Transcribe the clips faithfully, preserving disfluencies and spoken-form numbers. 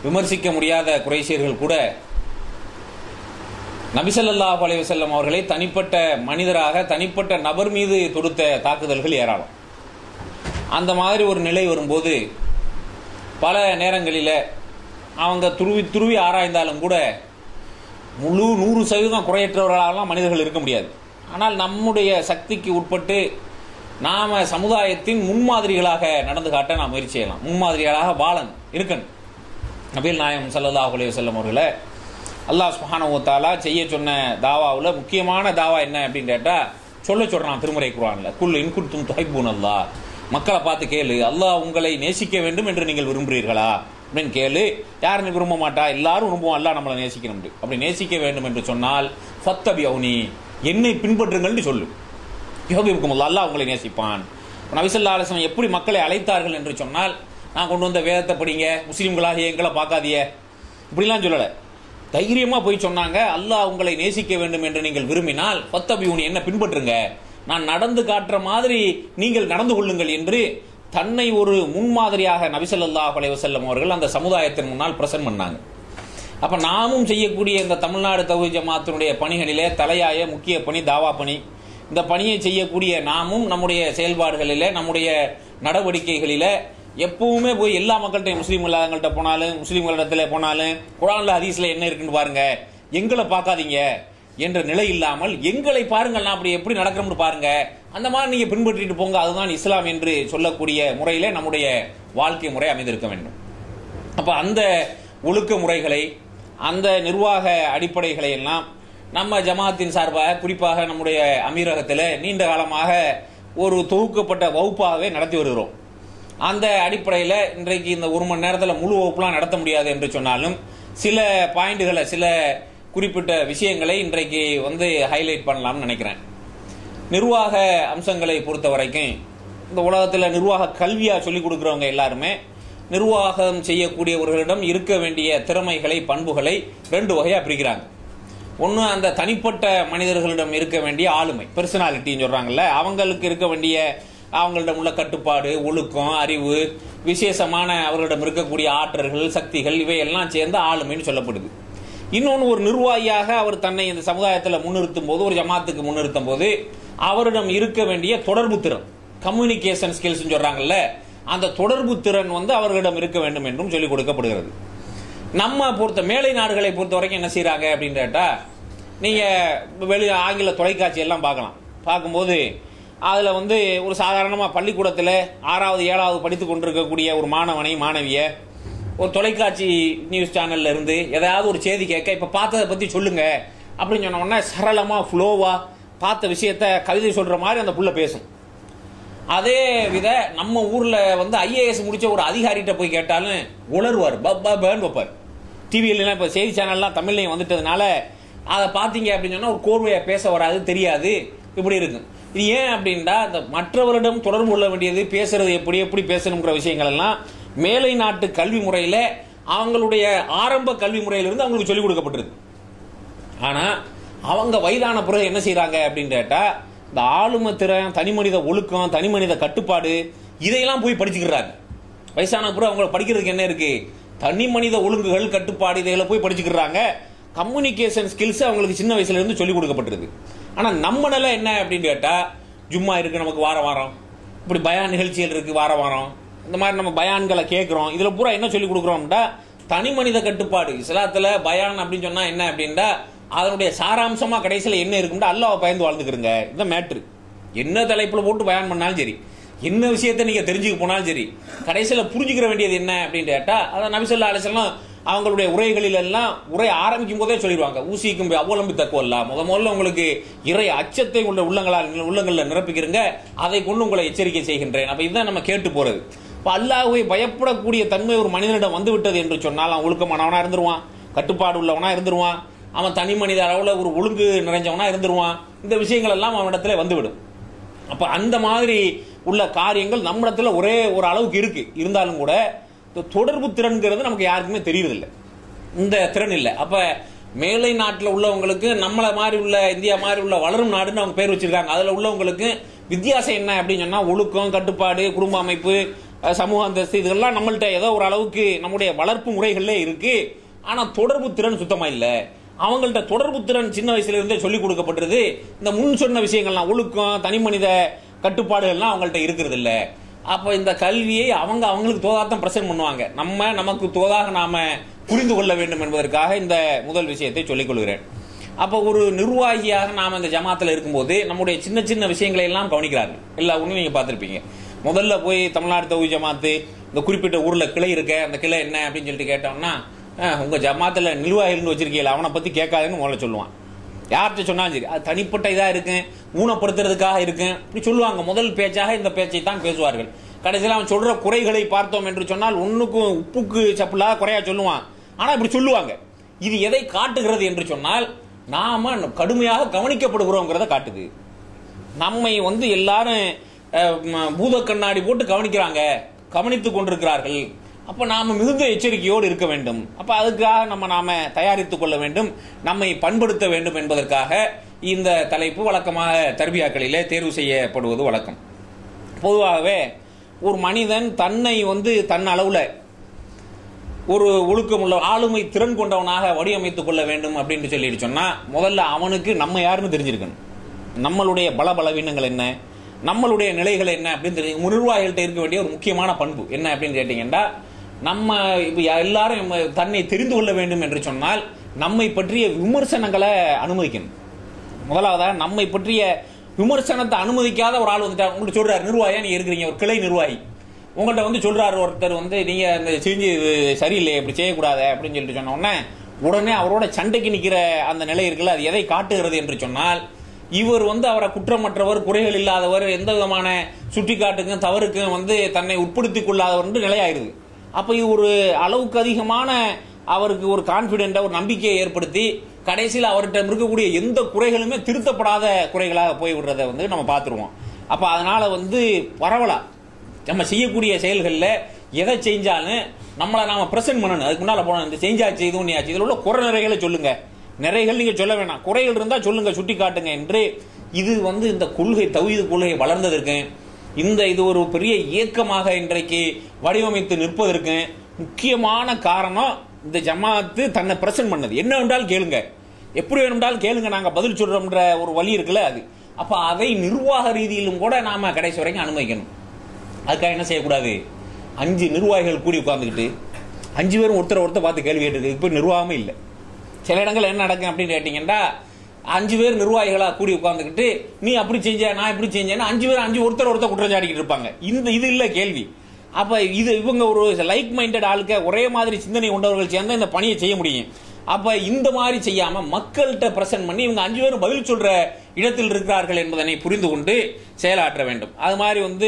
விமர்சிக்க முடியாத குறைஷியர்கள் கூட நபி ஸல்லல்லாஹு அலைஹி வஸல்லம் அவர்களை தனிப்பட்ட மனிதராக தனிப்பட்ட நபர் மீது தொடுத்த தாக்குதல்கள் ஏராளம். அந்த மாதிரி ஒரு நிலை வரும்போது பல நேரங்களில் அவங்க துருவி துருவி ஆராய்ந்தாலும் கூட முழு நூறு சதவீதம் குறையற்றவர்களாகலாம் மனிதர்கள் இருக்க முடியாது. ஆனால் நம்முடைய சக்திக்கு உட்பட்டு நாம் சமுதாயத்தின் முன்மாதிரிகளாக நடந்து காட்ட நாம் முயற்சி செய்யலாம். முன்மாதிரிகளாக வாழன் இருக்கணும். நபிகள் நாயகம் ஸல்லல்லாஹு அலைஹி வஸல்லம் அவர்களை அல்லாஹ் சுப்ஹானஹு வ தஆலா செய்ய சொன்ன தாவாவில் முக்கியமான தாவா என்ன அப்படின்னு கேட்டால் சொல்ல சொல்கிறான் திருமறை குர்ஆன்ல, குல் இன் குன்தும் துஹிப்பூனல்லாஹ், மக்களை பார்த்து கேளு, அல்லாஹ் உங்களை நேசிக்க வேண்டும் என்று நீங்கள் விரும்புகிறீர்களா அப்படின்னு கேளு. யாரும் விரும்ப மாட்டா, எல்லாரும் விரும்புவோம் அல்லாஹ் நம்மளை நேசிக்கணும். அப்படி நேசிக்க வேண்டும் என்று சொன்னால் ஃபத்தபிஊனி, என்னை பின்பற்றுங்கள்னு சொல்லு. யுஹிப்புக்கும் அல்லாஹ், அல்லாஹ் உங்களை நேசிப்பான். நபி ஸல்லல்லாஹு அலைஹி வஸல்லம் எப்படி மக்களை அழைத்தார்கள் என்று சொன்னால், நான் கொண்டு வந்த வேதத்தை படிங்க, முஸ்லீம்களாக எங்களை பார்க்காதீங்க இப்படிலாம் சொல்லலை. தைரியமாக போய் சொன்னாங்க, அல்லாஹ் உங்களை நேசிக்க வேண்டும் என்று நீங்கள் விரும்பினால் ஃபத்தபிஊனி, என்ன பின்பற்றுங்க, நான் நடந்து காட்டுற மாதிரி நீங்கள் நடந்து கொள்ளுங்கள் என்று தன்னை ஒரு முன்மாதிரியாக நபி ஸல்லல்லாஹு அலைஹி வஸல்லம் அவர்கள் அந்த சமுதாயத்தின் முன்னால் பிரசன்ட் பண்ணாங்க. அப்போ நாமும் செய்யக்கூடிய இந்த தமிழ்நாடு தௌஹீத் ஜமாத்தினுடைய பணிகளிலே தலையாய முக்கிய பணி தாவா பணி. இந்த பணியை செய்யக்கூடிய நாமும் நம்முடைய செயல்பாடுகளில் நம்முடைய நடவடிக்கைகளில் எப்பவுமே போய் எல்லா மக்கள்கிட்டையும் முஸ்லீம் இல்லாதவங்கள்ட்ட போனாலும் முஸ்லீம்களிடத்தில் போனாலும் குர்ஆன்ல ஹதீஸ்ல என்ன இருக்குன்னு பாருங்க, எங்களை பார்க்காதீங்க என்ற நிலை இல்லாமல் எங்களை பாருங்கள், நான் அப்படி எப்படி நடக்கிறோம்னு பாருங்க, அந்த மாதிரி நீங்க பின்பற்றிட்டு போங்க, அதுதான் இஸ்லாம் என்று சொல்லக்கூடிய முறையில நம்முடைய வாழ்க்கை முறை அமைந்திருக்க வேண்டும். அப்ப அந்த ஒழுக்க முறைகளை அந்த நிர்வாக அடிப்படைகளை எல்லாம் நம்ம ஜமாத்தின் சார்பாக குறிப்பாக நம்முடைய அமீரகத்தில் நீண்ட காலமாக ஒரு தொகுக்கப்பட்ட வகுப்பாகவே நடத்தி வருகிறோம். அந்த அடிப்படையில் இன்றைக்கு இந்த ஒரு மணி நேரத்தில் முழு வகுப்புலாம் நடத்த முடியாது என்று சொன்னாலும் சில பாயிண்ட்களை சில குறிப்பிட்ட விஷயங்களை இன்றைக்கு வந்து ஹைலைட் பண்ணலாம்னு நினைக்கிறேன். நிர்வாக அம்சங்களை பொறுத்த வரைக்கும் இந்த உலகத்தில் நிர்வாக கல்வியாக சொல்லிக் கொடுக்குறவங்க எல்லாருமே நிர்வாகம் செய்யக்கூடியவர்களிடம் இருக்க வேண்டிய திறமைகளை பண்புகளை ரெண்டு வகையாக பிரிக்கிறாங்க. ஒன்று அந்த தனிப்பட்ட மனிதர்களிடம் இருக்க வேண்டிய ஆளுமை, பெர்சனாலிட்டின்னு சொல்கிறாங்கல்ல, அவங்களுக்கு இருக்க வேண்டிய அவங்களிடம் உள்ள கட்டுப்பாடு, ஒழுக்கம், அறிவு, விசேஷமான அவர்களிடம் இருக்கக்கூடிய ஆற்றல்கள், சக்திகள், இவையெல்லாம் சேர்ந்த ஆளுமைன்னு சொல்லப்படுது. இன்னொன்று ஒரு நிர்வாகியாக அவர் தன்னை இந்த சமுதாயத்தில் முன்னிறுத்தும் போது, ஒரு ஜமாத்துக்கு முன்னிறுத்தும் போது அவரிடம் இருக்க வேண்டிய தொடர்பு திறன், கம்யூனிகேஷன் ஸ்கில்ஸ் சொல்றாங்கல்ல, அந்த தொடர்பு திறன் வந்து அவர்களிடம் இருக்க வேண்டும் என்றும் சொல்லிக் கொடுக்கப்படுகிறது. நம்ம பொறுத்த மேலை நாடுகளை பொறுத்த வரைக்கும் என்ன செய்யறாங்க அப்படின்னு கேட்டா, நீங்க வெளி ஆங்கில தொலைக்காட்சி எல்லாம் பார்க்கலாம். பார்க்கும்போது அதில் வந்து ஒரு சாதாரணமாக பள்ளிக்கூடத்தில் ஆறாவது ஏழாவது படித்து கொண்டிருக்கக்கூடிய ஒரு மாணவனை மாணவியை ஒரு தொலைக்காட்சி நியூஸ் சேனல்ல இருந்து ஏதாவது ஒரு செய்தி கேட்க, இப்போ பார்த்ததை பற்றி சொல்லுங்க அப்படின்னு சொன்ன உடனே சரளமாக ஃப்ளோவாக பார்த்த விஷயத்த கவிதை சொல்கிற மாதிரி அந்த புள்ள பேசும். அதே வித நம்ம ஊரில் வந்து ஐஏஎஸ் முடிச்ச ஒரு அதிகாரிகிட்ட போய் கேட்டாலும் உளருவார், பப்பான்னு வைப்பார். டிவியிலாம் இப்போ செய்தி சேனல்லாம் தமிழ்லையும் வந்துட்டதுனால அதை பார்த்தீங்க அப்படின்னு சொன்னால் ஒரு கோர்வையாக பேச வராது, தெரியாது, இப்படி இருக்கு. இது ஏன் அப்படின்னா இந்த மற்றவரிடம் தொடர்பு கொள்ள வேண்டியது, பேசுறது எப்படி எப்படி பேசணுங்கிற விஷயங்கள் எல்லாம் மேலை நாட்டு கல்வி முறையில் அவங்களுடைய ஆரம்ப கல்வி முறையிலிருந்து அவங்களுக்கு சொல்லிக் கொடுக்கப்பட்டிருக்கு. ஆனால் அவங்க வயதான பிறகு என்ன செய்யறாங்க அப்படின்னு கேட்டால் இந்த ஆளுமை திறன், தனி மனித ஒழுக்கம், தனி மனித கட்டுப்பாடு இதையெல்லாம் போய் படிச்சுக்கிறாங்க. வயசான பிறகு அவங்க படிக்கிறதுக்கு என்ன இருக்கு, தனி மனித ஒழுங்குகள், கட்டுப்பாடு இதையெல்லாம் போய் படிச்சுக்கிறாங்க. கம்யூனிகேஷன் ஸ்கில்ஸ் அவங்களுக்கு சின்ன வயசுல இருந்து சொல்லிக் கொடுக்கப்பட்டிருக்கு. ஆனால் நம்ம நிலை என்ன அப்படின்னு கேட்டால், ஜும்மா இருக்கு நமக்கு வார வாரம், இப்படி பயான் நிகழ்ச்சிகள் இருக்கு வார வாரம், இந்த மாதிரி நம்ம பயான்களை கேட்குறோம். இதில் பூரா என்ன சொல்லிக் கொடுக்குறோம்டா தனி மனித கட்டுப்பாடு. இஸ்லாத்தில் பயான் அப்படின்னு சொன்னால் என்ன அப்படின்னா அதனுடைய சாராம்சமாக கடைசியில் என்ன இருக்கும்டா அல்லாஹ்வை பயந்து வாழ்ந்துக்கிறங்க. இந்த மேட்ரு என்ன தலைப்பில் போட்டு பயான் பண்ணாலும் சரி, என்ன விஷயத்தை நீங்கள் தெரிஞ்சுக்க போனாலும் சரி, கடைசியில் புரிஞ்சுக்கிற வேண்டியது என்ன அப்படின்னு கேட்டால் அதை நபி ஸல்லல்லாஹு அலைஹி வஸல்லம் அவங்களுடைய உரைகளில் எல்லாம் உரை ஆரம்பிக்கும் போதே சொல்லிடுவாங்க, ஊசிக்கும் அவ்வளம்பு தக்குவல்லா, முத முதல்ல உங்களுக்கு இறை அச்சத்தை உள்ள உள்ளங்களால் உள்ளங்களில் நிரப்பிக்கிறங்க, அதை கொண்டு உங்களை எச்சரிக்கை செய்கின்றேன். அப்போ இதுதான் நம்ம கேட்டு போறது. இப்போ அல்லாஹ்வை பயப்படக்கூடிய தன்மை ஒரு மனிதனிடம் வந்து விட்டது என்று சொன்னால் அவன் ஒழுக்கமானவனா இருந்துருவான், கட்டுப்பாடு உள்ளவனா இருந்துருவான், அவன் தனி மனித அளவில் ஒரு ஒழுங்கு நிறைஞ்சவனா இருந்துருவான். இந்த விஷயங்கள் எல்லாம் அவனிடத்துல வந்துவிடும். அப்போ அந்த மாதிரி உள்ள காரியங்கள் நம்மிடத்துல ஒரே ஒரு அளவுக்கு இருக்கு. இருந்தாலும் கூட தொடர்பு திறன்கிறது நமக்கு யாருக்குமே தெரியறதில்லை, இந்த திறன் இல்லை. அப்ப மேலை நாட்டில் உள்ளவங்களுக்கு நம்மள மாதிரி உள்ள இந்தியா மாதிரி உள்ள வளரும் நாடுன்னு அவங்க பேர் வச்சிருக்காங்க. அதுல உள்ளவங்களுக்கு வித்தியாசம் என்ன அப்படின்னு சொன்னா ஒழுக்கம், கட்டுப்பாடு, குடும்ப அமைப்பு, சமூக அந்தஸ்து இதெல்லாம் நம்மள்ட்ட ஏதோ ஒரு அளவுக்கு நம்முடைய வளர்ப்பு முறைகள்ல இருக்கு. ஆனா தொடர்பு திறன் சுத்தமா இல்ல. அவங்கள்ட்ட தொடர்பு திறன் சின்ன வயசுல இருந்தே சொல்லிக் கொடுக்கப்பட்டிருது. இந்த முன் சொன்ன விஷயங்கள்லாம் ஒழுக்கம், தனி மனித கட்டுப்பாடுகள்லாம் அவங்கள்ட்ட இருக்கிறது இல்ல. அப்ப இந்த கல்வியை அவங்க அவங்களுக்கு தோதாத்தான் பிரசன்ட் பண்ணுவாங்க. நம்ம நமக்கு தோதாக நாம புரிந்து கொள்ள வேண்டும் என்பதற்காக இந்த முதல் விஷயத்தை சொல்லிக் கொள்கிறேன். அப்ப ஒரு நிர்வாகியாக நாம இந்த ஜமாத்துல இருக்கும்போது நம்முடைய சின்ன சின்ன விஷயங்களை எல்லாம் கவனிக்கிறார்கள். எல்லா ஒன்றும் நீங்க பார்த்திருப்பீங்க. முதல்ல போய் தமிழ்நாடு தௌஹீத் ஜமாத்து இந்த குறிப்பிட்ட ஊர்ல கிளை இருக்க, அந்த கிளை என்ன அப்படின்னு சொல்லிட்டு கேட்டோம்னா, உங்க ஜமாத்துல நிர்வாகிகள் வச்சிருக்கீங்களா, அவனை பத்தி கேட்காதுன்னு முதல்ல சொல்லுவான். யார்கிட்ட சொன்னாலும் சரி, அது தனிப்பட்ட இதா இருக்கு, ஊனப்படுத்துறதுக்காக இருக்கு இப்படி சொல்லுவாங்க. முதல் பேச்சாக இந்த பேச்சை தான் பேசுவார்கள். கடைசியில் அவன் சொல்ற குறைகளை பார்த்தோம் என்று சொன்னால் ஒன்னுக்கும் உப்புக்கு சப்புலாக குறையா சொல்லுவான். ஆனா இப்படி சொல்லுவாங்க. இது எதை காட்டுகிறது என்று சொன்னால், நாம கடுமையாக கவனிக்கப்படுகிறோங்கிறத காட்டுது. நம்மை வந்து எல்லாரும் பூத கண்ணாடி போட்டு கவனிக்கிறாங்க, கவனித்துக் கொண்டிருக்கிறார்கள். அப்ப நாம மிகுந்த எச்சரிக்கையோடு இருக்க வேண்டும். அப்ப அதுக்காக நம்ம நாம தயாரித்துக் கொள்ள வேண்டும், நம்மை பண்படுத்த வேண்டும் என்பதற்காக இந்த தலைப்பு வழக்கமாக தர்பியாக்களிலே தேர்வு செய்யப்படுவது வழக்கம். பொதுவாகவே ஒரு மனிதன் தன்னை வந்து தன் அளவுல ஒரு ஒழுக்கமுள்ள ஆளுமை திறன் கொண்டவனாக வடிவமைத்துக் கொள்ள வேண்டும் அப்படின்னு சொல்லிட்டு சொன்னா, முதல்ல அவனுக்கு நம்ம யாருன்னு தெரிஞ்சிருக்கணும். நம்மளுடைய பல பலவீனங்கள் என்ன, நம்மளுடைய நிலைகள் என்ன அப்படின்னு தெரிஞ்சு நிர்வாகிகள்கிட்ட இருக்க வேண்டிய ஒரு முக்கியமான பண்பு என்ன அப்படின்னு கேட்டீங்கன்னா, நம்ம எல்லாரும் தன்னை தெரிந்து கொள்ள வேண்டும் என்று சொன்னால் நம்மை பற்றிய விமர்சனங்களை அனுமதிக்கணும். முதலாவதாக நம்மை பற்றிய விமர்சனத்தை அனுமதிக்காத ஒரு ஆள் வந்துட்டா, உங்களுக்கு சொல்றாரு நிர்வாகியா நீங்க இருக்கிறீங்க, ஒரு கிளை நிர்வாகி உங்கள்கிட்ட வந்து சொல்றாரு ஒருத்தர் வந்து நீங்க இந்த செஞ்சு சரியில்லை, இப்படி செய்யக்கூடாது அப்படின்னு சொல்லிட்டு சொன்ன உடனே உடனே அவரோட சண்டைக்கு நிக்கிற அந்த நிலை இருக்குல்ல, அது எதை காட்டுகிறது என்று சொன்னால், இவர் வந்து அவரை குற்றமற்றவர், குறைகள் இல்லாதவர், எந்த விதமான சுட்டிக்காட்டுக்கும் தவறுக்கும் வந்து தன்னை உட்படுத்திக் கொள்ளாதவர் என்று நிலையாயிருது. அப்ப இது ஒரு அளவுக்கு அதிகமான அவருக்கு ஒரு கான்பிடென்ட், ஒரு நம்பிக்கையை ஏற்படுத்தி கடைசியில் அவர்கிட்ட இருக்கக்கூடிய எந்த குறைகளுமே திருத்தப்படாத குறைகளாக போய்விடுறதை வந்து நம்ம பார்த்துருவோம். அப்ப அதனால வந்து பரவலா நம்ம செய்யக்கூடிய செயல்களில் எதை செஞ்சாலும் நம்மளை நாம பிரசன்ட் பண்ணணும். அதுக்கு முன்னால போனோம், இந்த செஞ்சாச்சு இது ஒன்றியாச்சு, இதில் உள்ள குறை நிறைகளை சொல்லுங்க, நிறைகள் நீங்க சொல்ல வேணாம், குறைகள் இருந்தா சொல்லுங்க, சுட்டி காட்டுங்க என்று. இது வந்து இந்த கொள்கை தௌஹீத் கொள்கை வளர்ந்ததற்கு, இந்த இது ஒரு பெரிய இயக்கமாக இன்றைக்கு வடிவமைத்து நிற்பதற்கு முக்கியமான காரணம் இந்த ஜமாத்து தன்னை பிரசன்ட் பண்ணது. என்ன வேண்டாலும் கேளுங்க, எப்படி வேணும்னாலும் கேளுங்க, நாங்க பதில் சொல்றோம்ன்ற ஒரு வழி இருக்குல்ல அது. அப்ப அதை நிர்வாக ரீதியிலும் கூட நாம கடைசி வரைக்கும் அனுமதிக்கணும். அதுக்காக என்ன செய்யக்கூடாது, அஞ்சு நிர்வாகிகள் கூடி உட்கார்ந்துக்கிட்டு அஞ்சு பேரும் ஒருத்தர் ஒருத்தர் பார்த்து கேள்வி கேட்டு இப்ப நிர்வாகமே இல்லை. சில இடங்கள் என்ன நடக்கும் அப்படின்னு கேட்டீங்கன்னா, அஞ்சு பேர் நிர்வாகிகளா கூடி உட்கார்ந்துக்கிட்டு நீ அப்படி செஞ்ச நான் இப்படி செஞ்சேன்னா அஞ்சு பேர் அஞ்சு ஒருத்தர் ஒருத்தர் குற்றம் சாட்டிக்கிட்டு இருப்பாங்க. இந்த இது இல்ல கேள்வி. அப்ப இது இவங்க ஒரு லைக் மைண்டட் ஆளுக்க, ஒரே மாதிரி சிந்தனை கொண்டவர்கள் சேர்ந்தா இந்த பணியை செய்ய முடியும். அப்ப இந்த மாதிரி செய்யாம மக்கள்கிட்ட பிரசன்ட் பண்ணி இவங்க அஞ்சு பேரும் பதில் சொல்ற இடத்தில் இருக்கிறார்கள் என்பதனை புரிந்து கொண்டு செயலாற்ற வேண்டும். அது மாதிரி வந்து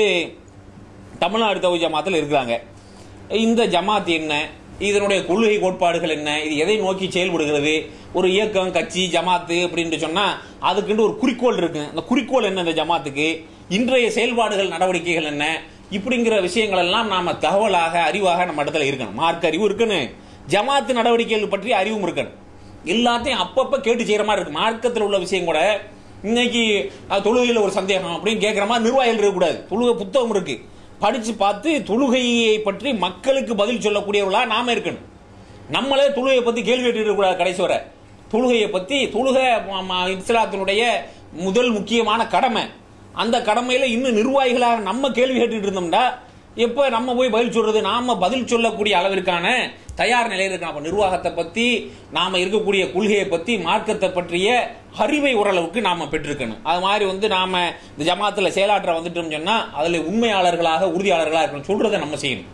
தமிழ்நாடு தௌஹீத் ஜமாத்தில் இருக்கிறாங்க. இந்த ஜமாத் என்ன, இதனுடைய கொள்கை கோட்பாடுகள் என்ன, இது எதை நோக்கி செயல்படுகிறது, ஒரு இயக்கம் கட்சி ஜமாத்து அப்படின்னு சொன்னா அதுக்கு ஒரு குறிக்கோள் இருக்கு. அந்த குறிக்கோள் என்ன, இந்த ஜமாத்துக்கு இன்றைய செயல்பாடுகள் நடவடிக்கைகள் என்ன, இப்படிங்கிற விஷயங்கள் எல்லாம் நாம தகவலாக அறிவாக நம்ம இடத்துல இருக்கணும். மார்க்க அறிவு இருக்கணும், ஜமாத்து நடவடிக்கைகள் பற்றி அறிவும் இருக்கணும். எல்லாத்தையும் அப்பப்ப கேட்டு செய்யற மாதிரி இருக்கு. மார்க்கத்தில் உள்ள விஷயம் கூட இன்னைக்கு தொழுகையில் ஒரு சந்தேகம் அப்படின்னு கேட்கிற மாதிரி நிர்வாகிகள் இருக்கக்கூடாது. தொழுகை புத்தகம் இருக்கு, படிச்சு பார்த்து தொழுகையை பற்றி மக்களுக்கு பதில் சொல்லக்கூடியவர்களா நாம இருக்கணும். நம்மளே தொழுகையை பத்தி கேள்வி கேட்டு இருக்கக்கூடாது. கடைசி வரை தொழுகையை பத்தி, தொழுகை இஸ்லாத்தினுடைய முதல் முக்கியமான கடமை. அந்த கடமையில இன்னும் நிர்வாகிகளாக நம்ம கேள்வி கேட்டுட்டு இருந்தோம்னா எப்ப நம்ம போய் பதில் சொல்றது, நாம பதில் சொல்லக்கூடிய அளவிற்கான தயார் நிலையில் இருக்கணும். அப்ப நிர்வாகத்தை பத்தி, நாம இருக்கக்கூடிய கொள்கையை பத்தி, மார்க்கத்தை பற்றிய அறிவை ஓரளவுக்கு நாம பெற்றிருக்கணும். அது மாதிரி வந்து நாம இந்த ஜமாத்துல செயலாற்ற வந்துட்டோம் சொன்னா அதுல உண்மையாளர்களாக உறுதியாளர்களாக இருக்கணும். சொல்றதை நம்ம செய்யணும்.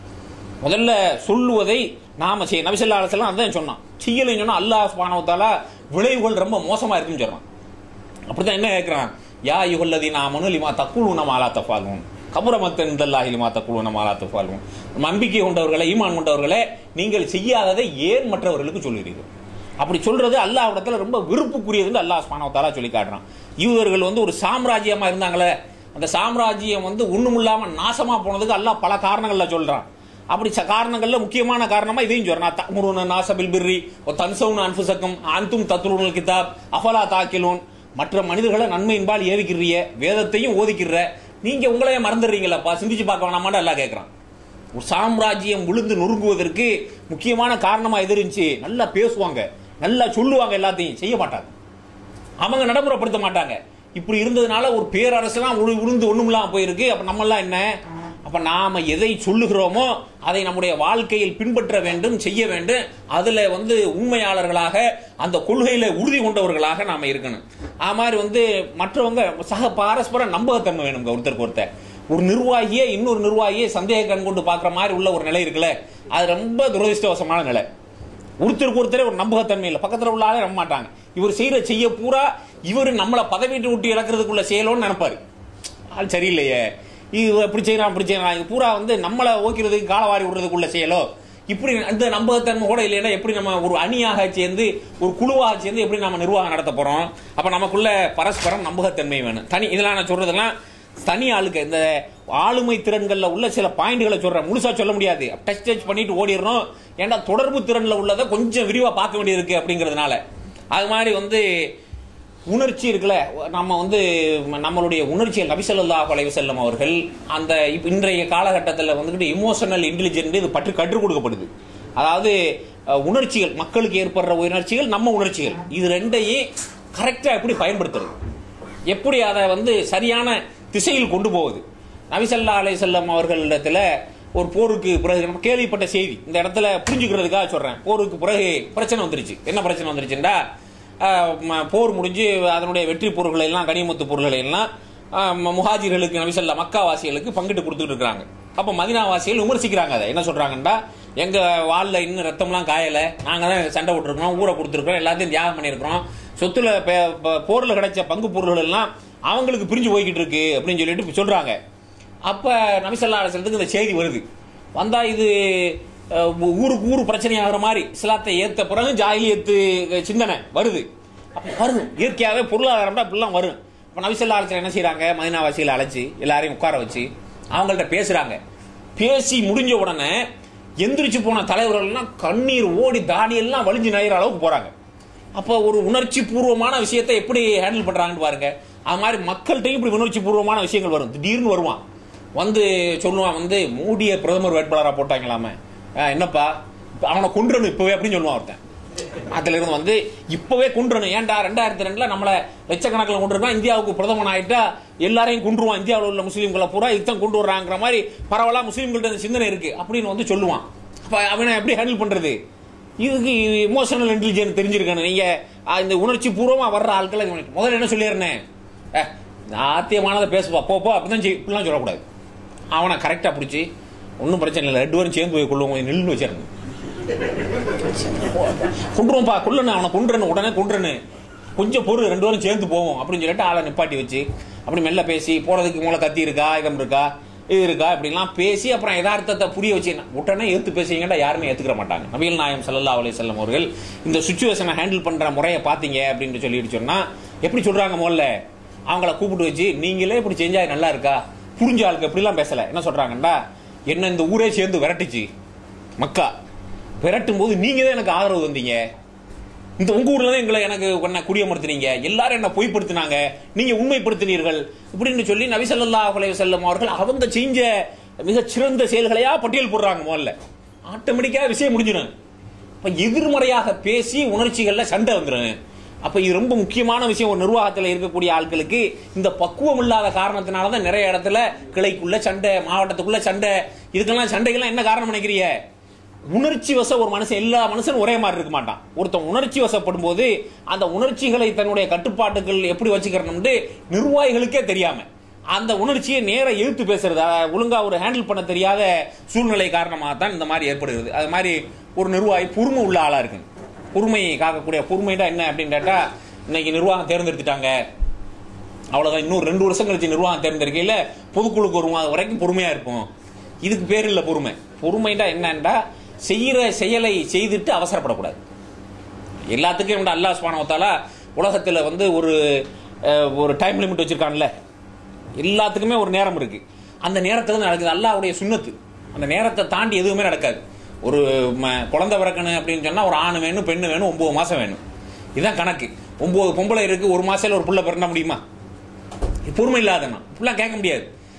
முதல்ல சொல்லுவதை நாம செய்யணும். நபி ஸல்லல்லாஹு அலைஹி வஸல்லம் அதான் சொன்னான். செய்யலைன்னு சொன்னா அல்லாஹ் சுப்ஹானஹு வ தஆலா விளைவுகள் ரொம்ப மோசமா இருக்குன்னு சொல்றான். அப்படித்தான் என்ன கேட்கிறான், யா அய்யுஹல்லதீன ஆமனூ லிமா தக்கூலுன மா லா தஃஅலூன் கபுரமத்தன் இன்தல்லாஹி லிமா தக்கூலுன மா லா தஃஅலூன். நம்பிக்கை கொண்டவர்களே, ஈமான் கொண்டவர்களே, நீங்கள் செய்யாததை ஏன் மற்றவர்களுக்கு சொல்கிறீர்கள்? அப்படி சொல்றது அல்லாஹ் இடத்துல ரொம்ப விருப்புக்குரியதுன்னு அல்லாஹ் சுப்ஹானஹு வ தஆலா சொல்லி காட்டுறான். இவர்கள் வந்து ஒரு சாம்ராஜ்யமா இருந்தாங்களே, அந்த சாம்ராஜ்யம் வந்து ஒண்ணுமில்லாம நாசமா போனதுக்கு அல்லாஹ் பல காரணங்கள்ல சொல்றான். அப்படி காரணங்கள்ல முக்கியமான காரணமா இதையும் சொல்றான். தஅமுருன நாஸ பில் பிர்ரி வ தன்ஸவுன அன்ஃபுஸக்கும் அன்தும் தத்லூனல் கிதாப் அஃபலா தாக்கிலூன். மற்ற மனிதர்களை நன்மையின்பால் ஏவிக்கிறீங்க, வேதத்தையும் ஓதிக்கிற, நீங்க உங்களையே மறந்துடுறீங்களப்பா, சிந்திச்சு பார்க்க வேணாமான்னு எல்லாம் கேட்கறான். ஒரு சாம்ராஜ்யம் விழுந்து நொறுங்குவதற்கு முக்கியமான காரணமா எது இருந்துச்சு? நல்லா பேசுவாங்க, நல்லா சொல்லுவாங்க, எல்லாத்தையும் செய்ய மாட்டாங்க, அவங்க நடைமுறைப்படுத்த மாட்டாங்க. இப்படி இருந்ததுனால ஒரு பேரரசுலாம் விழுந்து ஒண்ணுமில்லாம போயிருக்கு. அப்ப நம்ம எல்லாம் என்ன? அப்ப நாம எதை சொல்லுகிறோமோ அதை நம்முடைய வாழ்க்கையில் பின்பற்ற வேண்டும், செய்ய வேண்டும். அதுல வந்து உண்மையாளர்களாக, அந்த கொள்கையில உறுதி கொண்டவர்களாக நாம இருக்கணும். அது மாதிரி வந்து மற்றவங்க சக பரஸ்பர நம்பகத்தன்மை வேணும். ஒருத்தருக்கு ஒருத்தர், ஒரு நிர்வாகியே இன்னொரு நிர்வாகியை சந்தேக கண் கொண்டு பாக்குற மாதிரி உள்ள ஒரு நிலை இருக்குல்ல, அது ரொம்ப துரதிருஷ்டவசமான நிலை. ஒருத்தருக்கு ஒருத்தரே ஒரு நம்பகத்தன்மை இல்லை, பக்கத்தில் உள்ள ஆளே நம்ப மாட்டாங்க. இவர் செய்யற செய்ய பூரா இவர் நம்மளை பதவிட்டு விட்டு இழக்கிறதுக்குள்ள செய்யலோன்னு நினைப்பாரு. ஆள் சரியில்லையே, இது இப்படி செய்யறான் அப்படி செய்யறான், இது பூரா வந்து நம்மளை ஓக்கிறதுக்கு காலவாரி விடுறதுக்குள்ள செய்யலோ. இப்படி அந்த நம்பகத்தன்மை கூட இல்லைன்னா எப்படி நம்ம ஒரு அணியாக சேர்ந்து ஒரு குழுவாக சேர்ந்து எப்படி நம்ம நிர்வாகம் நடத்த போறோம்? அப்ப நமக்குள்ள பரஸ்பரம் நம்பகத்தன்மை வேணும். தனி இதெல்லாம் நான் சொல்றதெல்லாம் தனி ஆளுக்கு இந்த ஆளுமை திறன்கள்ல உள்ள சில பாயிண்ட்களை சொல்றேன், முழுசா சொல்ல முடியாது, டச் டச் பண்ணிட்டு ஓடிடணும். ஏன்னா தொடர்பு திறன்ல உள்ளதை கொஞ்சம் விரிவா பார்க்க வேண்டியிருக்கு அப்படிங்கிறதுனால. அது மாதிரி வந்து உணர்ச்சி இருக்குல்ல, நம்ம வந்து நம்மளுடைய உணர்ச்சிகள் நபி ஸல்லல்லாஹு அலைஹி வஸல்லம் அவர்கள் அந்த இன்றைய காலகட்டத்தில் வந்துட்டு இமோஷனல் இன்டெலிஜென்ட் இது பற்றி கற்றுக் கொடுக்கப்படுது. அதாவது உணர்ச்சிகள், மக்களுக்கு ஏற்படுற உணர்ச்சிகள், நம்ம உணர்ச்சிகள், இது ரெண்டையும் கரெக்டா எப்படி பயன்படுத்துறது, எப்படி அதை வந்து சரியான திசையில் கொண்டு போகுது. நபி ஸல்லல்லாஹு அலைஹி வஸல்லம் அவர்களிடத்துல ஒரு போருக்கு பிறகு நம்ம கேள்விப்பட்ட செய்தி இந்த இடத்துல புரிஞ்சுக்கிறதுக்காக சொல்றேன். போருக்கு பிறகு பிரச்சனை வந்துருச்சு. என்ன பிரச்சனை வந்துருச்சுன்னா, போர் முடிஞ்சு அதனுடைய வெற்றி பொருட்களை எல்லாம், கனிமத்து பொருட்களை எல்லாம் முஹாஜிர்களுக்கு, நபி ஸல்லல்லாஹு மக்காவாசிகளுக்கு பங்கிட்டு கொடுத்துட்டு இருக்காங்க. அப்ப மதீனாவாசிகள் விமர்சிக்கிறாங்க. அதை என்ன சொல்றாங்கன்னா, எங்க வாள்ல இன்னும் ரத்தம்லாம் காயல, நாங்க தான் சண்டை விட்டுருக்கோம், ஊரை கொடுத்துருக்கோம், எல்லாத்தையும் தியாகம் பண்ணியிருக்கிறோம், சொத்துல போர்ல கிடைச்ச பங்கு பொருள்கள் எல்லாம் அவங்களுக்கு பிரிஞ்சு போய்கிட்டு இருக்கு அப்படின்னு சொல்லிட்டு சொல்றாங்க. அப்ப நபி ஸல்லல்லாஹு அலைஹி வஸல்லம் இந்த செய்தி வருது. வந்தா இது ஊருக்கு ஊரு பிரச்சனை ஆகிற மாதிரி, இஸ்லாத்தை ஏத்த பிறகு ஜாஹிலியத்து சிந்தனை வருது. அப்ப வருது இயற்கையாகவே, பொருளாதாரம் இப்படிலாம் வரும். இப்ப நபி ஸல்லல்லாஹு அலைஹி வஸல்லம் என்ன செய்யறாங்க, மதீனாவாசிகளை அழைச்சி எல்லாரையும் உட்கார வச்சு அவங்கள்ட்ட பேசுறாங்க. பேசி முடிஞ்ச உடனே எந்திரிச்சு போன தலைவர்கள்லாம் கண்ணீர் ஓடி தாடியெல்லாம் வலிஞ்சு நெய்கிற அளவுக்கு போறாங்க. அப்ப ஒரு உணர்ச்சி பூர்வமான விஷயத்தை எப்படி ஹேண்டில் பண்றாங்கன்னு பாருங்க. அது மாதிரி மக்கள்கிட்டையும் இப்படி உணர்ச்சி பூர்வமான விஷயங்கள் வரும். திடீர்னு வருவான், வந்து சொல்லுவான், வந்து மோடியை பிரதமர் வேட்பாளராக போட்டாங்களாமே, என்னப்பா அவனை கொன்றணும் இப்பவே அப்படின்னு சொல்லுவான் ஒருத்தன். அதுல இருந்து வந்து இப்பவே கொன்றணும், ஏன்டா ரெண்டாயிரத்தி ரெண்டுல நம்மள லட்சக்கணக்கில் கொண்டிருக்கான், இந்தியாவுக்கு பிரதமன் ஆயிட்டா எல்லாரையும் கொண்டுருவான், இந்தியாவில் உள்ள முஸ்லீம்களை பூரா இதுதான் கொண்டு வர்றாங்கிற மாதிரி பரவலா முஸ்லீம்கள்ட்ட சிந்தனை இருக்கு அப்படின்னு வந்து சொல்லுவான். அப்ப அவனை எப்படி ஹேண்டில் பண்றது? இதுக்கு இமோஷனல் இன்டெலிஜென்ஸ் தெரிஞ்சிருக்கணும். நீங்க இந்த உணர்ச்சி பூர்வமா வர்ற ஆட்களை முதல்ல என்ன சொல்லிடுறேன், ஆத்தியமானதை பேசுவா போப்போ அப்படிதான் இப்படிலாம் சொல்லக்கூடாது. அவனை கரெக்டா பிடிச்சி ஒன்றும் பிரச்சனை இல்லை, ரெண்டு பேரும் சேர்ந்து போய் கொள்ளுவோம், நின்று வச்சிடணும், கொண்டுருவோம்ப்பா, கொள்ளணும் அவனை, கொண்டுறணும் உடனே கொண்டுறனு, கொஞ்சம் பொருள் ரெண்டு பேரும் சேர்ந்து போவோம் அப்படின்னு சொல்லிட்டு ஆளை நிப்பாட்டி வச்சு அப்படி மெல்ல பேசி போறதுக்கு மூளை கத்தி இருக்கா, இகம் இருக்கா, இது இருக்கா, இப்படிலாம் பேசி அப்புறம் யதார்த்தத்தை புரிய வச்சு உடனே ஏற்று பேசிங்கன்னா யாருமே ஏற்றுக்கிற மாட்டாங்க. நபிகள் நாயகம் ஸல்லல்லாஹு அலைஹி வஸல்லம் அவர்கள் இந்த சுச்சுவேஷனை ஹேண்டில் பண்ற முறையை பார்த்தீங்க அப்படின்னு சொல்லிட்டு சொன்னா எப்படி சொல்றாங்க, முதல்ல அவங்கள கூப்பிட்டு வச்சு நீங்களே இப்படி செஞ்சா நல்லா இருக்கா, புரிஞ்ச ஆளுக்கு எப்படிலாம் பேசல. என்ன சொல்றாங்கண்டா, என்ன இந்த ஊரே சேர்ந்து விரட்டுச்சு, மக்கா விரட்டும் போது நீங்க தான் எனக்கு ஆதரவு வந்தீங்க, இந்த உங்க ஊர்ல தான் எங்களை எனக்கு குடியமர்த்தினீங்க, எல்லாரும் என்ன பொய்ப்படுத்தினாங்க, நீங்க உண்மைப்படுத்தினீர்கள் இப்படின்னு சொல்லி நபி ஸல்லல்லாஹு அலைஹி வஸல்லம் அவர்கள் அவங்க செஞ்ச மிக சிறந்த செயல்களையா பட்டியல் போடுறாங்க. முதல்ல ஆட்டோமேட்டிக்கா விஷயம் முடிஞ்சிடும். இப்ப எதிர்மறையாக பேசி உணர்ச்சிகள்ல சண்டை வந்துடும். அப்ப இது ரொம்ப முக்கியமான விஷயம். ஒரு நிர்வாகத்தில் இருக்கக்கூடிய ஆட்களுக்கு இந்த பக்குவம் இல்லாத காரணத்தினாலதான் நிறைய இடத்துல கிளைக்குள்ள சண்டை, மாவட்டத்துக்குள்ள சண்டை, இதுக்கெல்லாம் சண்டைகள்லாம் என்ன காரணம் நினைக்கிறீங்க? உணர்ச்சி வச ஒரு மனுஷன், எல்லா மனுஷனும் ஒரே மாதிரி இருக்க மாட்டான். ஒருத்தன் உணர்ச்சி வசப்படும் போது அந்த உணர்ச்சிகளை தன்னுடைய கட்டுப்பாட்டுகள் எப்படி வச்சுக்கிறோம்னு நிர்வாகிகளுக்கே தெரியாம அந்த உணர்ச்சியை நேர இழுத்து பேசுறது, ஒழுங்கா ஒரு ஹேண்டில் பண்ண தெரியாத சூழ்நிலை காரணமாக தான் இந்த மாதிரி ஏற்படுகிறது. அது மாதிரி ஒரு நிர்வாகி பொறுமை உள்ள ஆளா இருக்கு. பொறுமையை காக்கக்கூடிய, பொறுமைடா என்ன அப்படின்னு கேட்டா, இன்னைக்கு நிர்வாகம் தேர்ந்தெடுத்துட்டாங்க அவ்வளவுதான், இன்னும் ரெண்டு வருஷம் கழிச்சு நிர்வாகம் தேர்ந்தெடுக்கையில பொதுக்குழுக்கு ஒரு மாதம் வரைக்கும் பொறுமையா இருப்போம். இதுக்கு பேர் இல்ல பொறுமை. பொறுமைடா என்னன்னா, செய்யற செயலை செய்துட்டு அவசரப்படக்கூடாது. எல்லாத்துக்கும் அல்லாஹ் சுப்ஹானஹு வ தஆலா உலகத்துல வந்து ஒரு ஒரு டைம் லிமிட் வச்சிருக்கான்ல, எல்லாத்துக்குமே ஒரு நேரம் இருக்கு. அந்த நேரத்துல நடக்குது அல்லாஹ்வுடைய சுன்னத்து. அந்த நேரத்தை தாண்டி எதுவுமே நடக்காது. ஒரு குழந்தை பிறக்கணும் அப்படின்னு சொன்னா ஒரு ஆணு வேணும், பெண்ணு வேணும், ஒன்பது மாசம் வேணும், இதுதான் கணக்கு. ஒன்பது பொம்பளை இருக்கு, ஒரு மாசத்துல ஒரு புள்ள பிறக்க முடியுமா? பொறுமை இல்லாதனா இப்படிலாம் கேட்க முடியாது.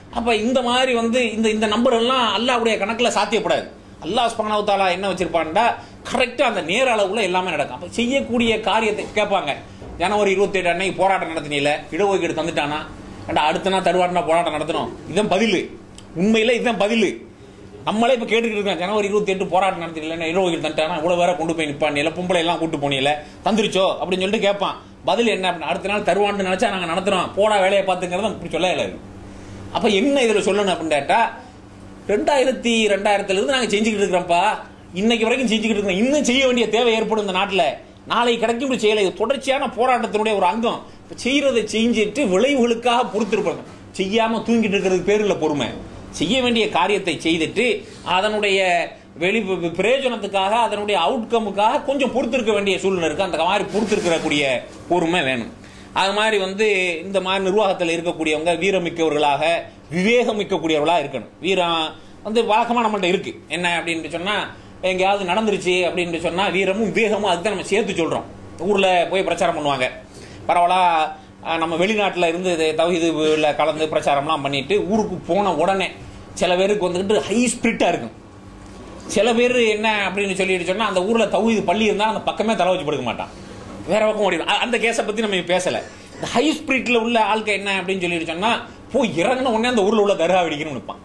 அப்ப இந்த மாதிரி வந்து இந்த இந்த நம்பர் எல்லாம் அல்லாஹ்வுடைய கணக்குல சாத்தியப்படாது. அல்லாஹ் சுப்ஹானஹு வ தஆலா என்ன வச்சிருப்பான்டா, கரெக்டா அந்த நேர அளவுல எல்லாமே நடக்கும். அப்ப செய்யக்கூடிய காரியத்தை கேட்பாங்க. ஜனவரி இருபத்தி ஏழு அன்னைக்கு போராட்டம் நடத்தினீல, இடஒதுக்கீடு தந்துட்டானா, அடுத்த நாள் தருவாருன்னா போராட்டம் நடத்தணும். இதுதான் பதில். உண்மையில இதுதான் பதில். நம்மளே இப்ப கேட்டுக்கிட்டு இருக்கோம், ஜனவரி இருபத்தி எட்டு போராட்டம் நடத்தினீல, இடஒதுக்கீடு தந்துட்டானா, இவ்வளவு வேற கொண்டு போய் நிப்பான், இல்ல பொம்பளை எல்லாம் கூட்டு போனீல, தந்துருச்சோ அப்படின்னு சொல்லிட்டு கேட்பான். பதில் என்ன, அடுத்த நாள் தருவான்னு நினைச்சா நாங்க நடத்துறோம், போடா வேலையை பார்த்துங்கிறத இப்படி சொல்ல இயலாது. அப்ப என்ன இதுல சொல்லணும் அப்படின்னு கேட்டா, ரெண்டாயிரத்தி ரெண்டாயிரத்துல இருந்து நாங்க செஞ்சுக்கிட்டு இருக்கிறோம்ப்பா, இன்னைக்கு வரைக்கும் செஞ்சுக்கிட்டு இருக்கோம். இன்னும் செய்ய வேண்டிய தேவை ஏற்படும் இந்த நாட்டுல. நாளை கிடைக்கும் செய்யலை. தொடர்ச்சியான போராட்டத்தினுடைய ஒரு அங்கம். செய்யறதை செஞ்சுட்டு விளைவுகளுக்காக பொறுத்திருப்பாங்க. செய்யாம தூங்கிட்டு இருக்கிறதுக்கு பேர் இல்ல பொறுமை. செய்ய வேண்டிய காரியத்தை செய்துட்டு அதனுடைய வெளி பிரயோஜனத்துக்காக, அதனுடைய அவுட்கமுக்காக கொஞ்சம் பொறுத்திருக்க வேண்டிய சூழ்நிலை இருக்கு. அந்த மாதிரி பொறுத்திருக்கக்கூடிய பொறுமை வேணும். அது மாதிரி வந்து இந்த மாதிரி நிர்வாகத்தில் இருக்கக்கூடியவங்க வீரமிக்கவர்களாக, விவேகம் மிக்கக்கூடியவர்களாக இருக்கணும். வீரம் வந்து வழக்கமா நம்மள்ட்ட இருக்கு. என்ன அப்படின்னு சொன்னா, எங்கேயாவது நடந்துருச்சு அப்படின்னு சொன்னா வீரமும் விவேகமும் அதுதான் நம்ம சேர்த்து சொல்றோம். ஊர்ல போய் பிரச்சாரம் பண்ணுவாங்க. பரவாயில்ல, நம்ம வெளிநாட்டில் இருந்து தௌஹீதுல கலந்து பிரச்சாரம்லாம் பண்ணிட்டு ஊருக்கு போன உடனே சில பேருக்கு வந்துட்டு ஹை ஸ்பிரிட்டா இருக்கும். சில பேர் என்ன அப்படின்னு சொல்லிட்டு சொன்னா, அந்த ஊர்ல தௌஹீது பள்ளி இருந்தா அந்த பக்கமே தலை வச்சு படுக்க மாட்டான், வேற பக்கம் ஓடிடும். அந்த கேஸை பத்தி நம்ம பேசல. இந்த ஹை ஸ்பிரிட்ல உள்ள ஆளுக்கு என்ன அப்படின்னு சொல்லிட்டு சொன்னா, போய் இறங்கின உடனே அந்த ஊர்ல உள்ள தர்கா வெடிக்கணும்னு நிற்பான்.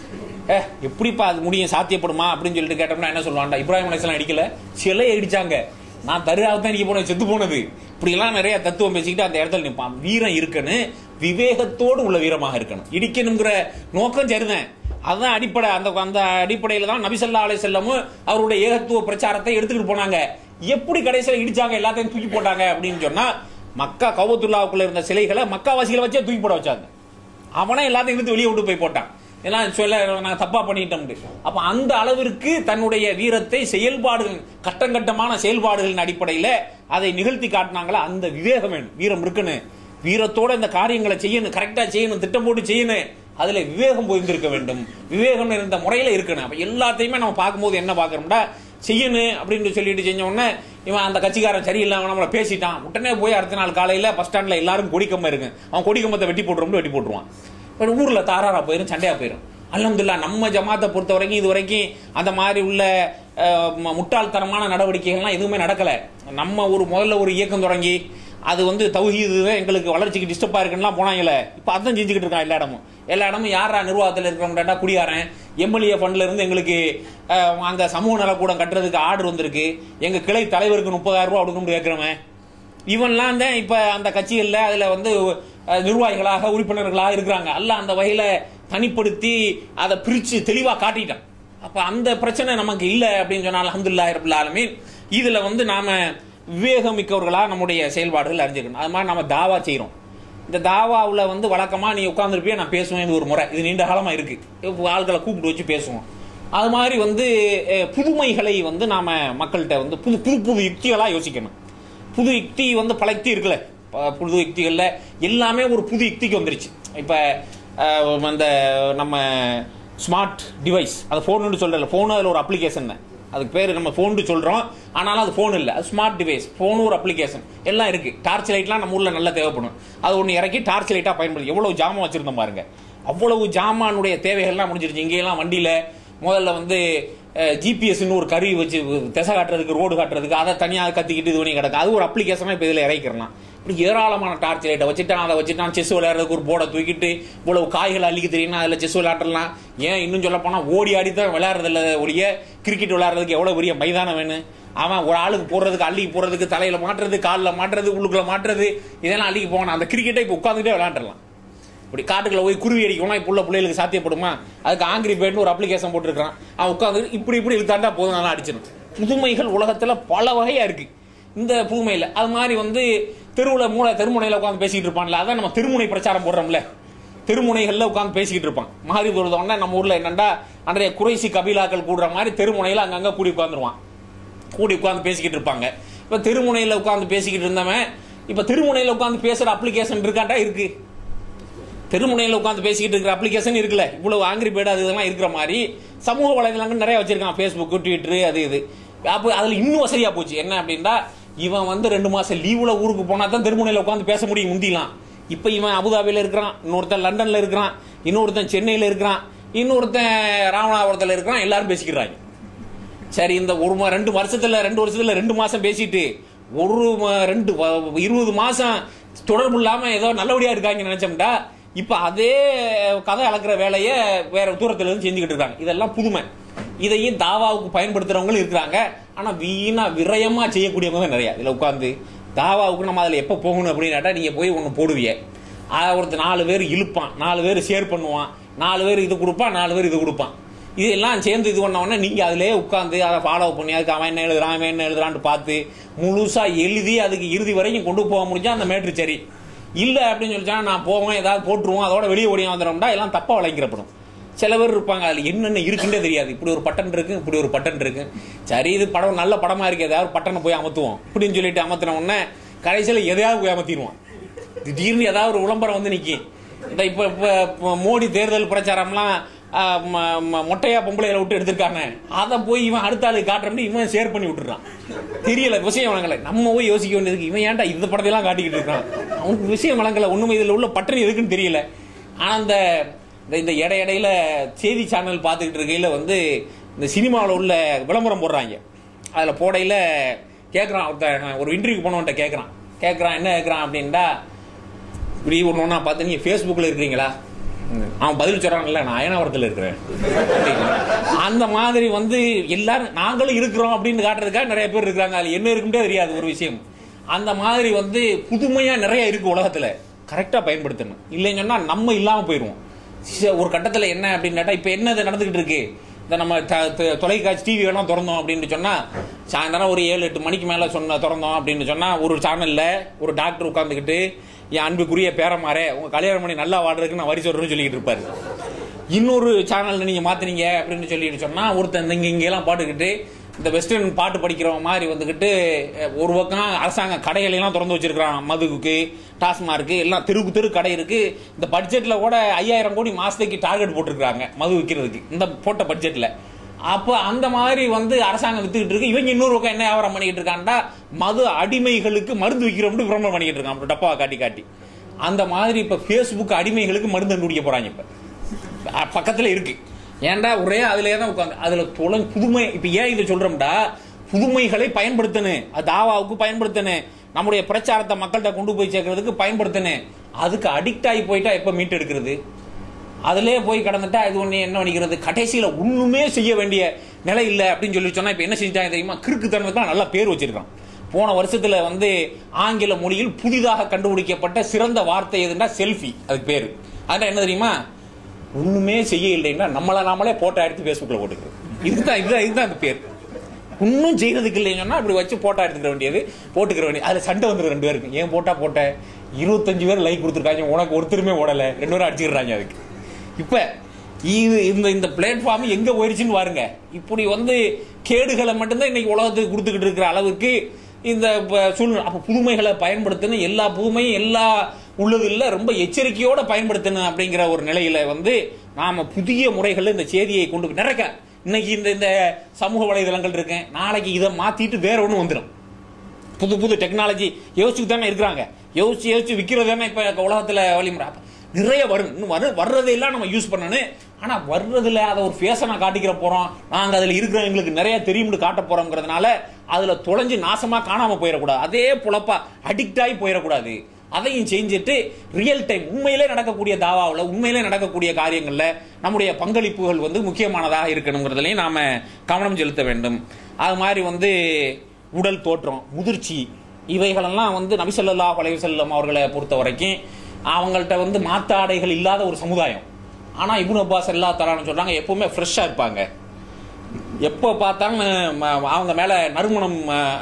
ஏ எப்படிப்பா அது முடியும், சாத்தியப்படுமா அப்படின்னு சொல்லிட்டு கேட்டோம்னா என்ன சொல்லுவான்டா, இப்ராஹிம் அலைஹிஸ்ஸலாம் அடிக்கல, சிலையை அடிச்சாங்க, நான் தர்காவை தான் அடிக்க போனேன், செத்து போனது. இப்படி எல்லாம் நிறைய தத்துவம் பேசிக்கிட்டு அந்த இடத்துல நிற்பான். வீரம் இருக்கணும், விவேகத்தோடு உள்ள வீரமாக இருக்கணும். இடிக்கணுங்கிற நோக்கம் சரிதான், அதுதான் அடிப்படை. அந்த அந்த அடிப்படையில தான் நபி ஸல்லல்லாஹு அலைஹி வஸல்லம் அவருடைய ஏகத்துவ பிரச்சாரத்தை எடுத்துக்கிட்டு போனாங்க. எப்படி கடைசியில் இடிச்சாங்க, எல்லாத்தையும் தூக்கி போட்டாங்க அப்படின்னு சொன்னா, மக்கா கௌபத்துல்லாவுக்குள்ள இருந்த சிலைகளை மக்காவாசிகளை வச்சே தூக்கி போட வச்சாங்க. அவனே எல்லாத்தையும் எடுத்து வெளியே விட்டு போய் போட்டான். எல்லாம் சொல்ல நான் தப்பா பண்ணிட்டோம். அப்ப அந்த அளவிற்கு தன்னுடைய வீரத்தை செயல்பாடுகள், கட்டங்கட்டமான செயல்பாடுகளின் அடிப்படையில் அதை நிகழ்த்தி காட்டினாங்களா, அந்த விவேகம் வேணும். வீரம் இருக்கணும், வீரத்தோட இந்த காரியங்களை செய்யணும், கரெக்டா செய்யணும், திட்டம் போட்டு செய்யணும். அதுல விவேகம் போயிருந்திருக்க வேண்டும். விவேகம் இருந்த முறையில இருக்கணும். அப்ப எல்லாத்தையுமே நம்ம பார்க்கும்போது என்ன பார்க்கறோம்டா, செய்யணும் அப்படின்னு சொல்லிட்டு செஞ்ச உடனே இவன் அந்த கட்சிக்காரன் சரியில்லாம நம்மளை பேசிட்டான், உடனே போய் அடுத்த நாள் காலையில பஸ் ஸ்டாண்ட்ல எல்லாரும் கொடிக்கம்பம் இருக்கு, அவன் கொடிக்கம்பத்தை வெட்டி போட்டுரும் வெட்டி போட்டுருவான். ஊர்ல தாராரா போயிரும், சண்டையா போயிரும். அல்ஹம்துலில்லாஹ் நம்ம ஜமாத்தை பொறுத்த வரைக்கும் இது வரைக்கும் அந்த மாதிரி உள்ள முட்டாள்தனமான நடவடிக்கைகள்லாம் எதுவுமே நடக்கல. நம்ம ஒரு முதல்ல ஒரு இயக்கம் தொடங்கி அது வந்து தௌஹீது எங்களுக்கு வளர்ச்சிக்கு டிஸ்டர்பா இருக்குன்னா போனாங்களே, இப்ப அதான் செஞ்சுக்கிட்டு இருக்கான் எல்லா இடமும். எல்லா இடமும் யாரா நிர்வாகத்தில் இருக்கிறவங்க குடியாரன் எம்எல்ஏ ஃபண்ட்ல இருந்து எங்களுக்கு அந்த சமூக நலக்கூடம் கட்டுறதுக்கு ஆர்டர் வந்திருக்கு, எங்க கிளை தலைவருக்கு முப்பதாயிரம் ரூபாய் கொடுக்கணும்னு கேட்கிறவன் இவன்லாம் தான் இப்ப அந்த கட்சிகள்ல அதுல வந்து நிர்வாகிகளாக உறுப்பினர்களாக இருக்கிறாங்க. அல்ல அந்த வகையில தனிப்படுத்தி அதை பிரிச்சு தெளிவா காட்டிட்டான். அப்ப அந்த பிரச்சனை நமக்கு இல்லை அப்படின்னு சொன்னால் அல்ஹம்துலில்லாஹி ரப்பில் ஆலமீன். இதுல வந்து நாம விவேகம் மிக்கவர்களா நம்முடைய செயல்பாடுகள் அறிஞ்சிருக்கணும். அது மாதிரி நம்ம தாவா செய்யறோம். இந்த தாவாவுல வந்து வழக்கமா நீ உட்கார்ந்துருப்பிய, நான் பேசுவேன், இது ஒரு முறை, இது நீண்ட காலமா இருக்கு, ஆள்களை கூப்பிட்டு வச்சு பேசுவோம். அது மாதிரி வந்து புதுமைகளை வந்து நாம மக்கள்கிட்ட வந்து புது புது புது யுக்திகளா யோசிக்கணும். புது யுக்தி வந்து பல யுக்தி இருக்குல்ல, புது யுக்திகள்ல எல்லாமே ஒரு புது யுக்திக்கு வந்துருச்சு. இப்ப அந்த நம்ம ஸ்மார்ட் டிவைஸ், அது போன் சொல்றல, போன் அதுல ஒரு அப்ளிகேஷன் தான், அதுக்கு பேரு நம்ம போன் சொல்றோம், ஆனாலும் அது போன் இல்ல, அது ஸ்மார்ட் டிவைஸ். போன் ஒரு அப்ளிகேஷன், எல்லாம் இருக்கு. டார்ச் லைட்லாம் நம்ம ஊர்ல நல்லா தேவைப்படும், அது ஒன்று இறக்கி டார்ச் லைட்டா பயன்படுத்தி எவ்வளவு ஜாமான் வச்சிருந்தோம் பாருங்க. அவ்வளவு ஜாமானுடைய தேவைகள்லாம் முடிஞ்சிருச்சு. இங்கெல்லாம் வண்டியில முதல்ல வந்து ஜிபிஎஸ் ஒரு கருவி வச்சு திசை காட்டுறதுக்கு, ரோடு காட்டுறதுக்கு, அதை தனியாக கத்திக்கிட்டு இது பண்ணி கிடக்கு, அது ஒரு அப்ளிகேஷனா இப்ப இதுல இறக்கிறலாம். இப்படி ஏராளமான டார்ச் லைட்டை வச்சுட்டான், அதை வச்சுட்டான். செஸ் விளையாடுறதுக்கு ஒரு போர்டை தூக்கிட்டு இவ்வளவு காய்கள் அள்ளிக்க தெரியும்னா அதுல செஸ் விளையாடலாம். ஏன் இன்னும் சொல்ல போனா ஓடி ஆடித்தான் விளையாடுறது இல்ல ஒழிய, கிரிக்கெட் விளையாடுறதுக்கு எவ்வளவு பெரிய மைதானம் வேணும். அவன் ஒரு ஆளுக்கு போடுறதுக்கு, அள்ளிக்கு போடுறதுக்கு, தலையில மாட்டுறது, காலில் மாட்டுறது, உள்ளுக்குள்ள மாட்டுறது, இதெல்லாம் அள்ளிக்கு போகணும். அந்த கிரிக்கெட்டை இப்ப உட்காந்துட்டே விளையாண்டுலாம். இப்படி காட்டுக்குள்ள போய் குருவி அடிக்கணும், இப்ப உள்ள பிள்ளைகளுக்கு சாத்தியப்படுமா? அதுக்கு ஆங்கிரி பேர்ட்னு ஒரு அப்ளிகேஷன் போட்டுருக்கான், அவன் உட்காந்து இப்படி இப்படி இழுத்தாண்டா போதும், நல்லா அடிச்சிடும். புதுமைகள் உலகத்துல பல வகையா இருக்கு. இந்த புதுமையில அது மாதிரி வந்து தெருவுல மூளை தெருமுனையில உட்காந்து பேசிக்கிட்டு இருப்பான்ல, அதான் நம்ம திருமுனை பிரச்சாரம் போடுறோம்ல, தெருமுனைகள்ல உட்காந்து பேசிக்கிட்டு இருப்பான். மாறி வருதோன்னா நம்ம ஊர்ல என்னண்டா அன்றைய குறைசி கபீலாக்கள் கூடுற மாதிரி தெருமுனையில அங்கங்க கூடி உட்காந்துருவான், கூடி உட்காந்து பேசிக்கிட்டு இருப்பாங்க. இப்ப தெருமுனையில உட்காந்து பேசிக்கிட்டு இருந்தவன் இப்ப திருமுனையில உட்காந்து பேசுற அப்ளிகேஷன் இருக்காண்டா இருக்கு. தெருமுனையில உட்காந்து பேசிக்கிட்டு இருக்கிற அப்ளிகேஷன் இருக்குல்ல, இவ்வளவு ஆங்கிரி பேர்டு அது இதெல்லாம் இருக்கிற மாதிரி சமூக வலைதளங்கள் நிறைய வச்சிருக்கான், பேஸ்புக், ட்விட்டர், அது இது. அப்போ அதுல இன்னும் வசதியா போச்சு. என்ன அப்படின்னா, இவன் வந்து ரெண்டு மாசம் லீவுல ஊருக்கு போனா தான் தெருமுனையில உட்காந்து பேச முடியும். முந்திலாம் இப்போ இவன் அபுதாபியில் இருக்கிறான், இன்னொருத்தன் லண்டனில் இருக்கிறான், இன்னொருத்தன் சென்னையில் இருக்கிறான், இன்னொருத்தன் ராமநாதபுரத்தில் இருக்கிறான், எல்லாரும் பேசிக்கிறாங்க. சரி, இந்த ஒரு ரெண்டு வருஷத்துல ரெண்டு வருஷத்துல ரெண்டு மாசம் பேசிட்டு ஒரு ரெண்டு இருபது மாசம் தொடர்பு இல்லாம ஏதோ நல்லபடியா இருக்காங்க நினைச்சோம்டா, இப்ப அதே கதை அளக்கிற வேலையை வேற தூரத்துல இருந்து செஞ்சுக்கிட்டு இருக்காங்க. இதெல்லாம் புதுமை. இதையும் தாவாவுக்கு பயன்படுத்துறவங்களும் இருக்கிறாங்க. ஆனா வீணா விரயமா செய்யக்கூடியவங்க நிறைய. இதுல உட்காந்து தாவாவுக்கு நம்ம அதுல எப்ப போகணும் அப்படின்னாட்டா, நீங்க போய் ஒண்ணு போடுவீங்க, ஒருத்தர் நாலு பேர் இழுப்பான், நாலு பேர் ஷேர் பண்ணுவான், நாலு பேர் இது கொடுப்பான், நாலு பேர் இது கொடுப்பான். இதெல்லாம் சேர்ந்து இது பண்ண உடனே நீங்க அதுலயே உட்காந்து அதை ஃபாலோ பண்ணி அதுக்கு அவன் என்ன எழுதுறான் அவன் என்ன எழுதுறான்னு பார்த்து முழுசா எழுதி அதுக்கு இறுதி வரைக்கும் கொண்டு போக முடிஞ்சா அந்த மேட்ரு சரி. இல்லை அப்படின்னு சொல்லிச்சா நான் போவேன், ஏதாவது போட்டுருவோம், அதோட வெளியே ஓடியா வந்துடும்டா, எல்லாம் தப்பா வழங்கிடப்படும். சில பேர் இருப்பாங்க, அதில் என்னென்ன இருக்குன்னே தெரியாது. இப்படி ஒரு பட்டன் இருக்கு, இப்படி ஒரு பட்டன் இருக்கு, சரி இது படம் நல்ல படமா இருக்கு, ஏதாவது பட்டனை போய் அமர்த்துவோம் இப்படின்னு சொல்லிட்டு அமர்த்தின உடனே கடைசியில் எதையாவது போய் அமர்த்திடுவோம். திடீர்னு ஏதாவது ஒரு விளம்பரம் வந்து நிற்கி. இந்த இப்போ இப்போ மோடி தேர்தல் பிரச்சாரம்லாம் மொட்டையா பொம்பளையில விட்டு எடுத்திருக்காங்க, அதை போய் இவன் அடுத்த ஆளு காட்டுறோம்னு இவன் ஷேர் பண்ணி விட்டுறான். தெரியல விஷயம் வழங்கலை. நம்ம போய் யோசிக்க வேண்டியதுக்கு இவன் ஏன்டா இந்த படத்தையெல்லாம் காட்டிக்கிட்டு இருக்கான், அவனுக்கு விஷயம் வழங்கலை, ஒண்ணுமே இதில் உள்ள பட்டன் எதுக்குன்னு தெரியல. ஆனா அந்த இந்த இடையிடையில செய்தி சேனல் பார்த்துக்கிட்டு இருக்கையில வந்து இந்த சினிமாவில் உள்ள விளம்பரம் போடுறாங்க. அதில் போடையில் கேட்குறான் ஒருத்தன், ஒரு இன்டர்வியூ போனவன்ட்ட கேட்குறான் கேட்குறான் என்ன கேட்குறான் அப்படின்டா, இப்படி ஒன்று ஒன்றா பார்த்து நீங்கள் ஃபேஸ்புக்கில் இருக்கிறீங்களா, அவன் பதில் சொல்றான்ல நான் அயனாவரத்தில் இருக்கிறேன். அந்த மாதிரி வந்து எல்லாரும் நாங்களும் இருக்கிறோம் அப்படின்னு காட்டுறதுக்காக நிறைய பேர் இருக்காங்க. அது என்ன இருக்குன்னே தெரியாது ஒரு விஷயம். அந்த மாதிரி வந்து புதுமையா நிறைய இருக்கு உலகத்துல, கரெக்டா பயன்படுத்தணும். இல்லைன்னு சொன்னா நம்ம இல்லாம போயிடுவோம். ஒரு கட்டத்தில் என்ன அப்படின்னு கேட்டா, இப்ப என்ன நடந்துகிட்டு இருக்கு, இந்த நம்ம தொலைக்காட்சி டிவி எல்லாம் திறந்தோம் அப்படின்னு சொன்னா சாயந்தரம் ஒரு ஏழு எட்டு மணிக்கு மேல சொன்ன திறந்தோம் அப்படின்னு சொன்னா ஒரு சேனல்ல ஒரு டாக்டர் உட்கார்ந்துக்கிட்டு என் அன்புக்குரிய பேரமாரே உங்க கல்யாணம் பண்ணி நல்லா வாடுறதுக்கு நான் வரி சொல்றேன்னு சொல்லிட்டு இருப்பாரு. இன்னொரு சேனல்ல நீங்க மாத்தினீங்க அப்படின்னு சொல்லிட்டு சொன்னா ஒருத்தன் இங்க இங்க எல்லாம் பாட்டுக்கிட்டு இந்த வெஸ்டர்ன் பாட்டு படிக்கிற மாதிரி வந்துகிட்டு ஒரு பக்கம் அரசாங்க கடைகள் எல்லாம் திறந்து வச்சிருக்கான், மதுவுக்கு டாஸ்மார்க்கு எல்லாம் தெருக்கு தெரு கடை இருக்கு. இந்த பட்ஜெட்ல கூட ஐயாயிரம் கோடி மாசத்துக்கு டார்கெட் போட்டிருக்காங்க மது விற்கிறதுக்கு இந்த போட்ட பட்ஜெட்ல. அப்ப அந்த மாதிரி வந்து அரசாங்கம் வித்துக்கிட்டு இருக்கு. இவங்க இன்னொரு பக்கம் என்ன வியாபாரம் பண்ணிக்கிட்டு இருக்காண்டா, மது அடிமைகளுக்கு மருந்து விற்கிறோம் விளம்பரம் பண்ணிக்கிட்டு இருக்கான் டப்பாவை காட்டி காட்டி. அந்த மாதிரி இப்ப பேஸ்புக் அடிமைகளுக்கு மருந்து கண்டுபிடிக்க போறாங்க. இப்ப பக்கத்துல இருக்கு. ஏன்டா ஒரே அதுலயே தான் உட்காந்து அதுல தொலை புதுமை. இப்ப ஏன் இதை சொல்றோம்டா, புதுமைகளை பயன்படுத்தணும், அது தாவாவுக்கு பயன்படுத்தணும், நம்முடைய பிரச்சாரத்தை மக்கள்கிட்ட கொண்டு போய் சேர்க்கறதுக்கு பயன்படுத்தணும். அதுக்கு அடிக்ட் ஆகி போயிட்டா எப்ப மீட்டு எடுக்கிறது? அதுலயே போய் கடந்துட்டா இது ஒண்ணு என்ன பண்ணிக்கிறது? கடைசியில ஒண்ணுமே செய்ய வேண்டிய நிலை இல்லை அப்படின்னு சொல்லி சொன்னா இப்ப என்ன செஞ்சாங்க தெரியுமா? கிறுக்குத்தனத்துக்கு நல்ல பேர் வச்சிருக்கான். போன வருஷத்துல வந்து ஆங்கில மொழியில் புதிதாக கண்டுபிடிக்கப்பட்ட சிறந்த வார்த்தை எதுன்னா செல்ஃபி, அதுக்கு பேரு. அதான் என்ன தெரியுமா? ஒண்ணுமே செய்ய இல்லைன்னா நம்மள நாமளே போட்டோ எடுத்து பேஸ்புக்ல போட்டுக்கிறது. இதுதான் இதுதான் இதுதான் அந்த பேர். ஒன்னும் செய்யறதுக்கு இல்லைன்னு சொன்னா இப்படி வச்சு போட்டோ எடுத்துக்க வேண்டியது, போட்டுக்கிற வேண்டியது. அதுல சண்டை வந்துடும் ரெண்டு பேருக்கு. ஏன் போட்டா போட்ட இருபத்தஞ்சு பேர் லைக் கொடுத்துருக்காங்க, உனக்கு ஒருத்தருமே ஓடல, ரெண்டு பேரும் அடிச்சுக்கிறாங்க. அதுக்கு இப்ப இது இந்த இந்த பிளாட்ஃபார்ம் எங்க போயிருச்சுன்னு பாருங்க. இப்படி வந்து கேடுகளை மட்டும்தான் இன்னைக்கு உலகத்துக்கு கொடுத்துக்கிட்டு இருக்கிற அளவுக்கு இந்த சூழ்நிலை. அப்ப புதுமைகளை பயன்படுத்தணும், எல்லா புதுமையும் எல்லா உள்ளது இல்ல, ரொம்ப எச்சரிக்கையோட பயன்படுத்தணும் அப்படிங்கிற ஒரு நிலையில வந்து நாம புதிய முறைகள் இந்த செய்தியை கொண்டு நிறைய இன்னைக்கு இந்த இந்த சமூக வலைதளங்கள் இருக்கு, நாளைக்கு இதை மாத்திட்டு வேற ஒண்ணு வந்துடும். புது புது டெக்னாலஜி யோசிச்சு தானே இருக்கிறாங்க, யோசிச்சு யோசிச்சு விற்கிறது தானே இப்ப உலகத்துல வழிமுறை. நிறைய வரும், இன்னும் வர்றதெல்லாம் நம்ம யூஸ் பண்ணணும். ஆனா வர்றதுல அதை ஒரு ஃபேஷனா காட்டிக்கிற போறோம், நாங்க அதுல இருக்கிற எங்களுக்கு நிறைய தெரியும்னு காட்ட போறோம்ங்கிறதுனால அதுல தொலைஞ்சு நாசமா காணாம போயிடக்கூடாது, அதே புலப்பா அடிக்ட் ஆகி போயிடக்கூடாது. அதையும் செஞ்சுட்டு ரியல் டைம் உண்மையிலே நடக்கக்கூடிய தாவாவில் உண்மையிலே நடக்கக்கூடிய காரியங்கள்ல நம்முடைய பங்களிப்புகள் வந்து முக்கியமானதாக இருக்கணுங்கிறதுலையும் நாம கவனம் செலுத்த வேண்டும். அது மாதிரி வந்து உடல் தோற்றம், முதிர்ச்சி, இவைகளெல்லாம் வந்து நபி ஸல்லல்லாஹு அலைஹி வஸல்லம் அவர்களை பொறுத்த வரைக்கும் அவங்கள்ட்ட வந்து மாத்தாடைகள் இல்லாத ஒரு சமுதாயம். ஆனா இப்னு அப்பாஸ் ஸல்லல்லாஹு தஆலா சொல்றாங்க எப்பவுமே ஃப்ரெஷ்ஷா இருப்பாங்க, எப்போ பார்த்தாலும் அவங்க மேல நறுமணம்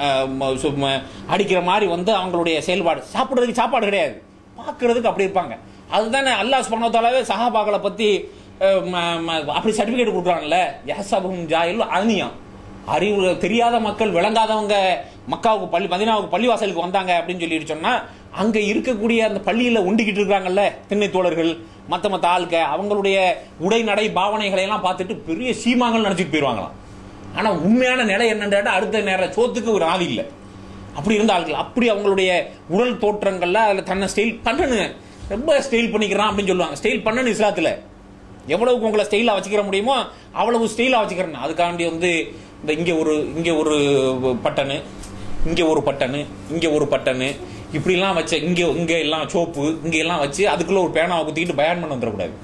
அடிக்கிற மாதிரி வந்து அவங்களுடைய செயல்பாடு. சாப்பிடுறதுக்கு சாப்பாடு கிடையாது, பார்க்கறதுக்கு அப்படி இருப்பாங்க. அதுதானே அல்லாஹ் சுப்ஹானஹு வ தஆலாவே சஹாபாக்களை பத்தி அப்படி சர்டிபிகேட் கொடுக்குறாங்கல்ல, யஹ்சபுஹும் ஜாஹில் அக்னியா, அறிவு தெரியாத மக்கள் விளங்காதவங்க மக்காவுக்கு பள்ளி மதீனாவுக்கு பள்ளிவாசலுக்கு வந்தாங்க அப்படின்னு சொல்லிட்டு சொன்னா அங்க இருக்கக்கூடிய அந்த பள்ளியில உண்டிக்கிட்டு இருக்காங்கல்ல திண்ணை தோழர்கள் மத்த மத்த ஆளுக்க, அவங்களுடைய உடை நடை பாவனைகளை எல்லாம் பார்த்துட்டு பெரிய சீமாங்கள் நினைச்சிட்டு போயிருவாங்களாம். ஆனா உண்மையான நிலை என்னன்னு அடுத்த நேரம் சோத்துக்கு ஒரு ஆள் இல்லை, அப்படி இருந்த ஆட்கள். அப்படி அவங்களுடைய உடல் தோற்றங்கள்ல அதுல தன்னை ஸ்டைல் பண்ணணும். ரொம்ப ஸ்டைல் பண்ணிக்கிறான் அப்படின்னு சொல்லுவாங்க. ஸ்டைல் பண்ணணும் இஸ்லாத்துல எவ்வளவுக்கு உங்களை ஸ்டைலா வச்சுக்கிற முடியுமோ அவ்வளவு ஸ்டைலா வச்சுக்கிறேன். அதுக்காண்டி வந்து இந்த இங்க ஒரு இங்க ஒரு பட்டனு, இங்க ஒரு பட்டனு, இங்க ஒரு பட்டனு, இப்படிலாம் வச்ச இங்க இங்க எல்லாம் சோப்பு இங்க எல்லாம் வச்சு அதுக்குள்ள ஒரு பேனாவை குத்திக்கிட்டு பயான் பண்ண வந்துடக்கூடாது.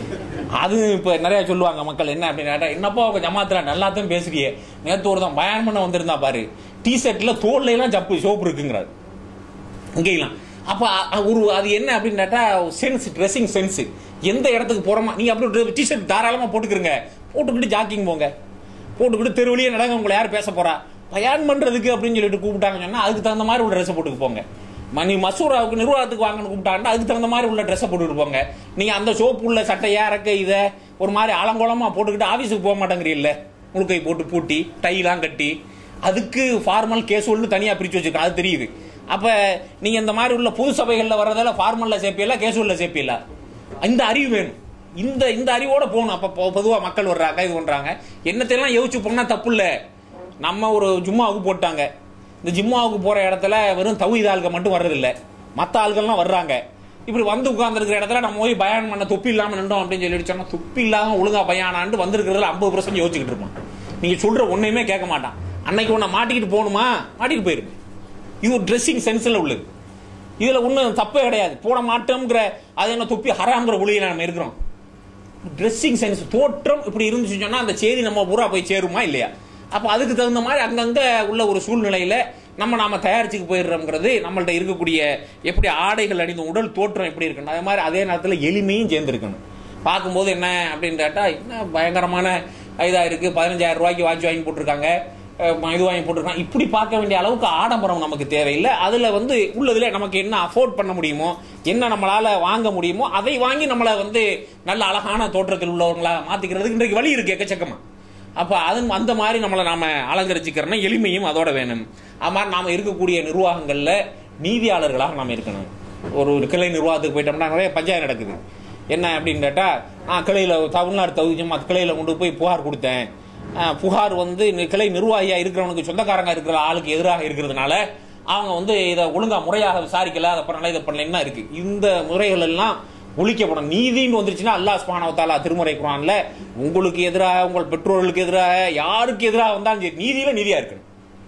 அது இப்ப நிறைய சொல்லுவாங்க மக்கள். என்ன அப்படின்னு என்னப்பா உங்க ஜமாத்துல நல்லாத்தான் பேசுறியே, நேற்று ஒரு தான் பயான் பண்ண வந்திருந்தா பாரு, டி ஷர்ட்ல தோல்ல எல்லாம் சப்பு சோப்பு இருக்குங்கிறாரு இங்கெல்லாம். அப்ப ஒரு அது என்ன அப்படின்னு கேட்டா சென்ஸ், ட்ரெஸ்ஸிங் சென்ஸ். எந்த இடத்துக்கு போறோமா நீங்க அப்படி டி ஷர்ட் தாராளமா போட்டுக்கிறங்க, போட்டுக்கிட்டு ஜாக்கிங் போங்க, போட்டுக்கிட்டு தெருவிலேயே நடங்க, உங்களை யார் பேச போறா, பயான் பண்றதுக்கு அப்படின்னு சொல்லிட்டு கூப்பிட்டாங்கன்னு சொன்னா அதுக்கு தகுந்த மாதிரி ஒரு ட்ரெஸ் போட்டுக்கு போங்க. மணி மசூராவுக்கு நிர்வாகத்துக்கு வாங்கன்னு கூப்பிட்டாங்கன்னா அதுக்கு தகுந்த மாதிரி உள்ள ட்ரெஸ்ஸை போட்டுட்டு போங்க. நீங்க அந்த சோப்பு உள்ள சட்டையா இறக்க இதை ஒரு மாதிரி அலங்கோலமா போட்டுக்கிட்டு ஆபீஸுக்கு போக மாட்டேங்கிறீல்ல, முழுக்கை போட்டு பூட்டி டைலாம் கட்டி, அதுக்கு ஃபார்மல் கேஷுவல்னு தனியா பிரிச்சு வச்சிருக்கோம், அது தெரியுது. அப்ப நீங்க இந்த மாதிரி உள்ள பொது சபைகள்ல வர்றதால ஃபார்மல்ல சேர்ப்பியல கேஷுவல்ல சேர்ப்பியல, இந்த அறிவு வேணும். இந்த இந்த அறிவோட போகணும். அப்ப பொதுவா மக்கள் வர்றாங்க இது பண்றாங்க, என்னத்தையெல்லாம் யோசிச்சு போனா தப்பு இல்ல. நம்ம ஒரு ஜும்மாவுக்கு போட்டாங்க, இந்த ஜிம்மாவுக்கு போற இடத்துல வெறும் தௌஹீத் ஆள்கள் மட்டும் வர்றதில்லை, மற்ற ஆள்கள்லாம் வர்றாங்க. இப்படி வந்து உட்கார்ந்துருக்கிற இடத்துல நம்ம போய் பயான் பண்ண தொப்பி இல்லாம நின்றோம் அப்படின்னு சொல்லிட்டு சொன்னா தொப்பி இல்லாம ஒழுங்கா பயானான்னு வந்திருக்கிறதுல ஐம்பது பர்சன்ட் யோசிச்சுக்கிட்டு இருப்பான். நீங்க சொல்ற ஒன்னையுமே கேட்க மாட்டான். அன்னைக்கு ஒன்ன மாட்டிக்கிட்டு போகணுமா, மாட்டிட்டு போயிருக்கு. இது ஒரு ட்ரெஸ்ஸிங் சென்ஸ்ல உள்ளது, இதுல ஒன்னும் தப்பே கிடையாது. போட மாட்டோம்ங்கிற அது என்ன தொப்பி ஹராம்ங்கிற ஒளியில நம்ம இருக்கிறோம். ட்ரெஸ்ஸிங் சென்ஸ் தோற்றம் இப்படி இருந்துச்சு சொன்னா அந்த செய்தி நம்ம பூரா போய் சேருமா இல்லையா? அப்ப அதுக்கு தகுந்த மாதிரி அங்கங்க உள்ள ஒரு சூழ்நிலையில நம்ம நாம தயாரிச்சுக்கு போயிடுறோம்ங்கிறது நம்மள்ட்ட இருக்கக்கூடிய எப்படி ஆடைகள் அணிந்த உடல் தோற்றம் எப்படி இருக்கணும், அதே மாதிரி அதே நேரத்தில் எளிமையும் சேர்ந்துருக்கணும். பார்க்கும்போது என்ன அப்படின்னு கேட்டா என்ன பயங்கரமான இதா இருக்கு, பதினஞ்சாயிரம் ரூபாய்க்கு வாட்ச் வாங்கி போட்டிருக்காங்க, இது வாங்கி போட்டிருக்காங்க, இப்படி பார்க்க வேண்டிய அளவுக்கு ஆடம்பரம் நமக்கு தேவையில்லை. அதுல வந்து உள்ளதுல நமக்கு என்ன அஃபோர்ட் பண்ண முடியுமோ, என்ன நம்மளால வாங்க முடியுமோ அதை வாங்கி நம்மளை வந்து நல்ல அழகான தோற்றத்தில் உள்ளவங்களா மாத்திக்கிறதுக்கு இன்றைக்கு வழி இருக்கு எக்கச்சக்கமா. அப்ப அது அந்த மாதிரி நம்மளை நாம அலங்கரிச்சுக்கிறோம்னா எளிமையும் அதோட வேணும். அது மாதிரி நாம இருக்கக்கூடிய நிர்வாகங்கள்ல நீதியாளர்களாக நாம இருக்கணும். ஒரு கிளை நிர்வாகத்துக்கு போயிட்டோம்னா நிறைய பஞ்சாயத்து நடக்குது. என்ன அப்படின்னு கேட்டா நான் கிளையில தமிழ்நாடு தகுதி கிளையில கொண்டு போய் புகார் கொடுத்தேன், புகார் வந்து கிளை நிர்வாகியா இருக்கிறவனுக்கு சொந்தக்காரங்க இருக்கிற ஆளுக்கு எதிராக இருக்கிறதுனால அவங்க வந்து இதை ஒழுங்கா முறையாக விசாரிக்கல, அதை பண்ணல இதை பண்ணலன்னா இருக்கு. இந்த முறைகள் எல்லாம் ஒழிக்கப்படும். நீதின்னு வந்துருச்சுன்னா அல்லாஹ் சுப்ஹானஹு வ தஆலா திருமறை குர்ஆன்ல உங்களுக்கு எதிராக, உங்கள் பெற்றோர்களுக்கு எதிராக, யாருக்கு எதிராக வந்தாலும் சரி நீதியில நீதியா இருக்கணும்.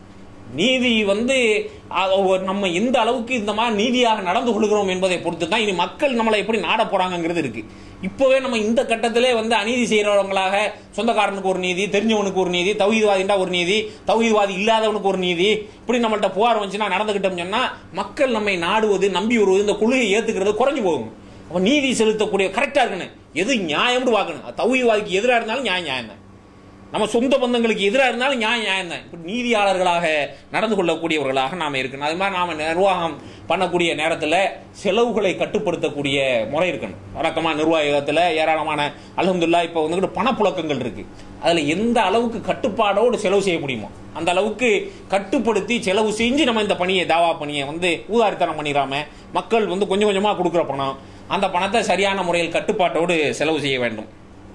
நீதி வந்து நம்ம எந்த அளவுக்கு இந்த மாதிரி நீதியாக நடந்து கொள்கிறோம் என்பதை பொறுத்து தான் இனி மக்கள் நம்மளை எப்படி நாட போறாங்கிறது இருக்கு. இப்பவே நம்ம இந்த கட்டத்திலே வந்து அநீதி செய்யறவங்களாக சொந்தக்காரனுக்கு ஒரு நீதி, தெரிஞ்சவனுக்கு ஒரு நீதி, தௌஹீத்வாதிண்டா ஒரு நீதி, தௌஹீத்வாதி இல்லாதவனுக்கு ஒரு நீதி, இப்படி நம்மள்ட்ட புகார் வந்துச்சுன்னா நடந்துகிட்டோம் சொன்னா மக்கள் நம்மை நாடுவது, நம்பி வருவது, இந்த கொள்கையை ஏத்துக்கிறது குறைஞ்சு போகும். அப்ப நீதி செலுத்தக்கூடிய கரெக்டா இருக்கணும், எது நியாயம்னு பார்க்கணும். தௌஹீத்வாதிக்கு எதிராக இருந்தாலும் நியாயம் நியாயம் தான், நம்ம சொந்த பந்தங்களுக்கு எதிராக இருந்தாலும் நியாயம் நியாயம் தான். இப்படி நீதியாளர்களாக நடந்து கொள்ளக்கூடியவர்களாக நாம இருக்கணும். அது மாதிரி நாம நிர்வாகம் பண்ணக்கூடிய நேரத்தில் செலவுகளை கட்டுப்படுத்தக்கூடிய முறை இருக்கணும். வழக்கமா நிர்வாகத்தில் ஏராளமான அல்ஹம்துலில்லாஹ் இப்போ வந்துட்டு பணப்புழக்கங்கள் இருக்கு. அதுல எந்த அளவுக்கு கட்டுப்பாடோடு செலவு செய்ய முடியுமோ அந்த அளவுக்கு கட்டுப்படுத்தி செலவு செஞ்சு நம்ம இந்த பணியை தாவா பணியை வந்து ஊதாரித்தனம் பண்ணிடாம மக்கள் வந்து கொஞ்சம் கொஞ்சமா கொடுக்குற பணம், அந்த பணத்தை சரியான முறையில் கட்டுப்பாட்டோடு செலவு செய்ய வேண்டும்.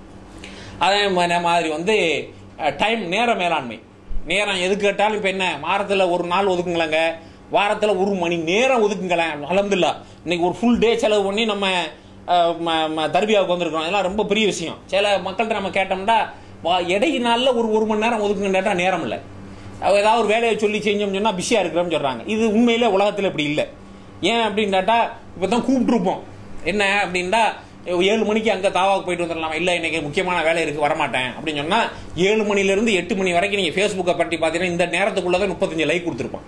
அதே மாதிரி வந்து டைம், நேர மேலாண்மை. நேரம் எது கேட்டாலும் இப்போ என்ன வாரத்தில் ஒரு நாள் ஒதுக்குங்களேங்க, வாரத்தில் ஒரு மணி நேரம் ஒதுக்குங்களேன். அல்ஹம்துலில்லாஹ் இன்னைக்கு ஒரு ஃபுல் டே செலவு பண்ணி நம்ம தர்பியாவுக்கு வந்திருக்கோம். அதெல்லாம் ரொம்ப பெரிய விஷயம். சில மக்கள்கிட்ட நம்ம கேட்டோம்னா இடையில நாளில் ஒரு ஒரு மணி நேரம் ஒதுக்குன்னு கேட்டால் நேரம் இல்லை, ஏதாவது ஒரு வேலையை சொல்லி செஞ்சோம்னு சொன்னால் பிஸியாக இருக்கிறோம்னு சொல்கிறாங்க. இது உண்மையிலே உலகத்தில் இப்படி இல்லை. ஏன் அப்படின்னு கேட்டால் இப்போ தான் கூப்பிட்டுருப்போம், என்ன அப்படின்னா ஏழு மணிக்கு அங்கே தாவாவுக்கு போயிட்டு வந்துடலாம், இல்லை இன்னைக்கு முக்கியமான வேலை இருக்கு வரமாட்டேன் அப்படின்னு சொன்னால் ஏழு மணிலேருந்து எட்டு மணி வரைக்கும் நீங்கள் ஃபேஸ்புக்கை பற்றி பார்த்தீங்கன்னா இந்த நேரத்துக்குள்ளதான் முப்பத்தஞ்சு லைக் கொடுத்துருப்பான்.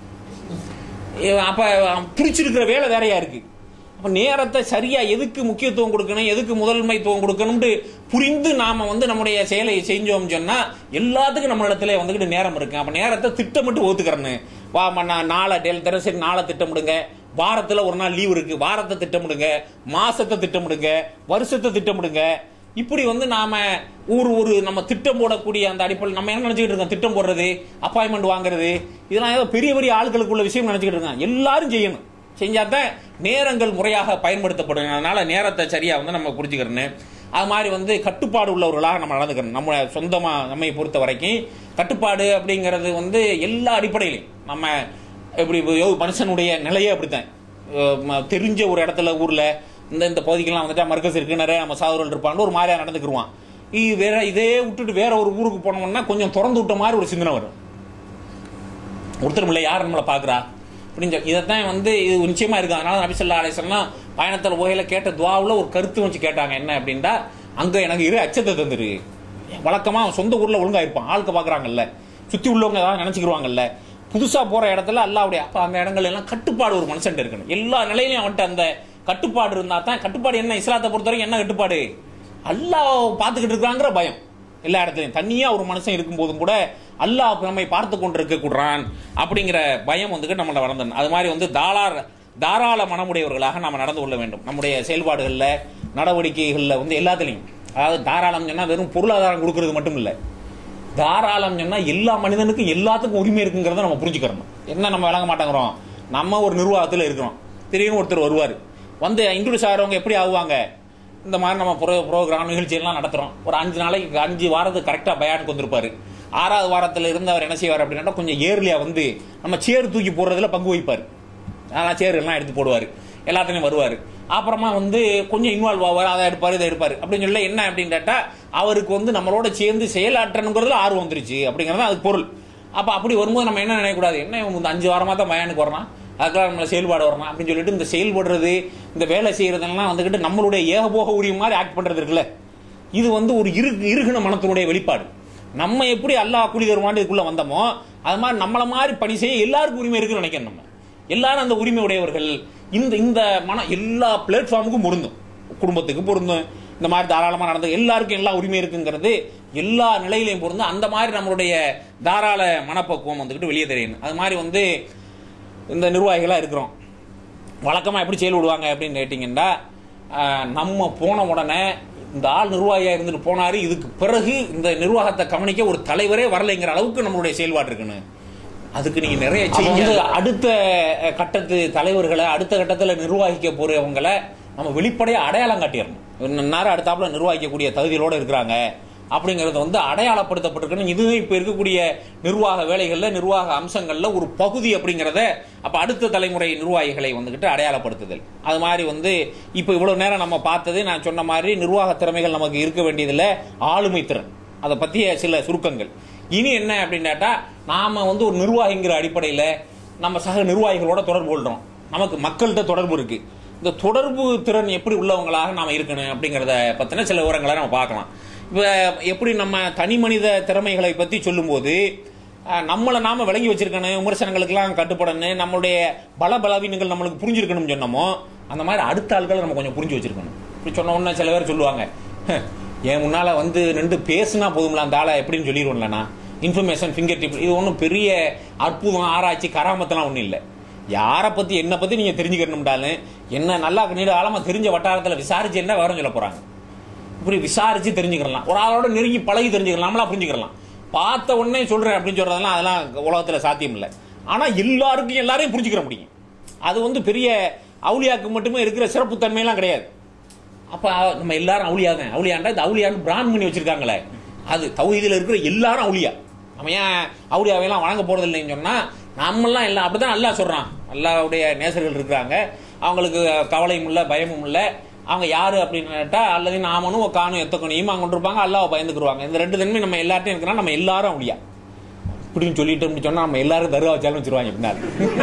அப்போ பிடிச்சிருக்கிற வேலை வேறையா இருக்கு. அப்போ நேரத்தை சரியா எதுக்கு முக்கியத்துவம் கொடுக்கணும், எதுக்கு முதன்மைத்துவம் கொடுக்கணும்னு புரிந்து நாம வந்து நம்முடைய செயலை செஞ்சோம் சொன்னா எல்லாத்துக்கும் நம்ம இடத்துல வந்துகிட்டு நேரம் இருக்கு. அப்ப நேரத்தை திட்டமிட்டு ஒத்துக்கிறேன்னு வா நாளை தினசரி நாளை திட்டமிடுங்க, வாரத்துல ஒரு நாள் லீவ் இருக்கு வாரத்தை திட்டமிடுங்க, மாசத்தை திட்டமிடுங்க, வருஷத்தை திட்டமிடுங்க. இப்படி வந்து நாம ஒரு ஒரு நம்ம திட்டம் போடக்கூடிய அந்த அடிப்படையில் நம்ம என்ன நினைச்சுக்கிட்டு இருக்கோம், திட்டம் போடுறது, அப்பாயின்மெண்ட் வாங்குறது, இதெல்லாம் ஏதோ பெரிய பெரிய ஆட்களுக்குள்ள விஷயம் நினைச்சுக்கிட்டு இருக்காங்க. எல்லாரும் செய்யணும், செஞ்சாதான் நேரங்கள் முறையாக பயன்படுத்தப்படும். அதனால நேரத்தை சரியா வந்து நம்ம புரிஞ்சுக்கிறேன்னு அது மாதிரி வந்து கட்டுப்பாடு உள்ளவர்களாக நம்ம நடந்துக்கிறோம். நம்ம சொந்தமா நம்மை பொறுத்த வரைக்கும் கட்டுப்பாடு அப்படிங்கிறது வந்து எல்லா அடிப்படையிலையும் நம்ம எப்படி மனுஷனுடைய நிலையே அப்படித்தான். தெரிஞ்ச ஒரு இடத்துல ஊர்ல இந்த இந்த பகுதிக்கெல்லாம் வந்துட்டா மர்க்கஸ் இருக்கு, நிறைய நம்ம சாதுகள் இருப்பான்னு ஒரு மாதிரியா நடந்துக்குருவான். இது வேற இதே விட்டுட்டு வேற ஒரு ஊருக்கு போனோம்னா கொஞ்சம் திறந்து விட்ட மாதிரி ஒரு சிந்தனை வரும். ஒருத்தரும் இல்லை, யார் நம்மளை பார்க்குறா அப்படின்னு. இதைத்தான் வந்து இது நிச்சயமா இருக்கு. அதனால நபி ஸல்லல்லாஹு அலைஹி வஸல்லம் பயணத்தில் போகையில கேட்ட துஆவுல ஒரு கருத்து வச்சு கேட்டாங்க. என்ன அப்படின்னா, அங்க எனக்கு இரு அச்சத்தை தந்துரு. வழக்கமா சொந்த ஊர்ல ஒழுங்கா இருப்பான், ஆளுக்க பாக்குறாங்கல்ல, சுத்தி உள்ளவங்க ஏதாவது நினைச்சுக்குவாங்கல்ல. புதுசா போற இடத்துல அல்லாஹ்வுடைய அப்ப அந்த இடங்கள் எல்லாம் கட்டுப்பாடு ஒரு மனுஷன் இருக்கணும். எல்லா நிலையிலையும் அவன்கிட்ட அந்த கட்டுப்பாடு இருந்தா தான். கட்டுப்பாடு என்ன, இஸ்லாத்தை பொறுத்த வரைக்கும் என்ன கட்டுப்பாடு, அல்லாஹ் பார்த்துக்கிட்டு இருக்காங்கிற பயம். எல்லா இடத்துலையும் தனியா ஒரு மனுஷன் இருக்கும் போதும் கூட அல்லாஹ் நம்மை பார்த்து கொண்டிருக்க கூடுறான் அப்படிங்கிற பயம் வந்துட்டு நம்மள வளர்ந்தது. அது மாதிரி வந்து தாராள தாராள மனமுடையவர்களாக நாம் நடந்து கொள்ள வேண்டும். நம்முடைய செயல்பாடுகளில், நடவடிக்கைகளில் வந்து எல்லாத்துலையும். அதாவது தாராளம் சொன்னா வெறும் பொருளாதாரம் கொடுக்கறது மட்டும் இல்லை. தாராளம் சொன்னா எல்லா மனிதனுக்கும் எல்லாத்துக்கும் உரிமை இருக்குங்கிறத நம்ம புரிஞ்சுக்கிறோம். என்ன நம்ம விளங்க மாட்டேங்கிறோம், நம்ம ஒரு நிர்வாகத்தில் இருக்கிறோம், திடீர்னு ஒருத்தர் வருவார் வந்து இன்ட்ரோடியூஸ் ஆகிறவங்க எப்படி ஆகுவாங்க, இந்த மாதிரி நம்ம ப்ரோ ப்ரோக்ராம் நிகழ்ச்சியெல்லாம் நடத்துகிறோம். ஒரு அஞ்சு நாளைக்கு அஞ்சு வாரத்துக்கு கரெக்டாக பயானுக்கு வந்திருப்பாரு. ஆறாவது வாரத்தில் இருந்து அவர் என்ன செய்வார் அப்படின்னா, கொஞ்சம் ஏர்லியாக வந்து நம்ம சேர் தூக்கி போடுறதுல பங்கு வைப்பார். அதெல்லாம் சேர் எல்லாம் எடுத்து போடுவார், எல்லாத்துலையும் வருவார். அப்புறமா வந்து கொஞ்சம் இன்வால்வ் ஆவார், அதை எடுப்பார் இதை எடுப்பார் அப்படின்னு சொல்ல என்ன அப்படின்னு கேட்டால், அவருக்கு வந்து நம்மளோட சேர்ந்து செயலாற்றணுங்கிறதுல ஆர்வம் வந்துருச்சு அப்படிங்கிறது அதுக்கு பொருள். அப்போ அப்படி வரும்போது நம்ம என்ன நினைக்கக்கூடாது, என்ன இந்த அஞ்சு வாரமாக தான் பயானுக்கு வரணும், அதுக்கெல்லாம் நம்மளை செயல்பாடு வரணும் அப்படின்னு சொல்லிட்டு இந்த செயல்படுறது, இந்த வேலை செய்யறதெல்லாம் வந்துக்கிட்டு நம்மளுடைய ஏகபோக உரிமை மாதிரி ஆக்ட் பண்றது இருக்குல்ல, இது வந்து ஒரு இரு இருகின மனத்தினுடைய வெளிப்பாடு. நம்ம எப்படி அல்லாஹ் கூலி தருவான்னு இதுக்குள்ள வந்தோமோ அது மாதிரி நம்மளை மாதிரி பணி செய்ய எல்லாருக்கும் உரிமை இருக்குன்னு நினைக்கிறோம். நம்ம எல்லாரும் அந்த உரிமை உடையவர்கள். இந்த இந்த மனம் எல்லா பிளாட்ஃபார்முக்கும் பொருந்தும், குடும்பத்துக்கு பொருந்தும். இந்த மாதிரி தாராளமாக நடந்து எல்லாருக்கும் எல்லா உரிமை இருக்குங்கிறது எல்லா நிலையிலையும் பொருந்தும். அந்த மாதிரி நம்மளுடைய தாராள மனப்பக்குவம் வந்துக்கிட்டு வெளியே தெரியணும். அது மாதிரி வந்து இந்த நிர்வாகிகளாக இருக்கிறோம். வழக்கமாக எப்படி செயல் விடுவாங்க அப்படின்னு கேட்டிங்கன்னா, நம்ம போன உடனே இந்த ஆள் நிர்வாகியாக இருந்துட்டு போனாரு, இதுக்கு பிறகு இந்த நிர்வாகத்தை கவனிக்க ஒரு தலைவரே வரலைங்கிற அளவுக்கு நம்மளுடைய செயல்பாடு இருக்கணும். அதுக்கு நீங்க நிறைய செய்ய அடுத்த கட்டத்து தலைவர்களை, அடுத்த கட்டத்தில் நிர்வகிக்க போறவங்களை நம்ம வெளிப்படையாக அடையாளம் காட்டிடணும். நேரம் அடுத்தாப்புல நிர்வகிக்கக்கூடிய தகுதிகளோடு இருக்கிறாங்க அப்படிங்கிறது வந்து அடையாளப்படுத்தப்பட்டிருக்கணும். இதுவும் இப்போ இருக்கக்கூடிய நிர்வாக வேலைகளில், நிர்வாக அம்சங்களில் ஒரு பகுதி அப்படிங்கிறத அப்போ அடுத்த தலைமுறை நிர்வாகிகளை வந்துக்கிட்டு அடையாளப்படுத்துதல். அது மாதிரி வந்து இப்போ இவ்வளோ நேரம் நம்ம பார்த்தது, நான் சொன்ன மாதிரி நிர்வாக திறமைகள் நமக்கு இருக்க வேண்டியதில் ஆளுமை திறன், அதை பற்றிய சில சுருக்கங்கள். இனி என்ன அப்படின்னு கேட்டால், நாம் வந்து ஒரு நிர்வாகிங்கிற அடிப்படையில் நம்ம சக நிர்வாகிகளோட தொடர்பு கொள்கிறோம், நமக்கு மக்கள்கிட்ட தொடர்பு இருக்குது. இந்த தொடர்பு திறன் எப்படி உள்ளவங்களாக நாம் இருக்கணும் அப்படிங்கிறத பற்றின சில விவரங்களை நம்ம பார்க்கலாம். இப்போ எப்படி நம்ம தனி மனித திறமைகளை பற்றி சொல்லும்போது நம்மளை நாம விளங்கி வச்சிருக்கணும், விமர்சனங்களுக்கெல்லாம் கட்டுப்படணும், நம்மளுடைய பல பலவீனங்கள் நம்மளுக்கு புரிஞ்சிருக்கணும்னு சொன்னோமோ அந்த மாதிரி அடுத்த ஆட்களை நம்ம கொஞ்சம் புரிஞ்சு வச்சிருக்கணும். இப்படி சொன்ன உடனே சில பேர் சொல்லுவாங்க, என் முன்னால் வந்து நின்று பேசுனா போதும்ல அந்த ஆளை எப்படின்னு சொல்லிடுவோம்லண்ணா, இன்ஃபர்மேஷன் ஃபிங்கர் டிப். இது ஒன்றும் பெரிய அற்புதம், ஆராய்ச்சி, கராமத்தெல்லாம் ஒன்றும் இல்லை. யாரை பற்றி என்னை பற்றி நீங்கள் தெரிஞ்சுக்கணும்டாலும் என்ன நல்லா நீண்ட காலமாக தெரிஞ்ச வட்டாரத்தில் விசாரிச்சு என்ன விவரம் சொல்ல போகிறாங்க. இப்படி விசாரிச்சு தெரிஞ்சுக்கலாம், ஒரு ஆளோட நெருங்கி பழகி தெரிஞ்சுக்கலாம், நம்மளா புரிஞ்சுக்கலாம். பார்த்த உடனே சொல்கிறேன் அப்படின்னு சொல்கிறதெல்லாம் அதெல்லாம் உலகத்தில் சாத்தியம் இல்லை. ஆனால் எல்லாருக்கும் எல்லாரையும் புரிஞ்சுக்கிற முடியும். அது வந்து பெரிய அவுளியாக்கு மட்டுமே இருக்கிற சிறப்புத்தன்மையெல்லாம் கிடையாது. அப்போ நம்ம எல்லாரும் அவுளியா தான். அவுளியாண்டா இந்த அவுளியான்னு பிராண்ட் பண்ணி வச்சிருக்காங்களே, அது தௌஹீதில் இருக்கிற எல்லாரும் அவுளியா. நம்ம ஏன் அவுளியாவையெல்லாம் வழங்க போகிறது இல்லைன்னு சொன்னால், நம்மெல்லாம் எல்லாம் அப்படி தான் அல்லாஹ் சொல்கிறான். அல்லாஹ்வுடைய நேசர்கள் இருக்கிறாங்க, அவங்களுக்கு கவலையும் இல்லை, பயமும் இல்லை. அவங்க யாரு அப்படின்னு கேட்டால், அல்லது நாமனும் காணும் எத்தக்கணும் அவங்க கொண்டிருப்பாங்க, அல்லாஹ் பயந்துக்குருவாங்க. இந்த ரெண்டு தன்மை நம்ம எல்லார்ட்டையும் இருக்கிறா, நம்ம எல்லாரும் அவுளியா இப்படின்னு சொல்லிட்டு அப்படின்னு சொன்னால் நம்ம எல்லாரும் தருவா வச்சாலும் வச்சிருவாங்க பின்னாடி.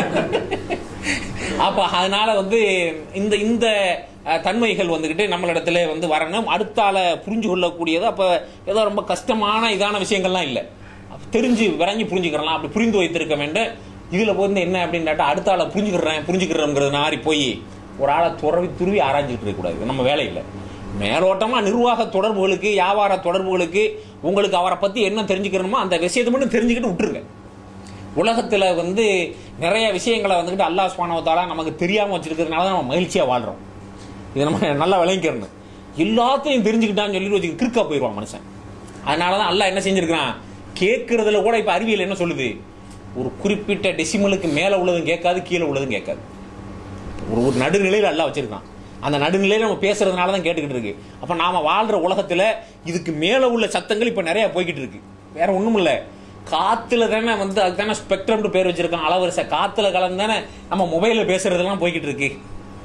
அப்போ அதனால வந்து இந்த இந்த தன்மைகள் வந்துக்கிட்டு நம்மளிடத்துல வந்து வரணும். அடுத்தால புரிஞ்சு கொள்ளக்கூடியது. அப்போ ஏதோ ரொம்ப கஷ்டமான இதான விஷயங்கள்லாம் இல்லை, தெரிஞ்சு விரைஞ்சி புரிஞ்சுக்கிறலாம். அப்படி புரிந்து வைத்திருக்க வேண்டும். இதில் வந்து என்ன அப்படின்னு கேட்டால், அடுத்த ஆளை புரிஞ்சுக்கிறேன் புரிஞ்சுக்கிறோங்கிறது நாரி போய் ஒரு ஆளை துறவி துருவி ஆராய்ஞ்சிட்டு இருக்கக்கூடாது. நம்ம வேலையில் மேலோட்டமாக நிர்வாக தொடர்புகளுக்கு, வியாபார தொடர்புகளுக்கு உங்களுக்கு அவரை பற்றி என்ன தெரிஞ்சுக்கணுமோ அந்த விஷயத்தை மட்டும் தெரிஞ்சுக்கிட்டு விட்டுருங்க. உலகத்தில் வந்து நிறைய விஷயங்களை வந்துக்கிட்டு அல்லாஹ் சுப்ஹானஹு வ தஆலா நமக்கு தெரியாமல் வச்சிருக்கிறதுனால தான் நம்ம மகிழ்ச்சியாக வாழ்கிறோம். இதை நம்ம நல்லா விளங்கிக்கிறணும். எல்லாத்தையும் தெரிஞ்சுக்கிட்டான்னு சொல்லி வச்சு கிறுக்கா போயிடுவான் மனுஷன். அதனால தான் அல்லாஹ் என்ன செஞ்சிருக்கிறான், கேட்கறதுல கூட இப்போ அறிவியல் என்ன சொல்லுது, ஒரு குறிப்பிட்ட டெசிமலுக்கு மேலே உள்ளதும் கேட்காது, கீழே உள்ளதும் கேட்காது. ஒரு ஒரு நடுநிலையில் அல்லாஹ் வச்சிருக்கான். அந்த நடுநிலையில் நம்ம பேசுறதுனால தான் கேட்டுக்கிட்டு இருக்கு. அப்போ நாம வாழ்ற உலகத்தில் இதுக்கு மேலே உள்ள சத்தங்கள் இப்போ நிறைய போய்கிட்டு இருக்கு. வேற ஒன்றும் இல்லை, காத்துல தானே வந்து அதுதானே ஸ்பெக்ட்ரம்னு பேர் வச்சிருக்கான், அளவரிசை. காத்துல கலந்து தானே நம்ம மொபைலில் பேசுறதெல்லாம் போய்கிட்டு இருக்கு.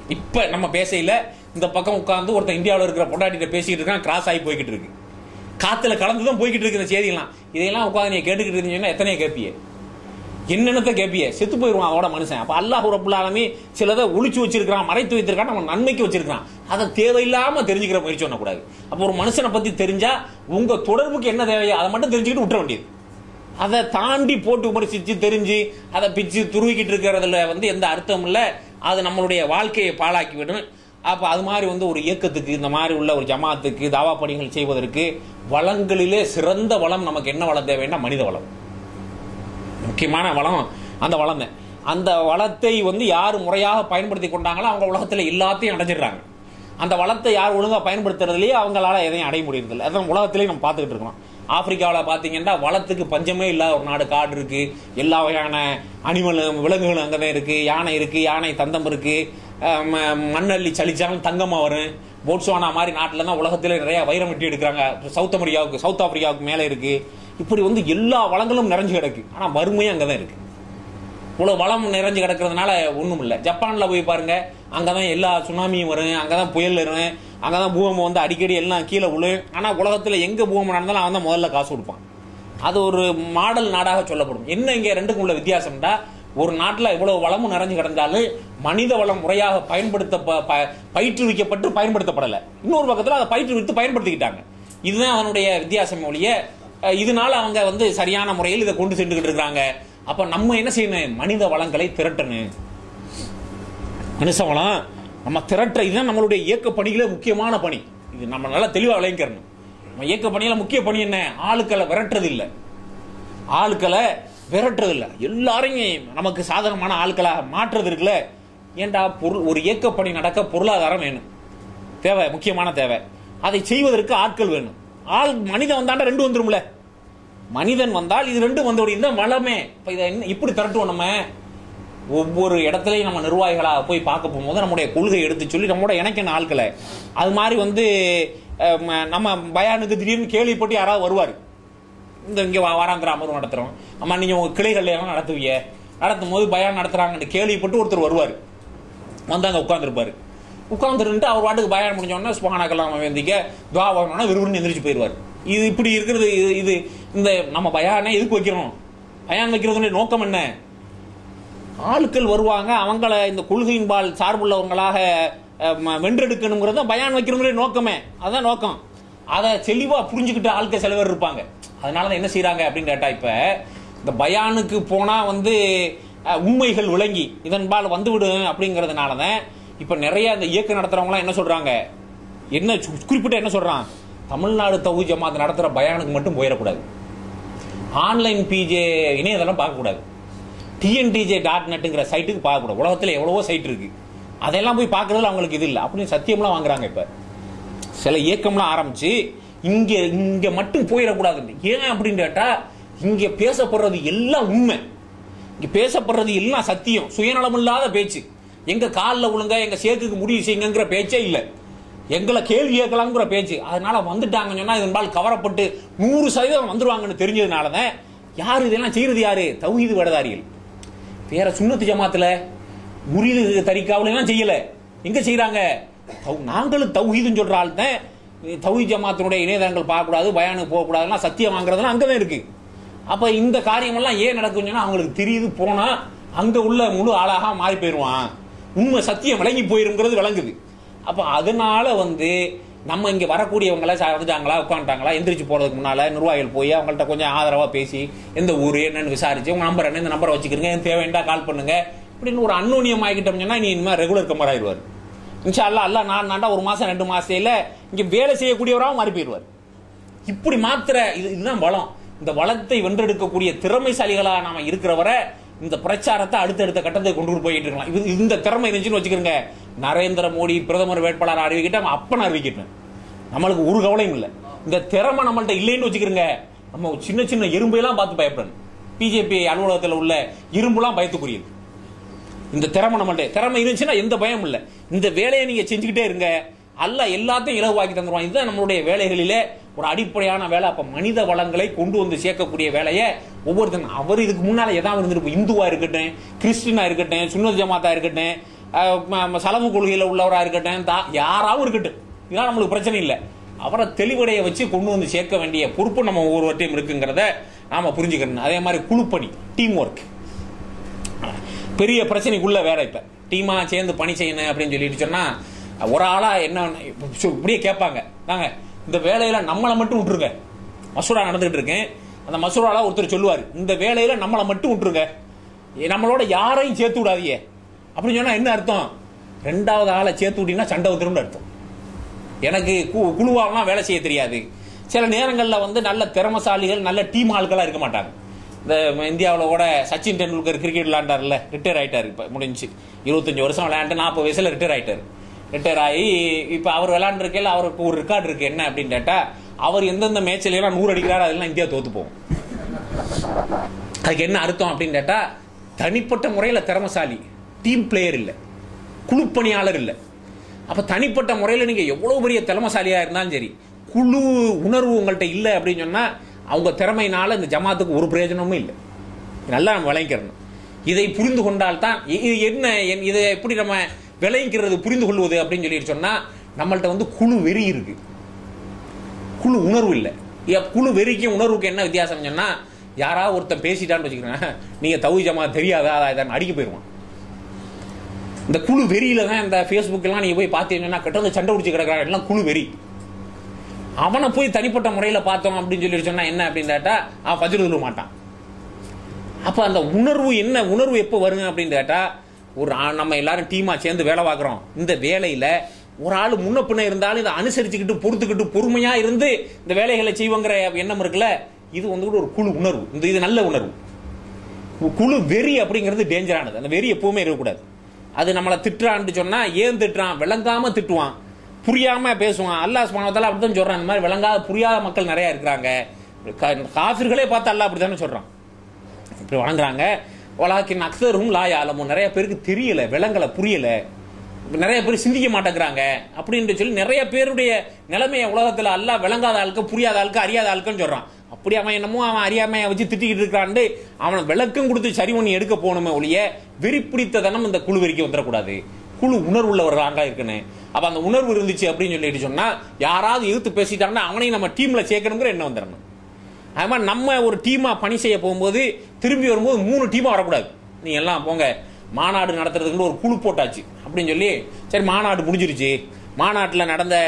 இப்ப நம்ம பேசையில இந்த பக்கம் உட்கார்ந்து ஒருத்தன் இந்தியாவில் இருக்கிற பொண்டாட்டிட்ட பேசிக்கிட்டு இருக்கான், கிராஸ் ஆகி போய்கிட்டு இருக்கு, காத்துல கலந்துதான் போய்கிட்டு இருக்கு இந்த செய்தியெல்லாம். இதையெல்லாம் உட்காந்து நீங்க கேட்டுக்கிட்டு இருந்தீங்கன்னா எத்தனையோ கேட்பிய, என்னென்னத்தை கேட்பிய, செத்து போயிருவான் அவட மனுஷன். அப்ப அல்லாஹ் ரப்புல் ஆலமீன் சிலதை ஒளிச்சு வச்சிருக்கான், மறைத்து வைத்திருக்கான், நம்ம நன்மைக்கு வச்சிருக்கான். அதை தேவையில்லாம தெரிஞ்சுக்கிற முயற்சி பண்ணக்கூடாது. அப்போ ஒரு மனுஷனை பத்தி தெரிஞ்சா உங்க தொடர்புக்கு என்ன தேவையோ அதை மட்டும் தெரிஞ்சுக்கிட்டு விட்டுற வேண்டியது. அதை தாண்டி போட்டு விமர்சிச்சு தெரிஞ்சு அதை பிச்சு துருவிக்கிட்டு இருக்கிறதுல வந்து எந்த அர்த்தம் இல்லை. அது நம்மளுடைய வாழ்க்கையை பாழாக்கி விடும். அப்போ அது மாதிரி வந்து ஒரு இயக்கத்துக்கு, இந்த மாதிரி உள்ள ஒரு ஜமாத்துக்கு தாவா பணிகள் செய்வதற்கு வளங்களிலே சிறந்த வளம் நமக்கு என்ன வளம் தேவைன்னா மனித வளம், முக்கியமான வளம் அந்த வளம் தான். அந்த வளத்தை வந்து யார் முறையாக பயன்படுத்தி கொண்டாங்களோ அவங்க உலகத்தில் எல்லாத்தையும் அடைஞ்சிடுறாங்க. அந்த வளத்தை யார் ஒழுங்காக பயன்படுத்துறதுலேயே அவங்களால எதையும் அடைய முடியறதில்லை. அதான் உலகத்திலேயே நம்ம பார்த்துக்கிட்டு இருக்கோம். ஆப்பிரிக்காவில் பார்த்தீங்கன்னா வளத்துக்கு பஞ்சமே இல்லாத ஒரு நாடு, காடு இருக்கு, எல்லா வகையான அனிமல் விலங்குகளும் அங்கே தான் இருக்கு, யானை இருக்கு, யானை தந்தம் இருக்கு, மண்ணள்ளி சளிச்சாலும் தங்கமாக வரும். போட்ஸ்வானா மாதிரி நாட்டில் தான் உலகத்தில் நிறைய வைரம் வெட்டி எடுக்கிறாங்க. சவுத் அமெரிக்காவுக்கு சவுத் ஆப்பிரிக்காவுக்கு மேலே இருக்கு. இப்படி வந்து எல்லா வளங்களும் நிறைஞ்சு கிடக்கு. ஆனால் வறுமையும் அங்கே தான் இருக்கு. இவ்வளவு வளம் நிறைஞ்சு கிடக்கிறதுனால ஒன்றும் இல்லை. ஜப்பானில் போய் பாருங்க, அங்கதான் எல்லா சுனாமியும் வரும், அங்கதான் புயல் வரும், அங்கதான் பூகம்பம் வந்து அடிக்கடி எல்லாம் கீழே விழு. ஆனா உலகத்துல எங்க பூகம்பம் நடந்தாலும் அவன் தான் முதல்ல காசு கொடுப்பான். அது ஒரு மாடல் நாடாக சொல்லப்படும். என்ன இங்க ரெண்டுக்கும் உள்ள வித்தியாசம்டா, ஒரு நாட்டில் இவ்வளவு வளமும் நிறைஞ்சு கிடந்தாலும் மனித வளம் முறையாக பயன்படுத்த பயிற்றுவிக்கப்பட்டு பயன்படுத்தப்படலை. இன்னொரு பக்கத்தில் அதை பயிற்றுவித்து பயன்படுத்திக்கிட்டாங்க. இதுதான் அவனுடைய வித்தியாசம் ஒழிய, இதனால அவங்க வந்து சரியான முறையில் இதை கொண்டு சென்றுகிட்டு இருக்காங்க. அப்ப நம்ம என்ன செய்யணும், மனித வளங்களை திரட்டணும். மனுஷ வளம் நம்ம திரட்ட, இதுதான் நம்மளுடைய இயக்க பணிகளே முக்கியமான பணி. இது நம்ம நல்லா தெளிவாக விளங்கிக்கணும். நம்ம இயக்க பணியில முக்கிய பணி என்ன, ஆளுக்களை விரட்டுறது இல்லை, ஆளுக்களை விரட்டுறது இல்லை, எல்லாரையும் நமக்கு சாதகமான ஆட்களாக மாற்றுறது இருக்குல்ல. ஏண்டா பொருள், ஒரு இயக்க பணி நடக்க பொருளாதாரம் வேணும், தேவை, முக்கியமான தேவை. அதை செய்வதற்கு ஆட்கள் வேணும். ஆள் மனிதன் வந்தாண்டா ரெண்டு வந்துரும்ல, மனிதன் வந்தால் இது ரெண்டும் வந்தோட இந்த வளமே. இப்ப இதை இப்படி திரட்டுவோம். நம்ம ஒவ்வொரு இடத்துலையும் நம்ம நிர்வாகிகளாக போய் பார்க்க போகும்போது நம்முடைய கொள்கை எடுத்து சொல்லி நம்மளோட இணைக்கிற ஆட்களை, அது மாதிரி வந்து நம்ம பயானுக்கு திடீர்னு கேள்விப்பட்டு யாராவது வருவார், இந்த இங்கே வாராந்திர அமர்வு நடத்துகிறோம், அம்மா நீங்கள் உங்கள் கிளைகள் எல்லாம் நடத்துவீங்க, நடத்தும் போது பயான் நடத்துகிறாங்கன்னு கேள்விப்பட்டு ஒருத்தர் வருவார், வந்து அங்கே உட்காந்துருப்பார். உட்காந்துருந்துட்டு அவர் வாட்டுக்கு பயான் முடிஞ்சோடனே சுபானாக்கெல்லாம் வேந்திக்க துவா வாங்கினோன்னா விறுவிறுன்னு எந்திரிச்சு போயிடுவார். இது இப்படி இருக்கிறது. இது இது இந்த நம்ம பயானே எதுக்கு வைக்கிறோம், பயான் வைக்கிறதுடைய நோக்கம் என்ன? ஆட்கள் வருவாங்க, அவங்கள இந்த கொள்கையின்பால் சார்புள்ளவங்களாக வென்றெடுக்கணுங்கிறது பயான் வைக்கிறவங்களுடைய நோக்கமே, அதுதான் நோக்கம். அதை தெளிவா புரிஞ்சுக்கிட்டு ஆட்கள் சில பேர் இருப்பாங்க. அதனாலதான் என்ன செய்யறாங்க அப்படின்னு கேட்டா, இப்ப இந்த பயானுக்கு போனா வந்து உண்மைகள் விளங்கி இதன்பால் வந்து விடும் அப்படிங்கறதுனாலதான் இப்ப நிறைய இந்த இயக்கம் நடத்துறவங்க என்ன சொல்றாங்க, என்ன குறிப்பிட்ட என்ன சொல்றான், தமிழ்நாடு தௌஹீத் ஜமாத் நடத்துற பயானுக்கு மட்டும் போயிடக்கூடாது, ஆன்லைன் பிஜே இணையதளம் பார்க்கக்கூடாது, டிஎன்டிஜே டாட் நெட்டுங்கிற சைட்டுக்கு பார்க்கக்கூடாது. உலகத்தில் எவ்வளவோ சைட் இருக்கு, அதெல்லாம் போய் பார்க்கறதுல அவங்களுக்கு இது இல்லை அப்படின்னு சத்தியம்லாம் வாங்குறாங்க. இப்ப சில இயக்கம்லாம் ஆரம்பிச்சு இங்க இங்க மட்டும் போயிடக்கூடாது. ஏன் அப்படின்னு கேட்டா, இங்க பேசப்படுறது எல்லாம் உண்மை, இங்க பேசப்படுறது எல்லாம் சத்தியம், சுயநலம் இல்லாத பேச்சு. எங்க காலில் விழுங்க, எங்க சேக்குக்கு முடிவு செய்யுங்கிற பேச்சே இல்லை, எங்களை கேள்வி கேட்கலாம்ங்கிற பேச்சு. அதனால வந்துட்டாங்கன்னு சொன்னா இதன்பால் கவரப்பட்டு நூறு சதவீதம் வந்துருவாங்கன்னு தெரிஞ்சதுனாலதான் யாரு இதெல்லாம் செய்யறது, யாரு தௌஹீது வேடதாரிகள். வேற சுன்னத்து ஜமாத்துல முரீது தரிகாவுல எல்லாம் செய்யல, எங்க செய்யறாங்க, நாங்களும் தௌஹீதுன்னு சொல்ற ஆள் தான். தௌஹீத் ஜமாத்தினுடைய இணையதளங்கள் பார்க்கக்கூடாது, பயானுக்கு போகக்கூடாதுன்னா சத்தியம் வாங்குறதுலாம் அங்கதான் இருக்கு. அப்ப இந்த காரியம் எல்லாம் ஏன் நடக்கும்னா அவங்களுக்கு தெரியுது, போனா அங்க உள்ள முழு ஆளாக மாறி போயிருவான், உண்மை சத்தியம் விளங்கி போயிருங்கிறது விளங்குது. அப்ப அதனால வந்து நம்ம இங்க வரக்கூடியவங்கள வந்துட்டாங்களா உட்காந்துட்டாங்களா எந்திரிச்சு போறதுக்கு முன்னால நிர்வாகிகள் போய் அவங்கள்ட்ட கொஞ்சம் ஆதரவா பேசி எந்த ஊரு என்னன்னு விசாரிச்சு உங்க நம்பர் என்ன, இந்த நம்பரை வச்சுக்கிறீங்க, தேவைண்டா கால் பண்ணுங்க இப்படின்னு ஒரு அன்னோனியம் ஆகிட்டோம்னா நீ இனிமே ரெகுலர் கம்பர் ஆயிடுவார். இன்ஷா அல்லாஹ் அல்லாஹ் நான் நான்டா ஒரு மாசம் ரெண்டு மாசத்துல இங்க வேலை செய்யக்கூடியவராகவும் மாறி போயிடுவார். இப்படி மாத்திர இது இதுதான் வளம். இந்த வளத்தை வென்றெடுக்கக்கூடிய திறமைசாலிகளா நாம இருக்கிறவரை இந்த பிரச்சாரத்தை அடுத்தடுத்த கட்டத்தை கொண்டு போயிட்டு இருக்கலாம். இது இந்த திறமை இருந்துச்சுன்னு வச்சுக்கிறோங்க, நரேந்திர மோடி பிரதமர் வேட்பாளர் அறிவிக்கிட்ட அப்ப நான் அறிவிக்கிட்டேன், நம்மளுக்கு ஒரு கவலையும் இல்லை. இந்த திறமை நம்மள்ட்ட இல்லைன்னு வச்சுக்கிறோங்க, நம்ம சின்ன சின்ன எறும்பையெல்லாம் பார்த்து பயப்படணும். பிஜேபி அலுவலகத்தில் உள்ள இரும்புலாம் பயத்துக்குரியது. இந்த திறமை நம்மள்ட்ட திறமை இருந்துச்சுன்னா எந்த பயம் இல்லை. இந்த வேலையை நீங்க செஞ்சுக்கிட்டே இருங்க, அல்லாஹ் எல்லாத்தையும் இலகுவாக்கி தந்துருவான். இதுதான் நம்மளுடைய வேலைகளிலே ஒரு அடிப்படையான வேலை. அப்ப மனித வளங்களை கொண்டு வந்து சேர்க்கக்கூடிய வேலையை ஒவ்வொருத்தரும், அவர் இதுக்கு முன்னால ஏதாவது இருந்திருக்கும், இந்துவா இருக்கட்டும், கிறிஸ்டினா இருக்கட்டும், சுன்னத் ஜமாத்தா இருக்கட்டும், சலவு கொள்கையில் உள்ளவராக இருக்கட்டும், தா யாராவும் இருக்கட்டும், இதெல்லாம் நம்மளுக்கு பிரச்சனை இல்லை. அவரை தெளிவடைய வச்சு கொண்டு வந்து சேர்க்க வேண்டிய பொறுப்பு நம்ம ஒவ்வொருவர்ட்டையும் இருக்குங்கிறத நாம புரிஞ்சுக்கணும். அதே மாதிரி குழுப்பணி, டீம் ஒர்க் பெரிய பிரச்சனைக்குள்ள வேற. இப்ப டீமா சேர்ந்து பணி செய்யணும் அப்படின்னு சொல்லிட்டு சொன்னா ஒரு ஆளா என்ன இப்படியே கேட்பாங்க, நாங்க இந்த வேலையில நம்மளை மட்டும் விட்டுருங்க, மசூரா நடந்துகிட்டு இருக்கேன், அந்த மசூரால ஒருத்தர் சொல்லுவாரு, இந்த வேலையில நம்மளை மட்டும் விட்டுருங்க, நம்மளோட யாரையும் சேர்த்து விடாதீங்க அப்படின்னு சொன்னா என்ன அர்த்தம்? ரெண்டாவது ஆளை சேர்த்து விட்டீங்கன்னா சண்டை வந்துடும் அர்த்தம். எனக்கு குழுவாலாம் வேலை செய்ய தெரியாது. சில நேரங்களில் வந்து நல்ல திறமசாலிகள், நல்ல டீம் ஆட்களாக இருக்க மாட்டாங்க. இந்த இந்தியாவில் கூட சச்சின் டெண்டுல்கர் கிரிக்கெட் விளையாண்டார்ல, ரிட்டையர் ஆயிட்டார். இப்போ முடிஞ்சு இருபத்தஞ்சு வருஷம் விளையாண்டு நாற்பது வயசுல ரிட்டையர் ஆயிட்டார். ரிட்டையர் ஆகி இப்போ அவர் விளையாண்டுருக்கையில் அவருக்கு ஒரு ரெக்கார்டு இருக்கு. என்ன அப்படின்னு கேட்டா, அவர் எந்தெந்த மேட்ச்ல எல்லாம் நூறு அடிக்கிறாரு அதெல்லாம் இந்தியா தோத்து போகும். அதுக்கு என்ன அர்த்தம் அப்படின்னு கேட்டா, தனிப்பட்ட முறையில் திறமசாலி, டீம் பிளேயர் இல்லை, குழு பணியாளர் இல்லை. அப்ப தனிப்பட்ட முறையில் நீங்க எவ்வளவு பெரிய திறமசாலியா இருந்தாலும் சரி, குழு உணர்வு உங்கள்கிட்ட இல்லை அப்படின்னு சொன்னா அவங்க திறமையினால இந்த ஜமாத்துக்கு ஒரு பிரயோஜனமும் இல்லை. நல்லா நம்ம விளைவிக்கிறணும். இதை புரிந்து கொண்டால்தான் இது என்ன, இதை எப்படி நம்ம விளைவிக்கிறது, புரிந்து கொள்வது அப்படின்னு சொல்லிட்டு சொன்னா, நம்மள்ட்ட வந்து குழு வெறி இருக்கு, குழு உணர்வு இல்லை. குழு வெறிக்கும் உணர்வுக்கு என்ன வித்தியாசம் சொன்னா, யாராவது ஒருத்தன் பேசிட்டான்னு வச்சுக்கிறேன், நீங்க தௌஹீத் ஜமாத் தெரியாதா அதை அடிக்க போயிருவான். இந்த குழு வெறியில தான் இந்த ஃபேஸ்புக் எல்லாம் நீங்க போய் பார்த்தீங்கன்னா கிட்ட சண்டை பிடிச்சி கிடக்கிறாங்க, எல்லாம் குழு வெறி. அவனை போய் தனிப்பட்ட முறையில் பார்த்தோம் அப்படின்னு சொல்லி சொன்னா என்ன அப்படின்னு கேட்டா, அவன் பஜ்ர் சொல்ல மாட்டான். அப்ப அந்த உணர்வு என்ன, உணர்வு எப்போ வருங்க அப்படின்னு கேட்டா, ஒரு நம்ம எல்லாரும் டீமா சேர்ந்து வேலை பார்க்குறோம், இந்த வேலையில ஒரு ஆள் முன்ன பின்ன இருந்தாலும் இதை அனுசரிச்சுக்கிட்டு பொறுத்துக்கிட்டு பொறுமையா இருந்து இந்த வேலைகளை செய்வோங்கிற எண்ணம் இருக்குல்ல, இது வந்து ஒரு குழு உணர்வு. இந்த இது நல்ல உணர்வு. குழு வெறி அப்படிங்கிறது டேஞ்சரானது. அந்த வெறி எப்பவுமே இருக்கக்கூடாது. அது நம்மளை திட்டுறான்னு சொன்னா, ஏன் திட்டுறான், விளங்காம திட்டுவான், புரியாம பேசுவான். அல்லாஹ் சுப்ஹானஹு வ தஆலா அப்படித்தான் சொல்றான். இந்த மாதிரி விளங்காத புரியாத மக்கள் நிறைய இருக்கிறாங்க. காஃபிர்களே பார்த்து அல்லாஹ் அப்படித்தானே சொல்றான், இப்படி வணங்குறாங்க. வலாக்கின் அக்ஸருஹும் லா யஅலமூன், நிறைய பேருக்கு தெரியல, விளங்கல, புரியல, நிறைய பேர் சிந்திக்க மாட்டேங்கிறாங்க அப்படின்னு சொல்லி நிறைய பேருடைய நிலைமையை உலகத்துல அல்லாஹ் விளங்காத ஆளுக்கு, புரியாத ஆளுக்கு, அறியாத ஆளுக்குன்னு சொல்றான். அப்படி அவன் என்னமோ அவன் அறியாமையை வச்சு திட்டிக்கிட்டு இருக்கான்னு அவனை விளக்கம் கொடுத்து சரி பண்ணி எடுக்க போகணுமே ஒழிய, வெறி பிடித்த தனம் இந்த குழு வெறிக்க வந்துடக்கூடாது. குழு உணர்வு உள்ளவர்களாக இருக்கணும். அப்ப அந்த உணர்வு இருந்துச்சு அப்படின்னு சொல்லிட்டு சொன்னா, யாராவது எதிர்த்து பேசிட்டாங்கன்னா அவனையும் நம்ம டீம்ல சேர்க்கணுங்கிற எண்ணம் வந்துடணும். அது மாதிரி நம்ம ஒரு டீமா பணி செய்ய போகும்போது திரும்பி வரும்போது மூணு டீமா வரக்கூடாது. நீங்க எல்லாம் போங்க, மாநாடு நடத்துறதுக்கு ஒரு குழு போட்டாச்சு அப்படின்னு சொல்லி, சரி மாநாடு முடிஞ்சிருச்சு, மாநாட்டில் நடந்த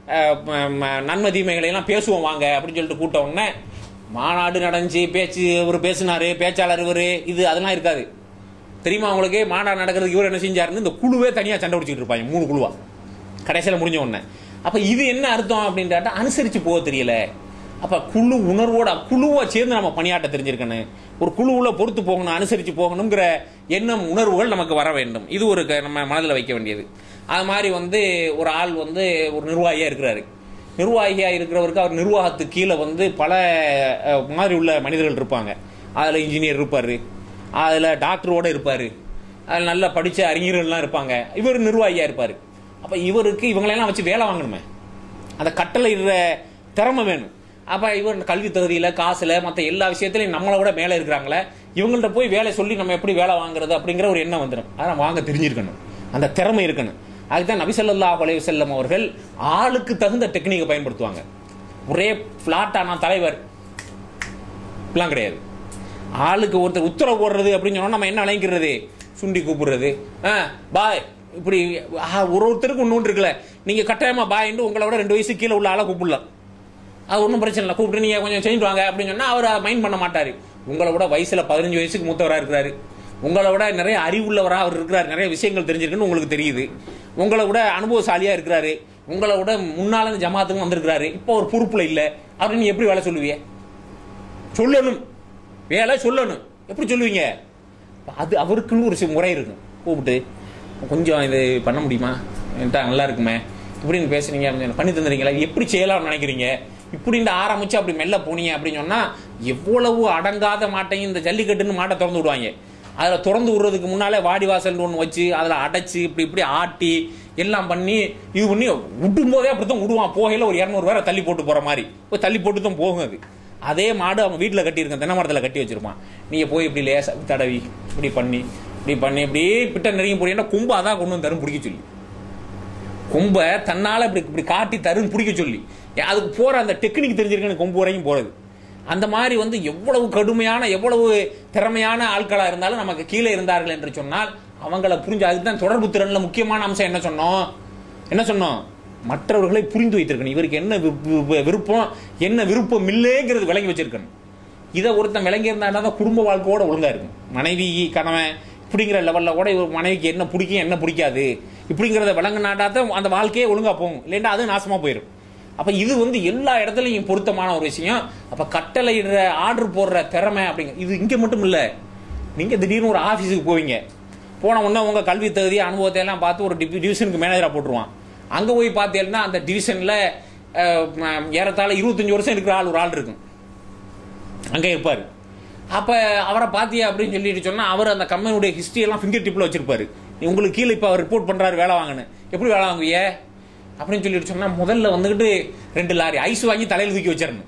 நன்மை தீமைகளை எல்லாம் பேசுவோம் வாங்க அப்படின்னு சொல்லிட்டு கூட்ட உடனே, மாநாடு நடந்துச்சு, பேச்சு இவர் பேசினாரு, பேச்சாளர் இவர், இது அதெல்லாம் இருக்காது. தெரியுமா உங்களுக்கு? மாநாடு நடக்கிறதுக்கு இவர் என்ன செஞ்சாருன்னு இந்த குழுவே தனியா சண்டை பிடிச்சிட்டு இருப்பாங்க, மூணு குழுவா கடைசியில் முடிஞ்ச உடனே. அப்ப இது என்ன அர்த்தம் அப்படின்னு கேட்டா, அனுசரிச்சு போக தெரியல. அப்ப குழு உணர்வோட குழுவை சேர்ந்து நம்ம பணியாற்ற தெரிஞ்சிருக்கணும். ஒரு குழுவுல பொறுத்து போகணும், அனுசரிச்சு போகணுங்கிற எண்ணம், உணர்வுகள் நமக்கு வர வேண்டும். இது ஒரு நம்ம மனதில் வைக்க வேண்டியது. அது மாதிரி வந்து ஒரு ஆள் வந்து ஒரு நிர்வாகியா இருக்கிறாரு. நிர்வாகியா இருக்கிறவருக்கு அவர் நிர்வாகத்துக்கு கீழே வந்து பல மாதிரி உள்ள மனிதர்கள் இருப்பாங்க. அதுல இன்ஜினியர் இருப்பாரு, அதுல டாக்டரோட இருப்பாரு, அதுல நல்லா படிச்ச அறிஞர்கள்லாம் இருப்பாங்க. இவர் நிர்வாகியா இருப்பாரு. அப்ப இவருக்கு இவங்களெல்லாம் வச்சு வேலை வாங்கணுமே, அந்த கட்டளை இடுற திறமை வேணும். அப்ப இவர் கல்வி தகுதியில, காசுல, மற்ற எல்லா விஷயத்திலையும் நம்மளை விட மேலே இருக்கிறாங்களே, இவங்கள்ட்ட போய் வேலை சொல்லி நம்ம எப்படி வேலை வாங்குறது அப்படிங்கிற ஒரு எண்ணம் வந்துடும். அதான் வாங்க தெரிஞ்சிருக்கணும், அந்த திறமை இருக்கணும். அதுதான் நபி ஸல்லல்லாஹு அலைஹி வஸல்லம் அவர்கள் ஆளுக்கு தகுந்த டெக்னிக்கை பயன்படுத்துவாங்க. ஒரே பிளாட்டான தலைவர் பிளான் கிடையாது. ஆளுக்கு ஒருத்தர் உத்தரவு போடுறது அப்படின்னு சொன்னா நம்ம என்ன விளங்கிக்கிறது, சுண்டி கூப்பிடுறது, பாய், இப்படி ஒரு ஒருத்தருக்கு ஒன்று இருக்குல்ல. நீங்க கட்டாயமா பாய்ன்னு உங்களை விட ரெண்டு வயசு கீழே உள்ள ஆளை கூப்பிடலாம், அது ஒன்றும் பிரச்சனை இல்லை. கூப்பிட்டு நீங்க கொஞ்சம் செஞ்சுட்டு வாங்க அப்படின்னு சொன்னா அவர் மைண்ட் பண்ண மாட்டாரு. உங்களை விட வயசுல பதினஞ்சு வயசுக்கு மூத்தவராக இருக்கிறாரு, உங்களை விட நிறைய அறிவுள்ளவராக அவர் இருக்கிறார், நிறைய விஷயங்கள் தெரிஞ்சிருக்குன்னு உங்களுக்கு தெரியுது, உங்களை விட அனுபவசாலியா இருக்கிறாரு, உங்களை விட முன்னால ஜமாத்துக்கும் வந்திருக்கிறாரு, இப்போ ஒரு பொறுப்புல இல்லை அப்படின்னு நீ எப்படி வேலை சொல்லுவீங்க? சொல்லணும், வேலை சொல்லணும். எப்படி சொல்லுவீங்க? அது அவருக்குன்னு ஒரு முறை இருக்கும். கூப்பிட்டு கொஞ்சம் இது பண்ண முடியுமா, நல்லா இருக்குமே இப்படின்னு பேசுறீங்க, பண்ணி தந்துறீங்களா, எப்படி செய்யலாம்னு நினைக்கிறீங்க, இப்படின்னு ஆரம்பிச்சு அப்படி மெல்ல போனீங்க அப்படின்னு சொன்னா, எவ்வளவு அடங்காத மாட்டையும் இந்த ஜல்லிக்கட்டுன்னு மாட்டை திறந்து விடுவாங்க. அதுல திறந்து விடுறதுக்கு முன்னாலே வாடி வாசல் ஒன்று வச்சு அதுல அடைச்சு இப்படி இப்படி ஆட்டி எல்லாம் பண்ணி இது பண்ணி விட்டும் போதே அப்படித்தான் விடுவான். போகையில ஒரு இரநூறு பேரை தள்ளி போட்டு போற மாதிரி போய் தள்ளி போட்டு தான் போகும். அது அதே மாடு அவன் வீட்டில் கட்டியிருக்கேன், தென்னை மரத்தில் கட்டி வச்சிருப்பான். நீங்க போய் இப்படி லேசா தடவி இப்படி பண்ணி இப்படி பண்ணி இப்படி பிட்ட நெருங்கி போறீங்கன்னா கொம்பு அதான் கொண்டு வந்து தரும் பிடிக்க சொல்லி, கொம்பை தன்னால இப்படி இப்படி காட்டி தரும் பிடிக்க சொல்லி, அதுக்கு போற அந்த டெக்னிக் தெரிஞ்சிருக்குன்னு கொம்பு வரைக்கும் போறது. அந்த மாதிரி வந்து எவ்வளவு கடுமையான எவ்வளவு திறமையான ஆட்களா இருந்தாலும் நமக்கு கீழே இருந்தார்கள் என்று சொன்னால் அவங்கள புரிஞ்சு, அதுதான் தொடர்பு திறன்ல முக்கியமான அம்சம். என்ன சொன்னோம் என்ன சொன்னோம் மற்றவர்களை புரிந்து வைத்திருக்கணும். இவருக்கு என்ன விருப்பம் என்ன விருப்பம் இல்லைங்கிறது விளங்கி வச்சிருக்கணும். இதை ஒருத்தன் விளங்கி இருந்தால்தான் குடும்ப வாழ்க்கையோட ஒழுங்கா இருக்கும். மனைவி கணவன் இப்படிங்கிற லெவல்ல கூட இவர் மனைவிக்கு என்ன பிடிக்கும் என்ன பிடிக்காது இப்படிங்கிறத விளங்கினாதான் அந்த வாழ்க்கையே ஒழுங்கா போகும், இல்லைன்னா அது நாசமா போயிடும். அப்ப இது வந்து எல்லா இடத்துலையும் பொருத்தமான ஒரு விஷயம். அப்ப கட்டளையிடுற ஆர்டர் போடுற திறமை அப்படிங்க இது இங்க மட்டும் இல்ல. நீங்க திடீர்னு ஒரு ஆபீஸுக்கு போவீங்க, போன உடனே உங்க கல்வி தகுதி அனுபவத்தை எல்லாம் பார்த்து ஒரு டிவிஷனுக்கு மேனேஜரா போட்டுருவான். அங்க போய் பார்த்தீங்கன்னா அந்த டிவிஷன்ல ஏறத்தாழ இருபத்தஞ்சு வருஷம் இருக்கிற ஆள் ஒரு ஆள் இருக்கும் அங்க இருப்பாரு. அப்ப அவரை பாத்தியா அப்படின்னு சொல்லிட்டு சொன்னா அவர் அந்த கம்பெனியுடைய ஹிஸ்டரி எல்லாம் ஃபிங்கர் டிப்ல வச்சிருப்பாரு. உங்களுக்கு கீழே இப்ப அவர் ரிப்போர்ட் பண்றாரு வேலை வாங்கன்னு, எப்படி வேலை வாங்குவிய அப்படின்னு சொல்லிட்டு சொன்னா முதல்ல வந்துகிட்டு ரெண்டு லாரி ஐஸ் வாங்கி தலையில தூக்கி வச்சிடணும்.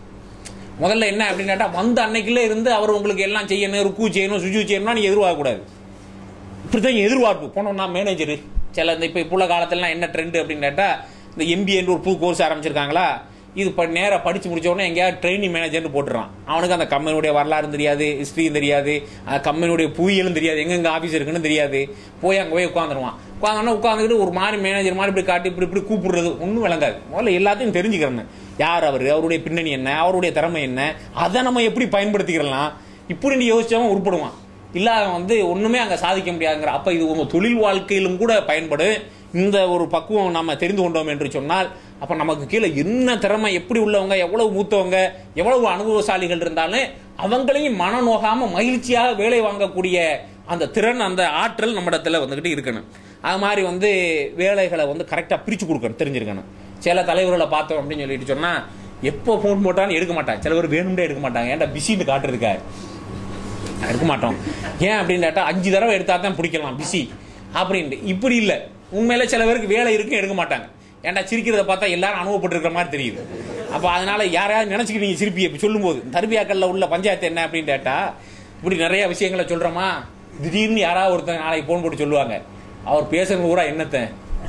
முதல்ல என்ன அப்படின்னா வந்த அன்னைக்குள்ள இருந்து அவர் உங்களுக்கு எல்லாம் செய்யணும், ருக்கு செய்யணும், சுஜு செய்யணும்னா நீங்க எதிர்பார்க்க கூடாது. இப்படிதான் எதிர்பார்ப்பு போனோம்னா மேனேஜர் சில இந்த இப்ப இப்போ காலத்துல என்ன ட்ரெண்ட் அப்படின்னு கேட்டா இந்த எம்பிஏன்னு ஒரு புது கோர்ஸ் ஆரம்பிச்சிருக்காங்களா, இது நேராக படிச்சு முடிச்ச உடனே எங்கேயாவது ட்ரைனிங் மேனேஜர்னு போட்டுறான். அவனுக்கு அந்த கம்பெனியுடைய வரலாறு தெரியாது, ஹிஸ்டரியும் தெரியாது, கம்பெனியுடைய புவியியலும் தெரியாது, எங்கெங்க ஆஃபீஸ் இருக்குன்னு தெரியாது. போய் அங்கே போய் உட்காந்துருவான். உட்காந்தோன்னா உட்காந்துக்கிட்டு ஒரு மாதிரி மேனேஜர் மாதிரி இப்படி காட்டி இப்படி இப்படி கூப்பிடுறது ஒன்றும் விளங்காது. முதல்ல எல்லாத்தையும் தெரிஞ்சுக்கிறேன், யார் அவர், அவருடைய பின்னணி என்ன, அவருடைய திறமை என்ன, அதை நம்ம எப்படி பயன்படுத்திக்கிறலாம், இப்படி யோசிச்சவன் உருப்படுவான். இல்லாத வந்து ஒண்ணுமே அங்க சாதிக்க முடியாதுங்கிற. அப்ப இது உங்க தொழில் வாழ்க்கையிலும் கூட பயன்படும். இந்த ஒரு பக்குவம் நம்ம தெரிந்து கொண்டோம் என்று சொன்னால் அப்ப நமக்கு கீழே என்ன திறமை எப்படி உள்ளவங்க, எவ்வளவு மூத்தவங்க, எவ்வளவு அனுபவசாலிகள் இருந்தாலும் அவங்களையும் மன நோகாம மகிழ்ச்சியாக வேலை வாங்கக்கூடிய அந்த திறன் அந்த ஆற்றல் நம்ம இடத்துல வந்துகிட்டு இருக்கணும். அது மாதிரி வந்து வேலைகளை வந்து கரெக்டா பிரிச்சு கொடுக்கணும், தெரிஞ்சிருக்கணும். சில தலைவர்களை பார்த்தோம் அப்படின்னு சொல்லிட்டு சொன்னா எப்போ போன் போட்டாலும் எடுக்க மாட்டாங்க. சில பேர் வேணும்னே எடுக்க மாட்டாங்க, ஏன்டா பிஸின்னு காட்டுறதுக்காக எடுக்க மாட்டோம். ஏன் அப்படின்னு கேட்டா அஞ்சு தடவை எடுத்தா தான் பிடிக்கலாம் பிஸி அப்படின்ட்டு. இப்படி இல்லை, உண்மையில சில பேருக்கு வேலை இருக்கு எடுக்க மாட்டாங்க. ஏன்டா சிரிக்கிறத பார்த்தா எல்லாரும் அனுபவப்பட்டு இருக்கிற மாதிரி தெரியுது. அப்ப அதனால யாரையாவது நினைச்சுக்கிட்டு நீங்க சிரிப்பி சொல்லும் போது தர்பியாக்கல்ல உள்ள பஞ்சாயத்து என்ன அப்படின்னு கேட்டா இப்படி நிறைய விஷயங்களை சொல்றோமா, திடீர்னு யாராவது ஒருத்தர் நாளைக்கு போன் போட்டு சொல்லுவாங்க அவர் பேசுறது கூட என்னத்த.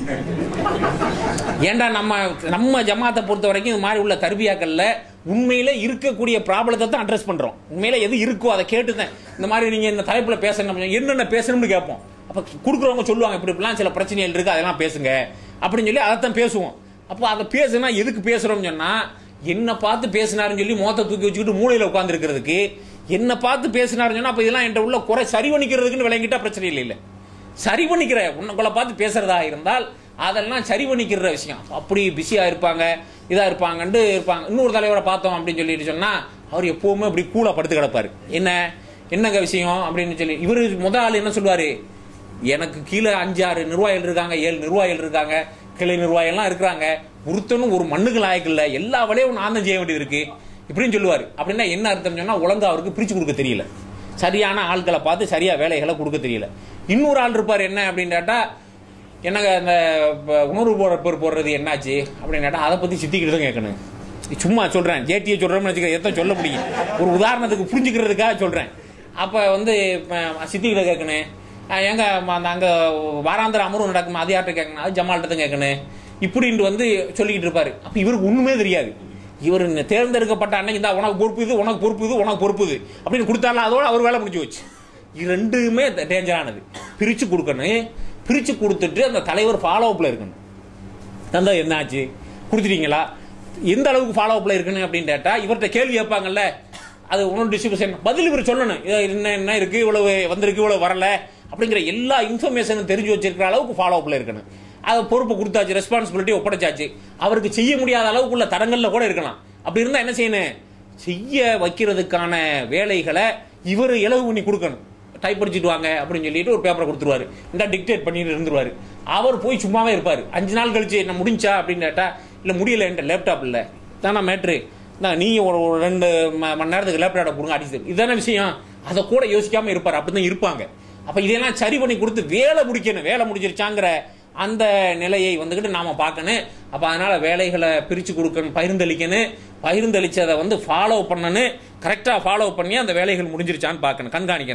ஏன்டா நம்ம நம்ம ஜமாத்தை பொறுத்த வரைக்கும் இது மாதிரி உள்ள தர்பியாக்கல்ல உண்மையில இருக்கக்கூடிய ப்ராப்ளத்தை தான் அட்ரஸ் பண்றோம். உண்மையில எது இருக்கோ அதை கேட்டுதான் இந்த மாதிரி நீங்க இந்த தலைப்புல பேசணும், என்னென்ன பேசணும்னு கேட்போம். அப்ப குடுக்குறவங்க சொல்லுவாங்க இப்படி இப்படிலாம் சில பிரச்சனைகள் இருக்கு அதெல்லாம் பேசுங்க அப்படின்னு சொல்லி அதைத்தான் பேசுவோம். அப்போ அதை பேசுனா எதுக்கு பேசுறோம்னு சொன்னா என்ன பார்த்து பேசினாருன்னு சொல்லி மோத்த தூக்கி வச்சுக்கிட்டு மூளையில உட்கார்ந்து இருக்கிறதுக்கு, என்ன பார்த்து பேசினாருன்னு சொன்னா அப்ப இதெல்லாம் என்ற உள்ள குறை சரி பண்ணிக்கிறதுக்குன்னு விளங்கிட்டா பிரச்சனை இல்லை. இல்ல சரி பண்ணிக்கிற உன்னை பார்த்து பேசுறதா இருந்தால் அதெல்லாம் சரி பண்ணிக்கிற விஷயம். அப்படி பிஸியா இருப்பாங்க, இதா இருப்பாங்கன்னு இருப்பாங்க. இன்னொரு தலைவரை பார்த்தோம் அப்படின்னு சொல்லிட்டு சொன்னா அவர் எப்பவுமே அப்படி கூலா படுத்து கிடப்பாரு. என்ன என்னங்க விஷயம் அப்படின்னு சொல்லி இவரு முத ஆள் என்ன சொல்லுவாரு, எனக்கு கீழே அஞ்சு ஆறு நிர்வாகிகள் இருக்காங்க, ஏழு நிர்வாகிகள் இருக்காங்க, கிளை நிர்வாகிகள்லாம் இருக்கிறாங்க, ஒருத்தனும் ஒரு மண்ணுக்கு லாயக்கு இல்லை, எல்லா வேலையும் நான் தான் செய்ய வேண்டியது இருக்கு இப்படின்னு சொல்லுவாரு. அப்படின்னா என்ன அர்த்தம் சொன்னா ஒழுங்கா அவருக்கு பிரிச்சு கொடுக்க தெரியல, சரியான ஆட்களை பார்த்து சரியா வேலைகளை கொடுக்க தெரியல. இன்னொரு ஆள் இருப்பாரு என்ன அப்படின்னு கேட்டா என்னங்க அந்த உணர்வு போற போடுறது என்னாச்சு அப்படின்னு கேட்டா அதை பத்தி சித்திக்கிட்டு தான் கேட்கணும். சும்மா சொல்றேன், ஜேடியை சொல்றோம்னு வச்சுக்க எத்தனை சொல்ல முடியும், ஒரு உதாரணத்துக்கு புரிஞ்சுக்கிறதுக்காக சொல்றேன். அப்ப வந்து சித்திக்கிட்ட கேட்கணும், எங்க அங்க வாராந்திர அமர்வு நடக்கும் அது யார்கிட்ட கேட்கணும், அது ஜமால்கிட்ட கேட்கணும் இப்படின்ட்டு வந்து சொல்லிக்கிட்டு இருப்பாரு. அப்ப இவருக்கு ஒண்ணுமே தெரியாது. இவர் தேர்ந்தெடுக்கப்பட்ட அன்னைக்கு தான் உனக்கு பொறுப்பு இது, உனக்கு பொறுப்பு இது, உனக்கு பொறுப்பு இது அப்படின்னு கொடுத்தாலும் அதோட அவர் வேலை முடிஞ்சு வச்சு. இது ரெண்டுமே டேஞ்சரானது. பிரிச்சு கொடுக்கணும், பிரிச்சு கொடுத்துட்டு அந்த தலைவர் ஃபாலோ அப்ல இருக்கணும். தந்தா என்ன ஆச்சு கொடுத்துட்டீங்களா, எந்த அளவுக்கு ஃபாலோ அப்ல இருக்கணும் அப்படின்னு கேட்டா இவர்கிட்ட கேள்வி கேட்பாங்கல்ல, அது உணவு டிஸ்ட்ரிபியூஷன் பதில் இவர் சொல்லணும். என்ன என்ன இருக்கு, இவ்வளவு வந்திருக்கு, இவ்வளவு வரல அப்படிங்கிற எல்லா இன்ஃபர்மேஷனும் தெரிஞ்சு வச்சிருக்கிற அளவுக்கு ஃபாலோ அப்ல இருக்கணும். அது பொறுப்பு கொடுத்தாச்சு, ரெஸ்பான்சிபிலிட்டி ஒப்படைச்சாச்சு, அவருக்கு செய்ய முடியாத அளவுக்கு உள்ள தடங்கள்ல கூட இருக்கலாம். அப்படி இருந்தா என்ன செய்யணும், செய்ய வைக்கிறதுக்கான வேலைகளை இவர் இலவு பண்ணி கொடுக்கணும். டைப் படிச்சுட்டு வாங்க அப்படின்னு சொல்லிட்டு ஒரு பேப்பரை கொடுத்துருவாரு, இந்த டிக்டேட் பண்ணிட்டு இருந்துருவாரு. அவர் போய் சும்மாவே இருப்பாரு. அஞ்சு நாள் கழிச்சு என்ன முடிஞ்சா அப்படின்னு கேட்டா இல்ல முடியல, என்கிட்ட லேப்டாப் இல்ல தானா மேட்ரு, நீ ஒரு ரெண்டு மணி நேரத்துக்கு லேப்டாப் கொடுங்க அடிச்சு, இதுதான விஷயம். அதை கூட யோசிக்காம இருப்பாரு. அப்படிதான் இருப்பாங்க. அப்ப இதெல்லாம் சரி பண்ணி கொடுத்து வேலை முடிக்கணும், வேலை முடிஞ்சிருச்சாங்கிற அந்த நிலையை வந்துகிட்டு நாம பார்க்கணும். அப்ப அதனால வேலைகளை பிரிச்சு கொடுக்கணும், பகிர்ந்தளிக்கணும், பகிர்ந்தளிச்சதை வந்து ஃபாலோ பண்ணணும், கரெக்டா ஃபாலோ பண்ணி அந்த வேலைகள் முடிஞ்சிருச்சான்னு பார்க்கணும், கண்காணிக்கணும்.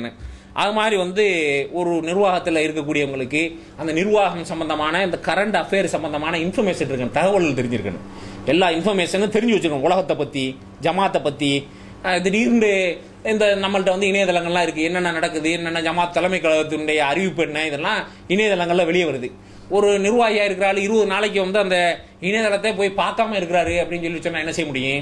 அது மாதிரி வந்து ஒரு நிர்வாகத்தில் இருக்கக்கூடியவங்களுக்கு அந்த நிர்வாகம் சம்பந்தமான இந்த கரண்ட் அஃபேர் சம்பந்தமான இன்ஃபர்மேஷன் இருக்கணும், தகவல்கள் தெரிஞ்சிருக்கணும். எல்லா இன்ஃபர்மேஷனும் தெரிஞ்சு வச்சுக்கணும். உலகத்தை பற்றி, ஜமாத்தை பற்றி, திடீர்னு இந்த நம்மள்ட்ட வந்து இணையதளங்கள்லாம் இருக்குது, என்னென்ன நடக்குது, என்னென்ன ஜமாத் தலைமை கழகத்தினுடைய அறிவிப்பு என்ன, இதெல்லாம் இணையதளங்களில் வெளியே வருது. ஒரு நிர்வாகியாக இருக்கிறாள் இருபது நாளைக்கு வந்து அந்த இணையதளத்தை போய் பார்க்காம இருக்கிறாரு அப்படின்னு சொல்லி சொன்னால் என்ன செய்ய முடியும்?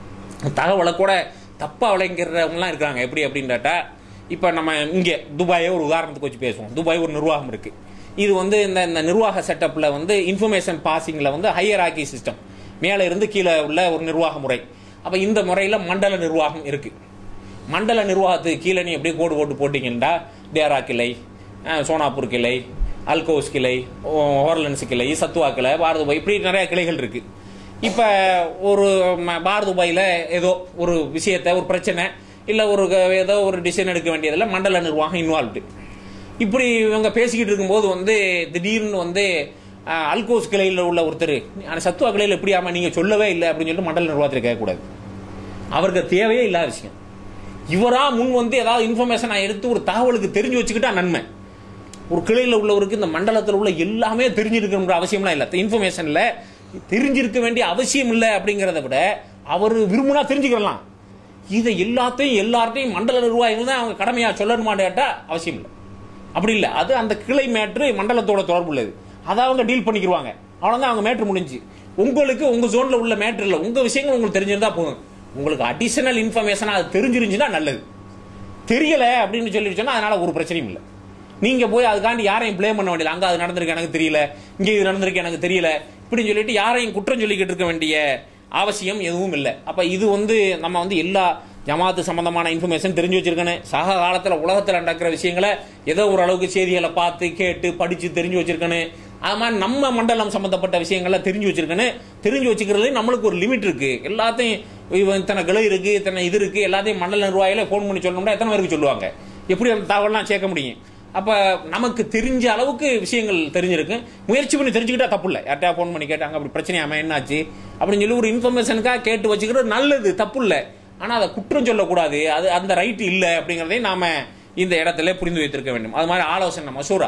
தகவலை கூட தப்பாக விளங்கிறவங்களாம் இருக்கிறாங்க. எப்படி அப்படின்றாட்டா, இப்போ நம்ம இங்கே துபாயை ஒரு உதாரணத்துக்கு வச்சு பேசுவோம். துபாய் ஒரு நிர்வாகம் இருக்குது. இது வந்து இந்த இந்த நிர்வாக செட்டப்பில் வந்து இன்ஃபர்மேஷன் பாசிங்கில் வந்து ஹையராக்கி சிஸ்டம், மேலே இருந்து கீழே உள்ள ஒரு நிர்வாக முறை. அப்போ இந்த முறையில் மண்டல நிர்வாகம் இருக்குது. மண்டல நிர்வாகத்துக்கு கீழே நீ எப்படியே கோடு போட்டு போட்டிங்கன்னா டேரா கிளை, சோனாப்பூர் கிளை, அல்கோஸ் கிளை, ஹோர்லன்ஸ் கிளை, சத்துவா கிளை, பாரதுபாய், இப்படி நிறைய கிளைகள் இருக்குது. இப்போ ஒரு பாரதுபாயில் ஏதோ ஒரு விஷயத்தை, ஒரு பிரச்சனை இல்லை ஒரு ஏதோ ஒரு டிசிஷன் எடுக்க வேண்டியதில் மண்டல நிர்வாகம் இன்வால்வ்டு. இப்படி இவங்க பேசிக்கிட்டு இருக்கும்போது வந்து திடீர்னு வந்து அல்கோஸ் கிளையில் உள்ள ஒருத்தர் சத்துவா கிளையில் எப்படி ஆமாம் நீங்கள் சொல்லவே இல்லை அப்படின்னு சொல்லிட்டு மண்டல நிர்வாகத்தில் கேட்கக்கூடாது. அவருக்கு தேவையே இல்லாத விஷயம். இவராக முன் வந்து ஏதாவது இன்ஃபர்மேஷனை எடுத்து ஒரு தகவலுக்கு தெரிஞ்சு வச்சுக்கிட்டா நன்மை. ஒரு கிளையில் உள்ளவருக்கு இந்த மண்டலத்தில் உள்ள எல்லாமே தெரிஞ்சிருக்கணுங்கிற அவசியம்லாம் இல்லை. இன்ஃபர்மேஷனில் தெரிஞ்சிருக்க வேண்டிய அவசியம் இல்லை. அப்படிங்கிறத விட அவர் விரும்பினா தெரிஞ்சுக்கலாம். இதை எல்லாத்தையும் எல்லார்ட்டையும் மண்டல நிர்வாகிகள் தான் அவங்க கடமையாக சொல்லணுமான்னு கேட்டால் அவசியம் இல்லை. அப்படி இல்லை, அது அந்த கிளை மேட்ரு மண்டலத்தோட தொடர்பு உள்ளது. அதை அவங்க டீல் பண்ணிக்கிடுவாங்க. அவ்வளோதான், அவங்க மேட்ரு முடிஞ்சு. உங்களுக்கு உங்கள் ஜோனில் உள்ள மேட்ரு இல்லை, உங்கள் விஷயங்கள் உங்களுக்கு தெரிஞ்சிருந்தா போதும். உங்களுக்கு அடிஷனல் இன்ஃபர்மேஷனாக அது தெரிஞ்சிருந்துச்சுன்னா நல்லது. தெரியலை அப்படின்னு சொல்லி சொன்னால் அதனால் ஒரு பிரச்சனையும் இல்லை. நீங்கள் போய் அதுக்காண்டி யாரையும் பிளேம் பண்ண வேண்டியது. அங்கே அது நடந்திருக்கு எனக்கு தெரியல, இங்கே இது நடந்திருக்கு எனக்கு தெரியல இப்படின்னு சொல்லிட்டு யாரையும் குற்றம் சொல்லிக்கிட்டு இருக்க வேண்டிய அவசியம் எதுவும் இல்லை. அப்போ இது வந்து நம்ம வந்து எல்லா ஜமாத்து சம்பந்தமான இன்ஃபர்மேஷன் தெரிஞ்சு வச்சிருக்கணும். சக காலத்தில் உலகத்தில் நடக்கிற விஷயங்களை ஏதோ ஒரு அளவுக்கு செய்திகளை பார்த்து கேட்டு படித்து தெரிஞ்சு வச்சிருக்கணும். அது மாதிரி நம்ம மண்டலம் சம்பந்தப்பட்ட விஷயங்களை தெரிஞ்சு வச்சிருக்கணும். தெரிஞ்சு வச்சுக்கிறது நம்மளுக்கு ஒரு லிமிட் இருக்கு. எல்லாத்தையும் இத்தனை கிளை இருக்கு, இத்தனை இது இருக்கு, எல்லாத்தையும் மண்டல நிர்வாகிகளை ஃபோன் பண்ணி சொல்லணும்னா எத்தனை பேருக்கு சொல்லுவாங்க? எப்படி அந்த தகவல்லாம் சேர்க்க முடியும்? அப்போ நமக்கு தெரிஞ்ச அளவுக்கு விஷயங்கள் தெரிஞ்சிருக்கு. முயற்சி பண்ணி தெரிஞ்சுக்கிட்டா தப்பு இல்லை. யார்ட்டா ஃபோன் பண்ணி கேட்டாங்க அப்படி பிரச்சனையாம என்னாச்சு அப்படின்னு சொல்லி ஒரு இன்ஃபர்மேஷனுக்காக கேட்டு வச்சுக்கிறது நல்லது, தப்பு இல்லை. ஆனால் அதை குற்றம் சொல்லக்கூடாது. அது அந்த ரைட்டு இல்லை அப்படிங்கிறதையும் நாம் இந்த இடத்துல புரிந்து வைத்திருக்க வேண்டும். அது மாதிரி ஆலோசனை மசூரா,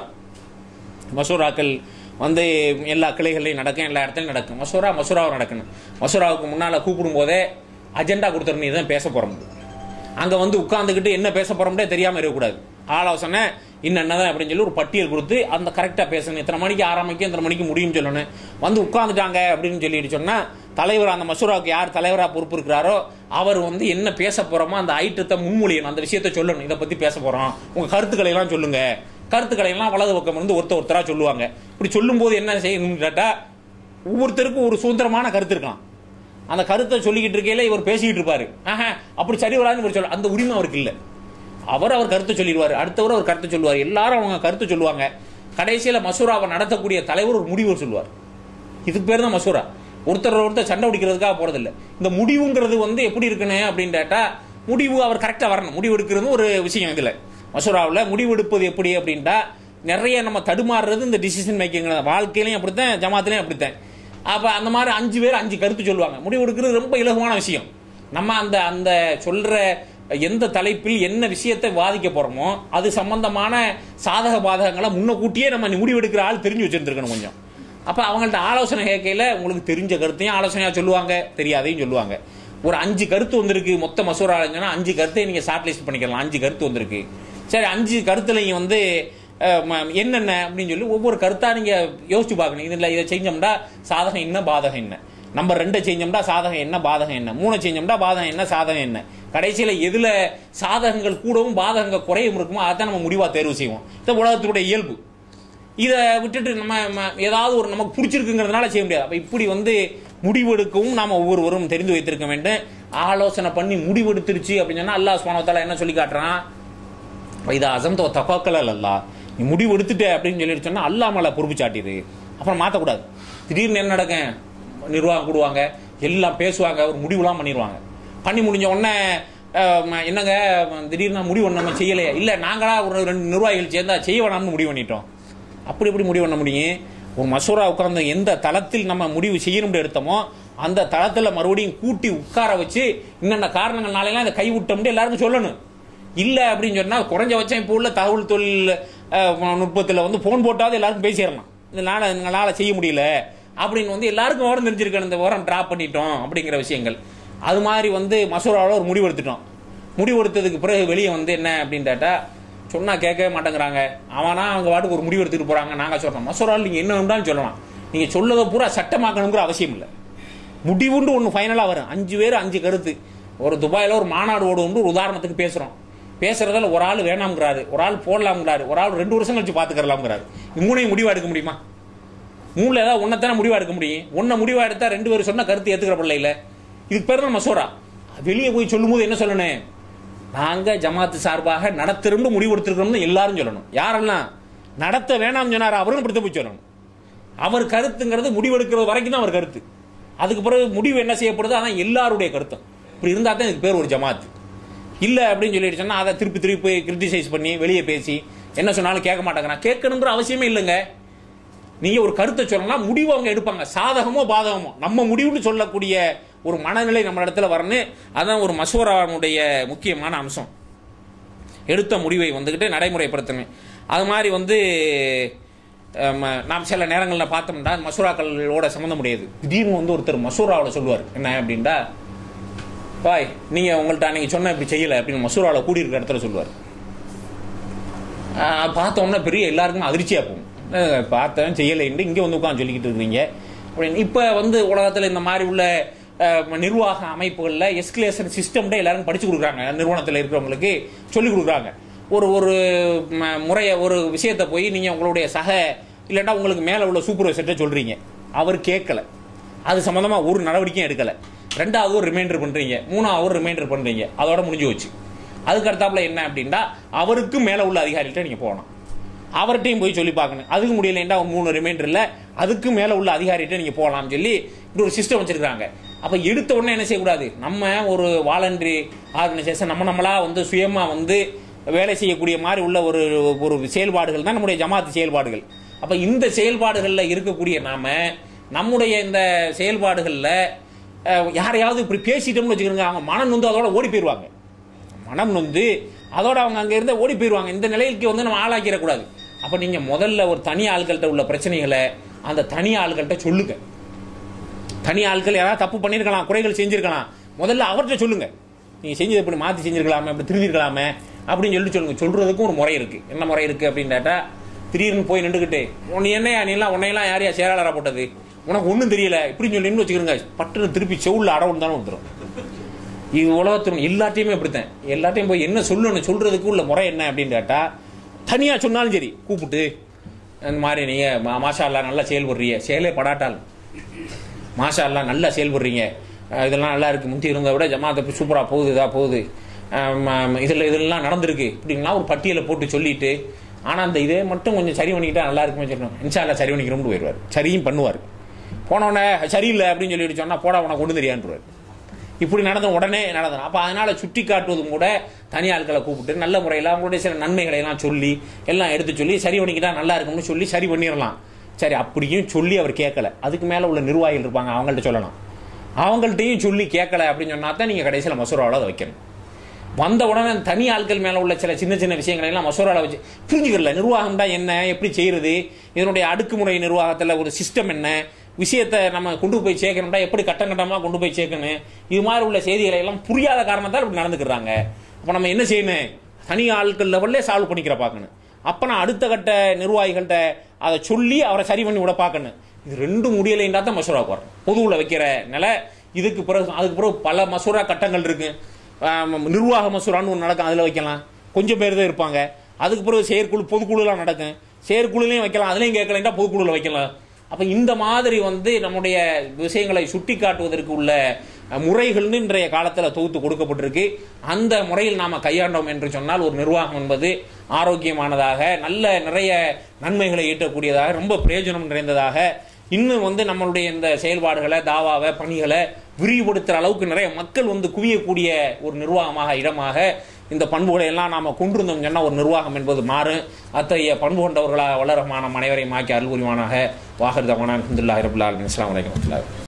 மசூராக்கள் வந்து எல்லா கிளைகள்லையும் நடக்கும், எல்லா இடத்துலையும் நடக்கும். மசூரா மசூராவை நடக்கணும். மசூராவுக்கு முன்னால் கூப்பிடும் போதே அஜெண்டா கொடுத்துருன்னு தான் பேச போகிறோம். அங்கே வந்து உட்காந்துக்கிட்டு என்ன பேச போகிறோம்னே தெரியாமல் இருக்கக்கூடாது. ஆலோசனை இன்னதான் அப்படின்னு சொல்லி ஒரு பட்டியல் கொடுத்து அந்த கரெக்டாக பேசணும். இத்தனை மணிக்கு ஆரம்பிக்கும், இத்தனை மணிக்கு முடியும் சொல்லணும். வந்து உட்காந்துட்டாங்க அப்படின்னு சொல்லிட்டு சொன்னால் தலைவர், அந்த மசூராவுக்கு யார் தலைவராக பொறுப்பு இருக்கிறாரோ அவர் வந்து என்ன பேச போகிறோமோ அந்த ஐட்டத்தை முன்மொழியணும், அந்த விஷயத்தை சொல்லணும். இதை பற்றி பேச போகிறோம், உங்கள் கருத்துக்களை எல்லாம் சொல்லுங்க. கருத்துக்களை எல்லாம் வலது பக்கம் இருந்து ஒருத்தர் ஒருத்தராக சொல்லுவாங்க. இப்படி சொல்லும்போது என்ன செய்யணும்னு கேட்டால் ஒவ்வொருத்தருக்கும் ஒரு சுதந்திரமான கருத்து இருக்கலாம். அந்த கருத்தை சொல்லிக்கிட்டு இருக்கையில இவர் பேசிக்கிட்டு இருப்பாரு, ஆஹா அப்படி சரி வராதுன்னு சொல்ல, அந்த உரிமை அவருக்கு இல்லை. அவர் அவர் கருத்தை சொல்லிடுவார், அடுத்தவர் அவர் கருத்தை சொல்லுவார், எல்லாரும் அவங்க கருத்து சொல்லுவாங்க. கடைசியில் மசூராவை நடத்தக்கூடிய தலைவர் ஒரு முடிவு சொல்லுவார். இதுக்கு பேர் தான் மசூரா. ஒருத்தர் ஒருத்தர் சண்டை பிடிக்கிறதுக்காக போறதில்லை. இந்த முடிவுங்கிறது வந்து எப்படி இருக்குன்னு அப்படின்னு கேட்டா, முடிவு அவர் கரெக்டாக வரணும். முடிவு எடுக்கிறது ஒரு விஷயம். இதில் மசூராவில் முடிவு எடுப்பது எப்படி அப்படின்ட்டா நிறைய நம்ம தடுமாறுறது இந்த டிசிஷன் மேக்கிங். வாழ்க்கையிலையும் அப்படித்தான், ஜமாத்திலையும் அப்படித்தான். அப்போ அந்த மாதிரி அஞ்சு பேர் அஞ்சு கருத்து சொல்லுவாங்க. முடிவு எடுக்கிறது ரொம்ப இலகுவான விஷயம். நம்ம அந்த அந்த சொல்ற எந்த தலைப்பில் என்ன விஷயத்தை வாதிக்க போறோமோ அது சம்பந்தமான சாதக பாதகங்களை முன்னக்கூட்டியே நம்ம முடிவெடுக்கிற ஆள் தெரிஞ்சு வச்சிருந்துருக்கணும் கொஞ்சம். அப்போ அவங்கள்ட்ட ஆலோசனை கேட்கையில் உங்களுக்கு தெரிஞ்ச கருத்தையும் ஆலோசனையாக சொல்லுவாங்க, தெரியாதையும் சொல்லுவாங்க. ஒரு அஞ்சு கருத்து வந்திருக்கு மொத்த மசூரா சொன்னா அஞ்சு கருத்தை நீங்க ஷார்ட் லிஸ்ட் பண்ணிக்கலாம். அஞ்சு கருத்து வந்திருக்கு, சரி அஞ்சு கருத்துலையும் வந்து என்னென்ன அப்படின்னு சொல்லி ஒவ்வொரு கருத்தா நீங்க யோசிச்சு பார்க்கணும். இதுல இதை செஞ்சோம்னா சாதகம் என்ன, பாதகம் என்ன. நம்பர் ரெண்டை செஞ்சோம்னா சாதகம் என்ன, பாதகம் என்ன. மூணை செஞ்சோம்னா பாதகம் என்ன, சாதகம் என்ன. கடைசியில் எதுல சாதகங்கள் கூடவும் பாதகங்கள் குறையும் இருக்குமோ அதான் நம்ம முடிவா தேர்வு செய்வோம். இந்த உலகத்துடைய இயல்பு. இதை விட்டுட்டு நம்ம ஏதாவது ஒரு நமக்கு பிடிச்சிருக்குங்கிறதுனால செய்ய முடியாது. அப்ப இப்படி வந்து முடிவெடுக்கவும் நாம ஒவ்வொருவரும் தெரிந்து வைத்திருக்க வேண்டும். ஆலோசனை பண்ணி முடிவெடுத்துருச்சு அப்படின்னு சொன்னா அல்லாஹ் சுப்ஹானஹு வ தஆலா என்ன சொல்லி காட்டுறான், இதா அஸம்த தவக்கல் அலல்லாஹ். நீ முடிவு எடுத்துட்ட அப்படின்னு சொல்லிட்டு சொன்னா அல்லாஹ் மேல பொறுப்பு சாட்டிடு. அப்புறம் மாற்றக்கூடாது. திடீர்னு என்ன நடக்கும், நிர்வாகம் கூடுவாங்க, எல்லாம் பேசுவாங்க, ஒரு முடிவுலாம் பண்ணிடுவாங்க. பண்ணி முடிஞ்ச உடனே என்னங்க திடீர்னு முடிவு நம்ம செய்யலையா, இல்லை நாங்களா ஒரு ரெண்டு நிர்வாகிகள் சேர்ந்தா செய்ய வேணாம்னு முடிவு பண்ணிட்டோம். அப்படி எப்படி முடிவு பண்ண முடியும்? ஒரு மசூரா உட்கார்ந்து எந்த தளத்தில் நம்ம முடிவு செய்யணும்னு எடுத்தோமோ அந்த தளத்தில் மறுபடியும் கூட்டி உட்கார வச்சு இன்னென்ன காரணங்கள்னாலாம் இதை கைவிட்டோம்னு எல்லாருக்கும் சொல்லணும். இல்லை அப்படின்னு சொன்னால் குறைஞ்சபட்சம் இப்போ உள்ள தகவல் தொழில் நுட்பத்தில் வந்து ஃபோன் போட்டாவது எல்லாருக்கும் பேசிடலாம். இதனால் எங்களால் செய்ய முடியல அப்படின்னு வந்து எல்லாருக்கும் விவரம் தெரிஞ்சிருக்கணும், இந்த விவரம் ட்ராப் பண்ணிட்டோம் அப்படிங்கிற விஷயங்கள். அது மாதிரி வந்து மசோராவில் ஒரு முடிவு எடுத்துட்டோம். முடிவு எடுத்ததுக்கு பிறகு வெளியே வந்து என்ன அப்படின்னு கேட்டா சொன்னால் கேட்கவே மாட்டேங்கிறாங்க. அவனா அவங்க வாட்டுக்கு ஒரு முடிவு எடுத்துகிட்டு போகிறாங்க. நாங்கள் சொல்கிறோம் மசோராவில் நீங்கள் என்ன வேண்டாலும் சொல்லலாம், நீங்கள் சொல்லதை பூரா சட்டமாக்கணுங்கிற அவசியம் இல்லை. முடிவுண்டு ஒன்று ஃபைனலாக வரும். அஞ்சு பேர் அஞ்சு கருத்து. ஒரு துபாயில் ஒரு மாநாடு ஓடுவோம்னு ஒரு உதாரணத்துக்கு பேசுகிறோம். பேசுறதால ஒரு ஆள் வேணாம்ங்கிறாரு, ஒரு ஆள் போடலாம்ங்கிறாரு, ஒரு ஆள் ரெண்டு வருஷம் கழிச்சு பார்த்துக்கலாம்ங்கிறாரு. மூணையும் முடிவாக எடுக்க முடியுமா? மூணுல ஏதாவது ஒன்னத்தானே முடிவாக எடுக்க முடியும். ஒன்றை முடிவாக எடுத்தா ரெண்டு பேரும் சொன்ன கருத்து ஏற்றுக்கிற பிள்ளைல இதுக்கு பேர் தான் மசோரா. வெளியே போய் சொல்லும் போது என்ன சொல்லணும், நாங்கள் ஜமாத்து சார்பாக நடத்திருந்து முடிவு எடுத்துருக்கோம்னு எல்லாரும் சொல்லணும். யாரெல்லாம் நடத்த வேணாம்னு சொன்னார் அவரும் படுத்த போய் சொல்லணும். அவர் கருத்துங்கிறது முடிவெடுக்கிறது வரைக்கும் தான் அவர் கருத்து. அதுக்கு பிறகு முடிவு என்ன செய்யப்படுது அதான் எல்லாருடைய கருத்தும். இப்படி இருந்தால் தான் இதுக்கு பேர் ஒரு ஜமாத்து. இல்லை அப்படின்னு சொல்லிட்டு சொன்னால் அதை திருப்பி திருப்பி கிரிட்டிசைஸ் பண்ணி வெளியே பேசி என்ன சொன்னாலும் கேட்க மாட்டாங்கன்னா கேட்கணுங்கிற அவசியமே இல்லைங்க. நீங்கள் ஒரு கருத்தை சொல்லலாம், முடிவு அவங்க எடுப்பாங்க, சாதகமோ பாதகமோ நம்ம முடிவுன்னு சொல்லக்கூடிய ஒரு மனநிலை நம்ம இடத்துல வரணும். அதான் ஒரு மசோராவுடைய முக்கியமான அம்சம். எடுத்த முடிவை வந்துக்கிட்டு நடைமுறைப்படுத்தணும். அது மாதிரி வந்து நாம் சில நேரங்களில் பார்த்தோம்னா மசோராக்களோட சம்மந்தம் முடியாது. திடீர்னு வந்து ஒருத்தர் மசோராவில் சொல்லுவார் என்ன அப்படின்டா, பாய் நீங்கள் உங்கள்கிட்ட நீங்கள் சொன்ன இப்படி செய்யலை அப்படின்னு மசோராவில் கூடியிருக்க இடத்துல சொல்லுவார். பார்த்தோம்னா பெரிய எல்லாருக்கும் அதிர்ச்சியாக போகும். பார்த்தேன் செய்யலைன்னு இங்கே வந்து உட்காந்து சொல்லிக்கிட்டு இருக்கிறீங்க அப்படின்னு. இப்போ வந்து உலகத்தில் இந்த மாதிரி உள்ள நிர்வாக அமைப்புகளில் எஸ்கலேஷன் சிஸ்டம்டே எல்லாரும் படித்து கொடுக்குறாங்க. நிறுவனத்தில் இருக்கிறவங்களுக்கு சொல்லிக் கொடுக்குறாங்க. ஒரு ஒரு முறையை ஒரு விஷயத்தை போய் நீங்கள் உங்களுடைய சக இல்லைன்னா உங்களுக்கு மேலே உள்ள சூப்பர்வைசர்கிட்ட சொல்கிறீங்க, அவர் கேட்கல, அது சம்மந்தமாக ஒரு நடவடிக்கையும் எடுக்கலை. ரெண்டாவது ஒரு ரிமைண்டர் பண்ணுறீங்க, மூணாவது ரிமைண்டர் பண்ணுறீங்க, அதோட முடிஞ்சு வச்சு. அதுக்கு அடுத்தாப்புல என்ன அப்படின்னா அவருக்கு மேலே உள்ள அதிகாரிகிட்ட நீங்கள் போகணும், அவர்கிட்டையும் போய் சொல்லி பார்க்கணும். அதுக்கு முடியலைன்னா மூணு ரிமைண்டர் இல்லை, அதுக்கு மேலே உள்ள அதிகாரிகிட்ட நீங்கள் போகலாம்னு சொல்லி இப்படி ஒரு சிஸ்டம் வச்சுருக்காங்க. அப்போ எடுத்த உடனே என்ன செய்யக்கூடாது, நம்ம ஒரு வாலண்டரி ஆர்கனைசேஷன் நம்ம நம்மளா வந்து சுயமாக வந்து வேலை செய்யக்கூடிய மாதிரி உள்ள ஒரு ஒரு செயல்பாடுகள் தான் நம்முடைய ஜமாத்து செயல்பாடுகள். அப்போ இந்த செயல்பாடுகளில் இருக்கக்கூடிய நாம நம்முடைய இந்த செயல்பாடுகளில் யாரையாவது இப்படி பேசிட்டோம்னு வச்சுக்கிறோங்க, அவங்க மனம் நொந்து அதோட ஓடி போயிடுவாங்க. மனம் நொந்து அதோட அவங்க அங்கே இருந்தால் ஓடி போயிடுவாங்க. இந்த நிலைக்கு வந்து நம்ம ஆளாக்கிடக்கூடாது. அப்போ நீங்கள் முதல்ல ஒரு தனி ஆள்கள்கிட்ட உள்ள பிரச்சனைகளை அந்த தனி ஆள்கள்கிட்ட சொல்லுங்க. தனி ஆட்கள் யாராவது தப்பு பண்ணியிருக்கலாம், குறைகள் செஞ்சிருக்கலாம், முதல்ல அவர்கிட்ட சொல்லுங்க. நீங்கள் செஞ்சது இப்படி மாற்றி செஞ்சிருக்கலாமே, இப்படி திருந்திருக்கலாமே அப்படின்னு சொல்லிட்டு சொல்லுங்க. சொல்றதுக்கும் ஒரு முறை இருக்கு. என்ன முறை இருக்கு அப்படின்னு கேட்டா, திடீர்னு போய் நின்றுக்கிட்டு உன்னை என்னையா நீலாம் உன்னையெல்லாம் யாரையா செயலாளராக போட்டது, உனக்கு ஒன்றும் தெரியல இப்படின்னு சொல்லி நின்று வச்சுக்கிறோங்க, பட்டு திருப்பி செவுள்ள அடவுன்னு தானே வந்துடும். இது உலகத்தின் எல்லாத்தையுமே அப்படித்தான். எல்லாத்தையும் போய் என்ன சொல்லணும், சொல்றதுக்கு உள்ள முறை என்ன அப்படின்னு கேட்டா, தனியா சொன்னாலும் சரி கூப்பிட்டு இந்த மாதிரி நீங்க மாஷா அல்லா நல்லா செயல்படுறீங்க, செயலே படாட்டாலும் மாஷா அல்லா நல்லா செயல்படுறீங்க, இதெல்லாம் நல்லா இருக்கு, முந்தி இருந்ததை விட ஜமாத்தை சூப்பரா போகுது, இதா போகுது, இதில் இதெல்லாம் நடந்திருக்கு இப்படின்னா ஒரு பட்டியலை போட்டு சொல்லிட்டு, ஆனால் அந்த இதே மட்டும் கொஞ்சம் சரி பண்ணிக்கிட்டா நல்லா இருக்குமே சொல்லணும். இன்ஷா அல்லா சரி பண்ணிக்கிறோம்னு போயிடுவார். சரியும் பண்ணுவார். போனவுடனே சரியில்லை அப்படின்னு சொல்லிட்டு சொன்னால் போட உனக்கு ஒன்று தெரியான்றார். இப்படி நடந்த உடனே நடந்தது. அப்போ அதனால சுட்டி காட்டுவதும் கூட தனி ஆட்களை கூப்பிட்டு நல்ல முறையில் அவங்களுடைய சில நன்மைகளை எல்லாம் சொல்லி எல்லாம் எடுத்து சொல்லி சரி பண்ணிக்கிட்டா நல்லா இருக்கும்னு சொல்லி சரி பண்ணிடலாம். சரி அப்படியும் சொல்லி அவர் கேட்கல, அதுக்கு மேலே உள்ள நிர்வாகிகள் இருப்பாங்க, அவங்கள்ட்ட சொல்லலாம். அவங்கள்ட்டையும் சொல்லி கேட்கல அப்படின்னு சொன்னா தான் நீங்கள் கடைசியில் மசோராவில் அதை வைக்கணும். வந்த உடனே தனி ஆட்கள் மேலே உள்ள சில சின்ன சின்ன விஷயங்களை எல்லாம் மசோராவில் வச்சு புரிஞ்சுக்கல. நிர்வாகம் தான் என்ன, எப்படி செய்யறது, இதனுடைய அடுக்குமுறை நிர்வாகத்தில் ஒரு சிஸ்டம் என்ன, விஷயத்தை நம்ம கொண்டு போய் சேர்க்கணும்டா எப்படி கட்டம் கட்டமாக கொண்டு போய் சேர்க்கணும், இது மாதிரி உள்ள செய்திகளை எல்லாம் புரியாத காரணத்தால் இப்படி நடந்துக்கிறாங்க. அப்போ நம்ம என்ன செய்யணும், தனி ஆட்கள் லெவல்லே சால்வ் பண்ணிக்கிற பார்க்கணும். அப்போ நான் அடுத்த கட்ட நிர்வாகிகள்கிட்ட அதை சொல்லி அவரை சரி பண்ணி விட பார்க்கணும். இது ரெண்டும் முடியலைன்றா தான் மசோராவுக்கு வரும். பொதுவில் வைக்கிற நிலை. இதுக்கு பிறகு அதுக்கு பிறகு பல மசோரா கட்டங்கள் இருக்கு. நிர்வாக மசோரான்னு ஒன்று நடக்கும், அதில் வைக்கலாம், கொஞ்சம் பேர் தான் இருப்பாங்க. அதுக்கு பிறகு செயற்குழு பொதுக்குழுலாம் நடக்கும், செயற்குழுலையும் வைக்கலாம், அதுலேயும் கேட்கலைன்னா பொதுக்குழுவில் வைக்கலாம். அப்போ இந்த மாதிரி வந்து நம்முடைய விஷயங்களை சுட்டி காட்டுவதற்கு உள்ள முறைகள்னு இன்றைய காலத்தில் தொகுத்து கொடுக்கப்பட்டிருக்கு. அந்த முறையில் நாம் கையாண்டோம் என்று சொன்னால் ஒரு நிர்வாகம் என்பது ஆரோக்கியமானதாக, நல்ல நிறைய நன்மைகளை ஈட்டக்கூடியதாக, ரொம்ப பிரயோஜனம் நிறைந்ததாக, இன்னும் வந்து நம்மளுடைய இந்த செயல்பாடுகளை தாவாவை பணிகளை விரிவுபடுத்துகிற அளவுக்கு நிறைய மக்கள் வந்து குவியக்கூடிய ஒரு நிர்வாகமாக இடமாக இந்த பண்புகளை எல்லாம் நாம் கொண்டிருந்தோம் சொன்னால் ஒரு நிர்வாகம் என்பது மாறும். அத்தகைய பண்பு கொண்டவர்களாக வளரமான அனைவரையும் ஆக்கி அருள் புரிவானாக. வாஹிர் தவானா அல்ஹம்துலில்லாஹி ரப்பில் ஆலமீன். அஸ்ஸலாமு அலைக்கும் வரஹ்மத்துல்லாஹி.